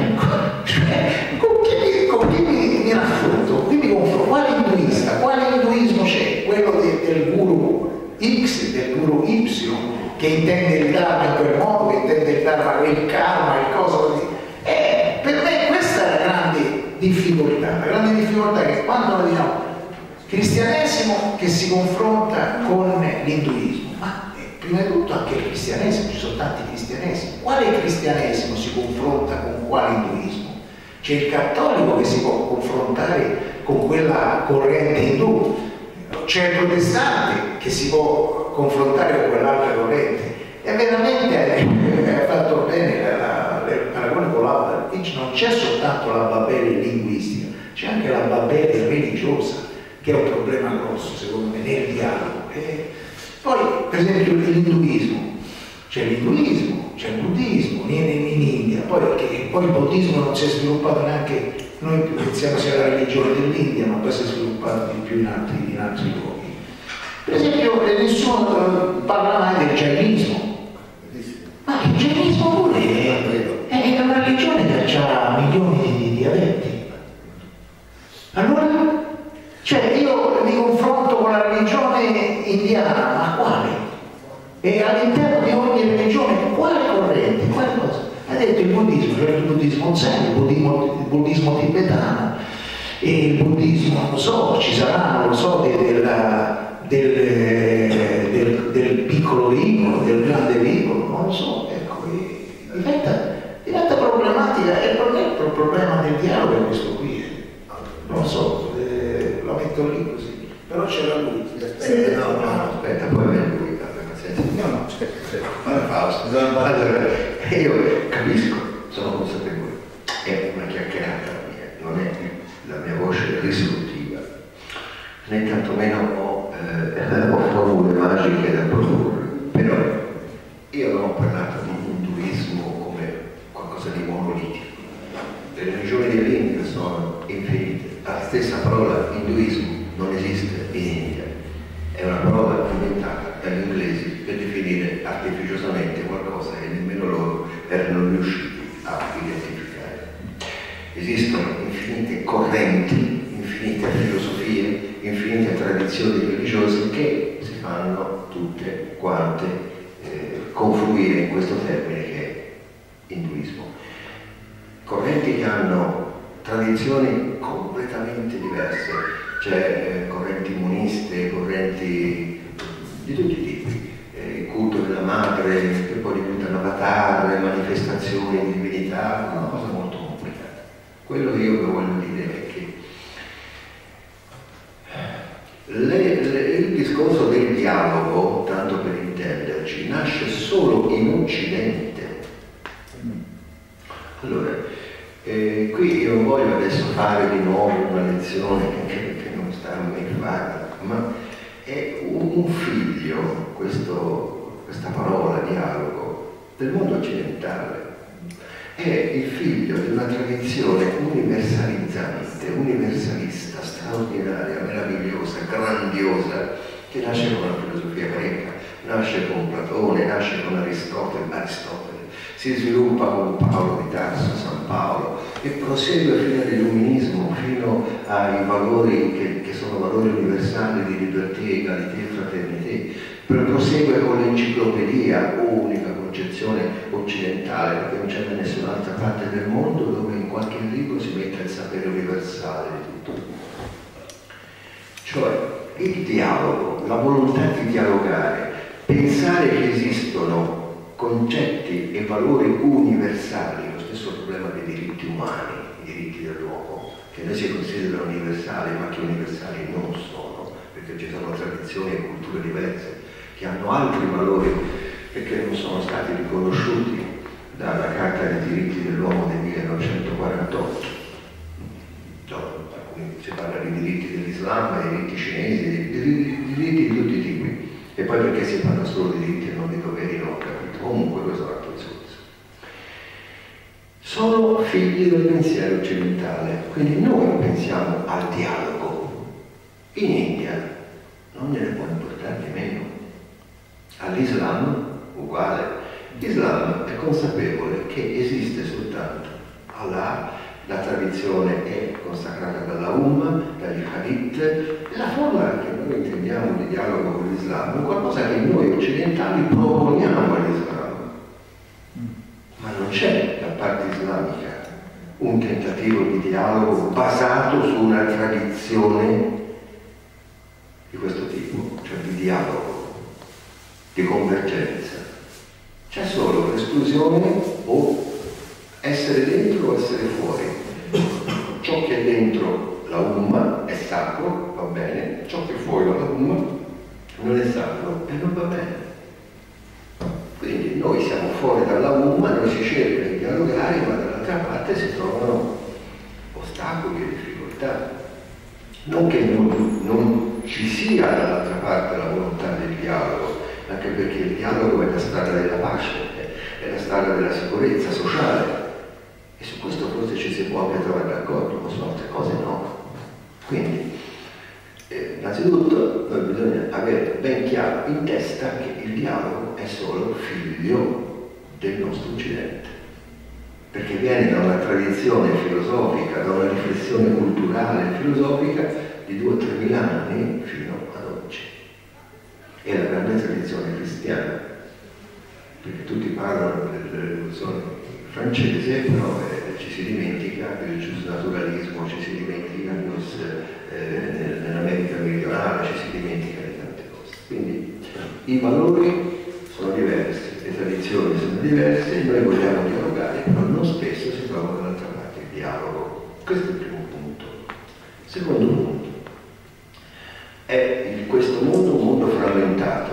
con chi mi raffronto? Quindi confronto, quale induismo c'è? Quello del guru X, del guru Y, che intende il Dharma in quel modo, che intende il Dharma, il karma, il cosa così. Per me questa è la grande difficoltà è che quando noi diciamo cristianesimo che si confronta con l'induismo, ma prima di tutto anche il cristianesimo, ci sono tanti cristianesimi, quale cristianesimo si confronta con quale induismo? C'è il cattolico che si può confrontare con quella corrente indù, c'è il protestante che si può confrontare con quell'altra corrente. E veramente ha fatto bene il paragone con l'Abba. Non c'è soltanto la Babele linguistica, c'è anche la Babele religiosa, che è un problema grosso secondo me nel dialogo. E poi per esempio l'induismo, c'è il buddismo in India, poi il buddismo non si è sviluppato neanche, noi pensiamo sia la religione dell'India, ma poi si è sviluppato di più in altri luoghi. Per esempio nessuno parla mai del jainismo. Ma il jainismo pure è una religione che ha milioni di adepti. Allora, cioè io mi confronto con la religione indiana, ma quale? E all'interno di ogni religione, quale corrente? Quale cosa? Ha detto il buddismo, cioè il buddismo zen, il buddismo tibetano, e il buddismo, non lo so, ci sarà, non lo so, del piccolo veicolo, del grande veicolo, non lo so, ecco, diventa problematica, e non è il problema del dialogo è questo qui, non lo so, lo metto lì così, però c'era lui. Aspetta, poi viene lui, No, aspetta. Allora, io capisco, sono consapevole, è una chiacchierata mia, non è la mia voce risolutiva, né tantomeno ho formule magiche da proporre, però io non ho parlato di induismo come qualcosa di monolitico. Le religioni dell'India sono infinite, la stessa parola induismo non esiste in India, è una parola inventata dagli inglesi per definire artificiosamente qualcosa che nemmeno loro erano riusciti a identificare. Esistono infinite correnti, infinite filosofie, infinite tradizioni religiose che si fanno tutte quante confluire in questo termine che è induismo. Correnti che hanno tradizioni completamente diverse, cioè correnti moniste, correnti di tutti i tipi, il culto della madre, che poi diventano avatar, manifestazioni di divinità, una cosa molto complicata. Quello che io voglio dire è che il discorso del dialogo, tanto per intenderci, nasce solo in Occidente. Allora, qui io non voglio adesso fare di nuovo una lezione che non sta a me fare, ma è un figlio, questa parola dialogo, del mondo occidentale. È il figlio di una tradizione universalizzante, universalista, straordinaria, meravigliosa, grandiosa, che nasce con la filosofia greca, nasce con Platone, nasce con Aristotele, si sviluppa con Paolo di Tarso, San Paolo, e prosegue fino all'illuminismo, fino ai valori che sono valori universali di libertà, egalità e fraternità, prosegue con l'enciclopedia, unica concezione occidentale, perché non c'è da nessun'altra parte del mondo dove in qualche libro si mette il sapere universale di tutto. Cioè il dialogo, la volontà di dialogare, pensare che esistono concetti e valori universali, lo stesso problema dei diritti umani, i diritti dell'uomo, che noi si considerano universali ma che universali non sono, perché ci sono tradizioni e culture diverse che hanno altri valori perché non sono stati riconosciuti dalla Carta dei diritti dell'uomo del 1948. Si parla di diritti dell'Islam, di diritti cinesi, di diritti di tutti i tipi, e poi perché si parla solo di diritti e non di doveri, non ho capito. Comunque questo è un altro discorso. Sono figli del pensiero occidentale, quindi noi pensiamo al dialogo. In India non gliene può importare nemmeno. All'Islam uguale. L'Islam è consapevole che esiste soltanto Allah, la tradizione è consacrata dalla Ummah, dagli Hadith, e la forma che noi intendiamo di dialogo con l'Islam è qualcosa che noi occidentali proponiamo all'Islam. Ma non c'è da parte islamica un tentativo di dialogo basato su una tradizione di questo tipo, cioè di dialogo, di convergenza. C'è solo l'esclusione o essere dentro o essere fuori. Ciò che è dentro la Ummah è sacro, va bene, ciò che è fuori dalla non è sacro e non va bene. Quindi noi siamo fuori dalla UMA, noi si cerca di dialogare, ma dall'altra parte si trovano ostacoli e difficoltà. Non che non ci sia dall'altra parte la volontà del dialogo, anche perché il dialogo è la strada della pace, è la strada della sicurezza sociale, e su questo forse ci si può anche trovare d'accordo, ma su altre cose no. Quindi innanzitutto noi bisogna avere ben chiaro in testa che il dialogo è solo figlio del nostro Occidente, perché viene da una tradizione filosofica, da una riflessione culturale e filosofica di 2 o 3 mila anni fino ad oggi. È la grande tradizione cristiana, perché tutti parlano della rivoluzione francese, però ci si dimentica del giusnaturalismo, ci si dimentica nell'America meridionale, ci si dimentica di tante cose. Quindi i valori sono diversi, le tradizioni sono diverse, noi vogliamo dialogare, però non spesso si trova dall'altra parte il dialogo. Questo è il primo punto. Secondo punto, è in questo mondo un mondo frammentato.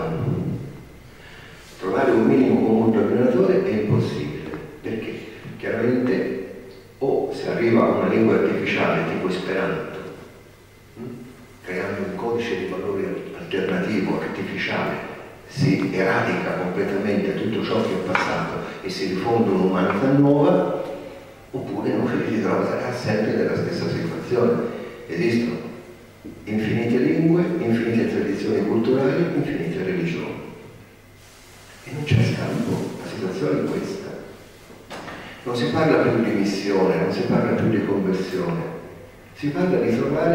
Trovare un minimo comune denominatore è impossibile, perché chiaramente o si arriva a una lingua artificiale tipo Esperanto, creando un codice di valori alternativo, artificiale, si eradica completamente tutto ciò che è passato e si rifonde un'umanità nuova, oppure non si ritroverà sempre nella stessa situazione. Esistono infinite lingue, infinite tradizioni culturali, infinite religioni. E non c'è scampo, la situazione è questa. Non si parla più di missione, non si parla più di conversione, si parla di trovare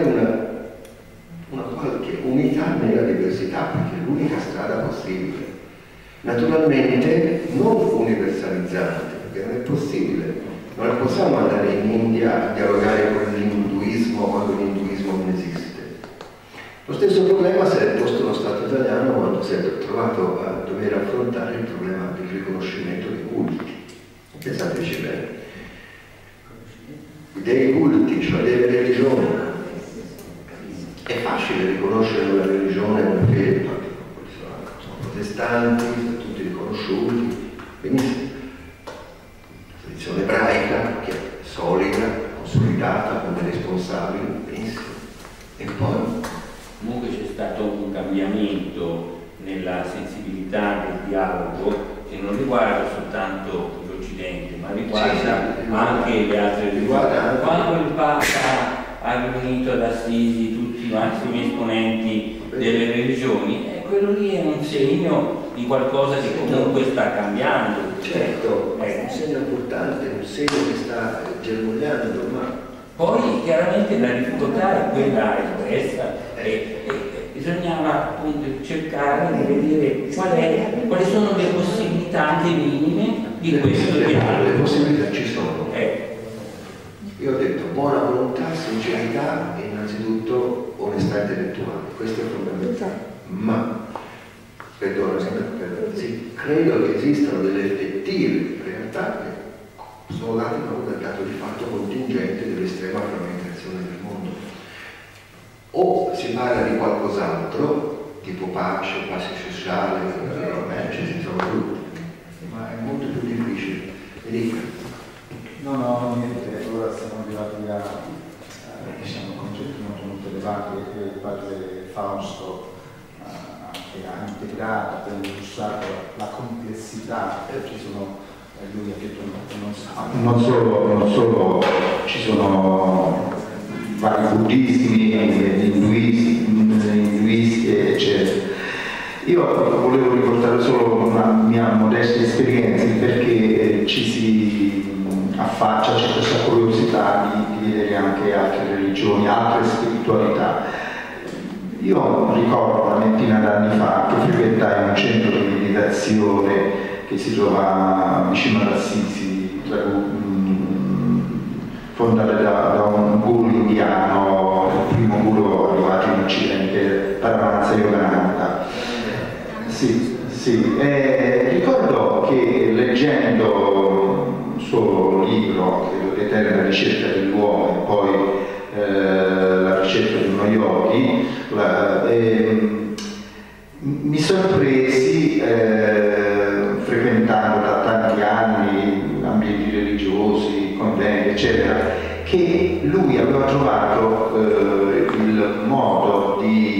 una qualche unità nella diversità, perché è l'unica strada possibile. Naturalmente non universalizzante, perché non è possibile. Non possiamo andare in India a dialogare con l'induismo quando l'induismo non esiste. Lo stesso problema si è posto lo Stato italiano quando si è trovato a dover affrontare il problema del riconoscimento dei culti. Pensateci bene. Dei culti, cioè delle religioni. È facile riconoscere una religione, una fede, sono protestanti, sono tutti riconosciuti, benissimo. La tradizione ebraica, che è solida, consolidata, con dei responsabili, benissimo. E poi? Comunque c'è stato un cambiamento nella sensibilità del dialogo che non riguarda soltanto l'Occidente, ma riguarda anche le altre religioni. Quando il Papa ha riunito ad Assisi tutti i massimi esponenti delle religioni, quello lì è un segno di qualcosa che comunque sta cambiando. Certo, è un segno importante, un segno che sta germogliando, ma poi chiaramente la difficoltà è quella espressa e bisognava appunto cercare di vedere quali sono le possibilità anche minime di questo dialogo. Le possibilità ci sono. Io ho detto buona volontà, sincerità e innanzitutto onestà intellettuale, questo è fondamentale. Ma, sì, credo che esistano delle effettive realtà che sono date proprio dal dato di fatto contingente dell'estrema frammentazione del mondo. O si parla di qualcos'altro, tipo pace sociale, ci si trova tutti, ma è molto più difficile. Mi dica. No, niente, ora siamo arrivati a concetti molto elevati che il padre Fausto ha integrato, ha illustrato la complessità, ci sono, lui ha detto non solo ci sono vari buddismi, induisti, eccetera. Io volevo riportare solo una mia modesta esperienza perché ci si affaccia, c'è questa curiosità di vedere anche altre religioni, altre spiritualità. Io ricordo una ventina d'anni fa che frequentai un centro di meditazione che si trova vicino ad Assisi, fondato da un guru indiano, il primo guru arrivato in Occidente, Paramahansa Yogananda. Ricordo che leggendo il suo libro, L'eterna ricerca dell'uomo e poi la ricerca di uno yogi, mi sorpresi, frequentando da tanti anni ambienti religiosi, conventi, eccetera, che lui aveva trovato il modo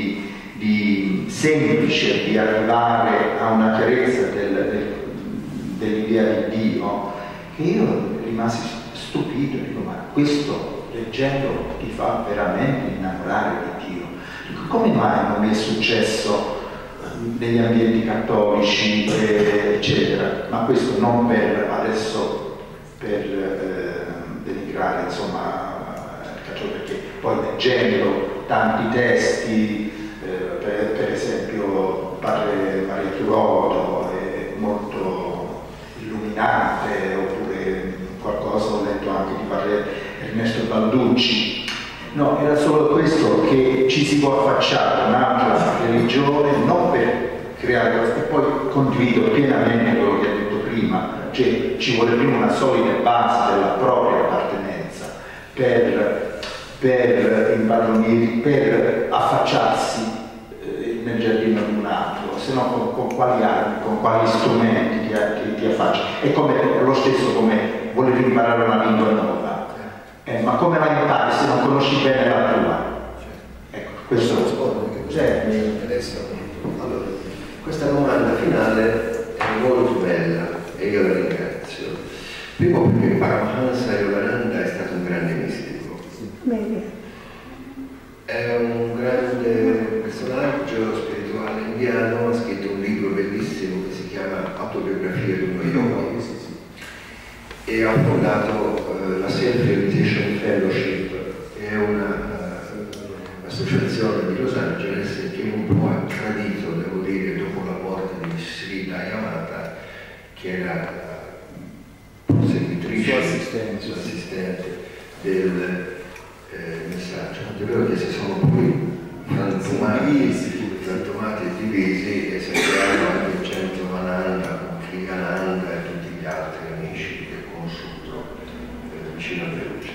semplice di arrivare a una chiarezza dell'idea di Dio, che io rimasi stupito, dico, ma questo leggendo ti fa veramente innamorare di Dio. Dico, come mai non mi è successo negli ambienti cattolici, eccetera? Ma questo non per adesso, denigrare, insomma, perché poi leggendo tanti testi, per esempio Padre Maria Chiuroto è molto illuminante, oppure qualcosa ho letto anche di Padre Ernesto Balducci. No, era solo questo, che ci si può affacciare a un'altra religione non per creare, e poi condivido pienamente quello che ha detto prima, cioè ci vuole prima una solida base della propria appartenenza per affacciarsi nel giardino di un altro, se no con quali armi, con quali strumenti ti affacci. È lo stesso come voler imparare una lingua nuova. Ma come la impari se non conosci bene la tua? Ecco, questo mi interessa molto. Allora, questa domanda finale è molto bella e io la ringrazio. Primo perché Paramahansa Yogananda è stato un grande mistico. È un grande personaggio spirituale indiano, ha scritto un libro bellissimo che si chiama Autobiografia di uno yogi e ha fondato la Self-Realization Fellowship, che è un'associazione di Los Angeles che un po' ha tradito, devo dire, dopo la morte di Sri Dayamata, che era prosecutrice, sua assistente del messaggio. È vero che si sono poi frantumati e divisi, e sappiamo anche il centro Ananda, con Kriyananda e tutti gli altri amici che ho conosciuto vicino a Perugia.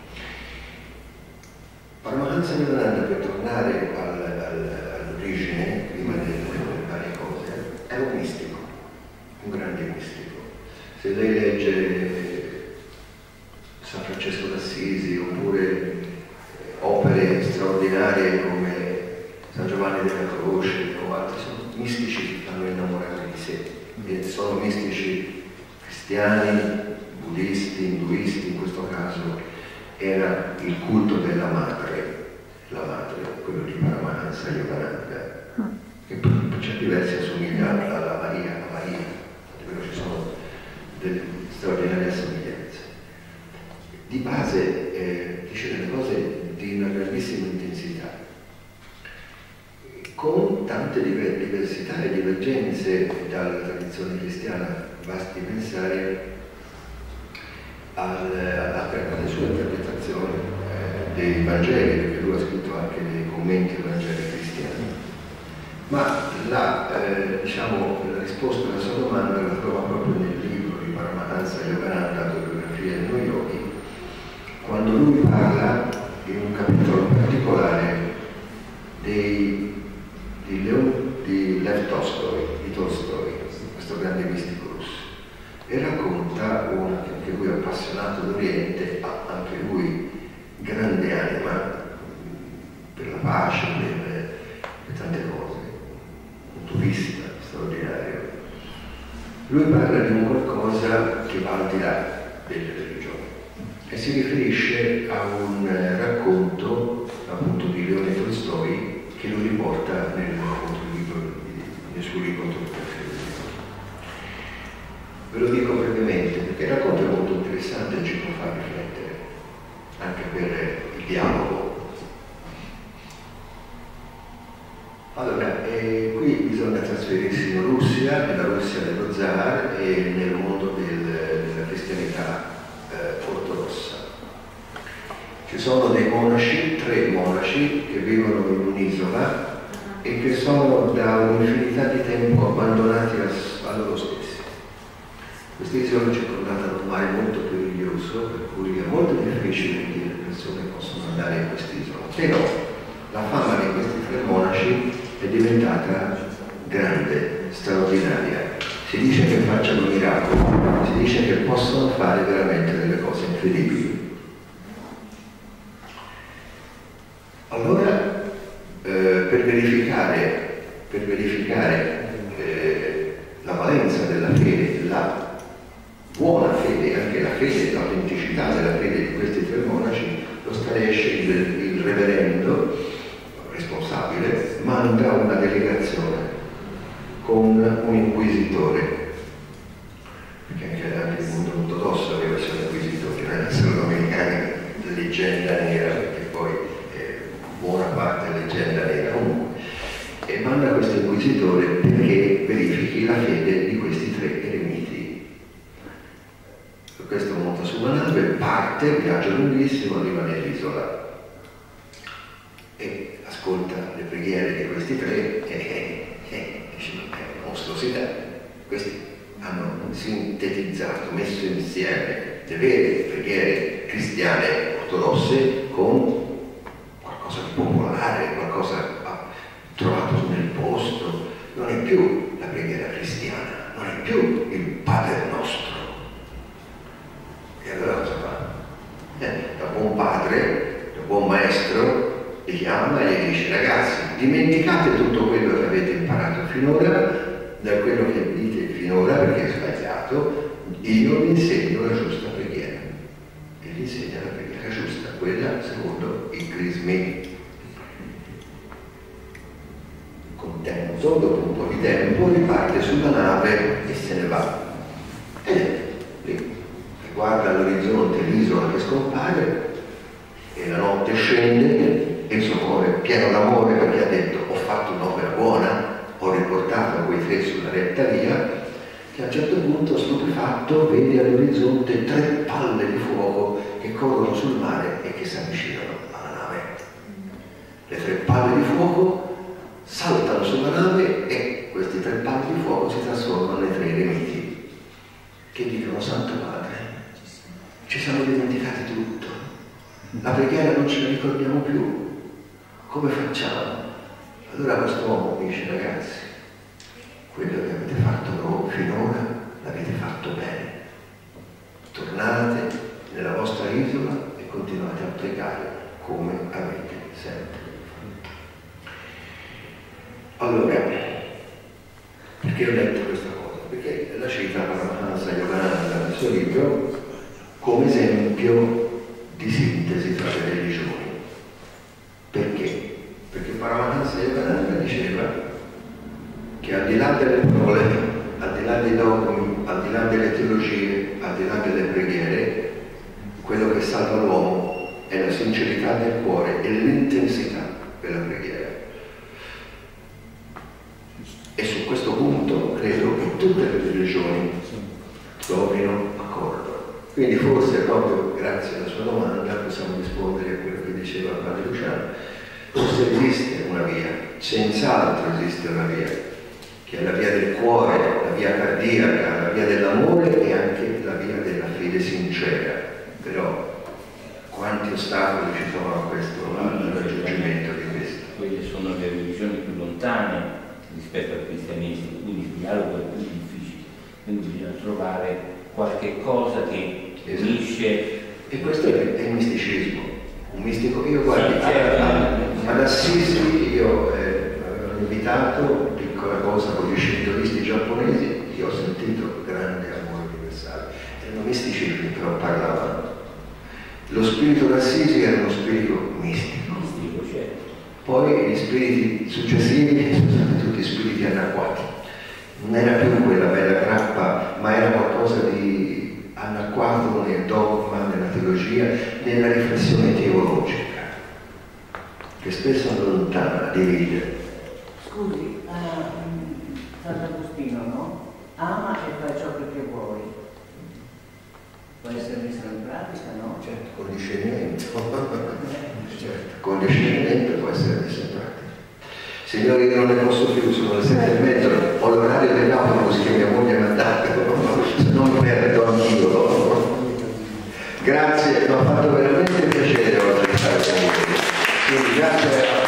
Paramahansa Yogananda, per tornare all'origine, prima delle varie cose, è un mistico, un grande mistico. Se lei legge San Francesco d'Assisi oppure opere straordinarie come San Giovanni della Croce o altri, sono mistici che fanno innamorare di sé, e sono mistici cristiani, buddisti, induisti. In questo caso era il culto della madre, quello di Paramahansa Yogananda, che per certi versi assomiglia alla Maria, però ci sono delle straordinarie somiglianze. Di base dice delle cose di una grandissima intensità, con tante diversità e divergenze dalla tradizione cristiana. Basti pensare alle sue interpretazioni dei Vangeli, perché lui ha scritto anche dei commenti ai Vangeli cristiani. Ma la risposta alla sua domanda la trova proprio nel libro di Paramahansa Yogananda, Autobiografia di uno yogi, quando lui parla in un capitolo particolare di Lev Tolstoi, questo grande mistico russo, e racconta anche lui appassionato d'Oriente, anche lui grande anima per la pace, per tante cose, un turista straordinario. Lui parla di un qualcosa che va al di là delle religioni e si riferisce a un racconto appunto di Leone Tolstoi che lo riporta nel suo libro Autobiografia. Ve lo dico brevemente perché il racconto è molto interessante e ci può far riflettere anche per il dialogo. Allora, qui bisogna trasferirsi in Russia, nella Russia dello zar e nel mondo della cristianità ortodossa. Ci sono dei monaci, 3 monaci, che vivono in un'isola e che sono da un'infinità di tempo abbandonati a loro stessi. Questa isola è circondata da un mare molto periglioso, per cui è molto difficile che le persone possano andare in quest'isola. Però la fama di questi 3 monaci è diventata grande, straordinaria. Si dice che facciano miracoli, si dice che possono fare veramente delle cose incredibili. Allora, per verificare la valenza della fede, la buona fede, anche la fede, l'autenticità della fede di questi tre monaci, lo staresce il reverendo responsabile manda una delegazione con un inquisitore, perché anche il mondo ortodosso aveva i suoi inquisitori, non era solo domenicani, leggenda nera, perché poi buona parte è leggenda nera comunque, e manda questo inquisitore perché verifichi la fede di questi tre eremiti. Questo monta su una nave, parte, viaggio lunghissimo, arriva nell'isola e ascolta le preghiere di questi tre e dice: ma è una mostruosità. Questi hanno sintetizzato, messo insieme le vere preghiere cristiane ortodosse con qualcosa di popolare, qualcosa trovato nel posto. Non è più la preghiera cristiana, non è più il Padre Nostro. E allora cosa fa? Da buon padre, da buon maestro, li chiama e gli dice: ragazzi, dimenticate tutto quello che avete imparato finora, da quello che dite finora, perché è sbagliato, io vi insegno la giusta preghiera. E vi insegna la preghiera giusta, quella secondo i crismi. Contento, dopo un po' di tempo, riparte sulla nave e se ne va. E lì guarda all'orizzonte l'isola che scompare e la notte scende e il suo cuore è pieno d'amore perché ha detto: ho fatto un'opera buona, ho riportato quei tre sulla retta via, che a un certo punto, stupefatto, vede all'orizzonte tre palle di fuoco che corrono sul mare e che si avvicinano alla nave. Le tre palle di fuoco saltano sulla nave e questi tre palle di fuoco si trasformano nei tre eremiti che dicono: Santo Padre, ci siamo dimenticati tutto, la preghiera non ce la ricordiamo più, come facciamo? Allora quest'uomo dice: ragazzi, quello che avete fatto finora l'avete fatto bene, tornate nella vostra isola e continuate a pregare come avete sempre. Allora, perché ho detto questa cosa? Perché la cita Paramahansa Yogananda nel suo libro come esempio di sintesi tra le religioni. Perché? Perché Paramahansa Yogananda diceva che al di là delle parole, al di là dei dogmi, al di là delle teologie, al di là delle preghiere, quello che salva l'uomo è la sincerità del cuore e l'intensità della preghiera. E su questo punto credo che tutte le religioni trovino accordo. Quindi forse proprio grazie alla sua domanda possiamo rispondere a quello che diceva il padre Luciano. Forse esiste una via, senz'altro esiste una via, che è la via del cuore, la via cardiaca, la via dell'amore e anche la via della fede sincera. Però quanti ostacoli ci sono a questo, al raggiungimento di questo? Quelle sono le religioni più lontane rispetto al cristianesimo, quindi il dialogo è più difficile, quindi bisogna trovare qualche cosa che unisce. E questo è il misticismo. Un mistico, io guardi, ad Assisi io avevo invitato, piccola cosa, con gli scintoisti giapponesi, io ho sentito grande amore universale. Erano misticismi, però parlavano. Lo spirito d'Assisi era uno spirito mistico. Poi gli spiriti successivi sono stati tutti spiriti anacquati. Non era più quella bella grappa, ma era qualcosa di anacquato nel dogma, nella teologia, nella riflessione teologica, che spesso allontana, divide. Scusi, Sant'Agostino, no? Ama e fai ciò che vuoi. Può essere messo in pratica, no? Certo, con discernimento. Certo, con discernimento può essere messo in pratica. Signori, io non ne posso più, sono le 7:30, ho l'orario dell'autobus che mia moglie mi ha dato, se no mi perdo anch'io. Grazie, mi ha fatto veramente piacere oggi stare con voi. Quindi grazie a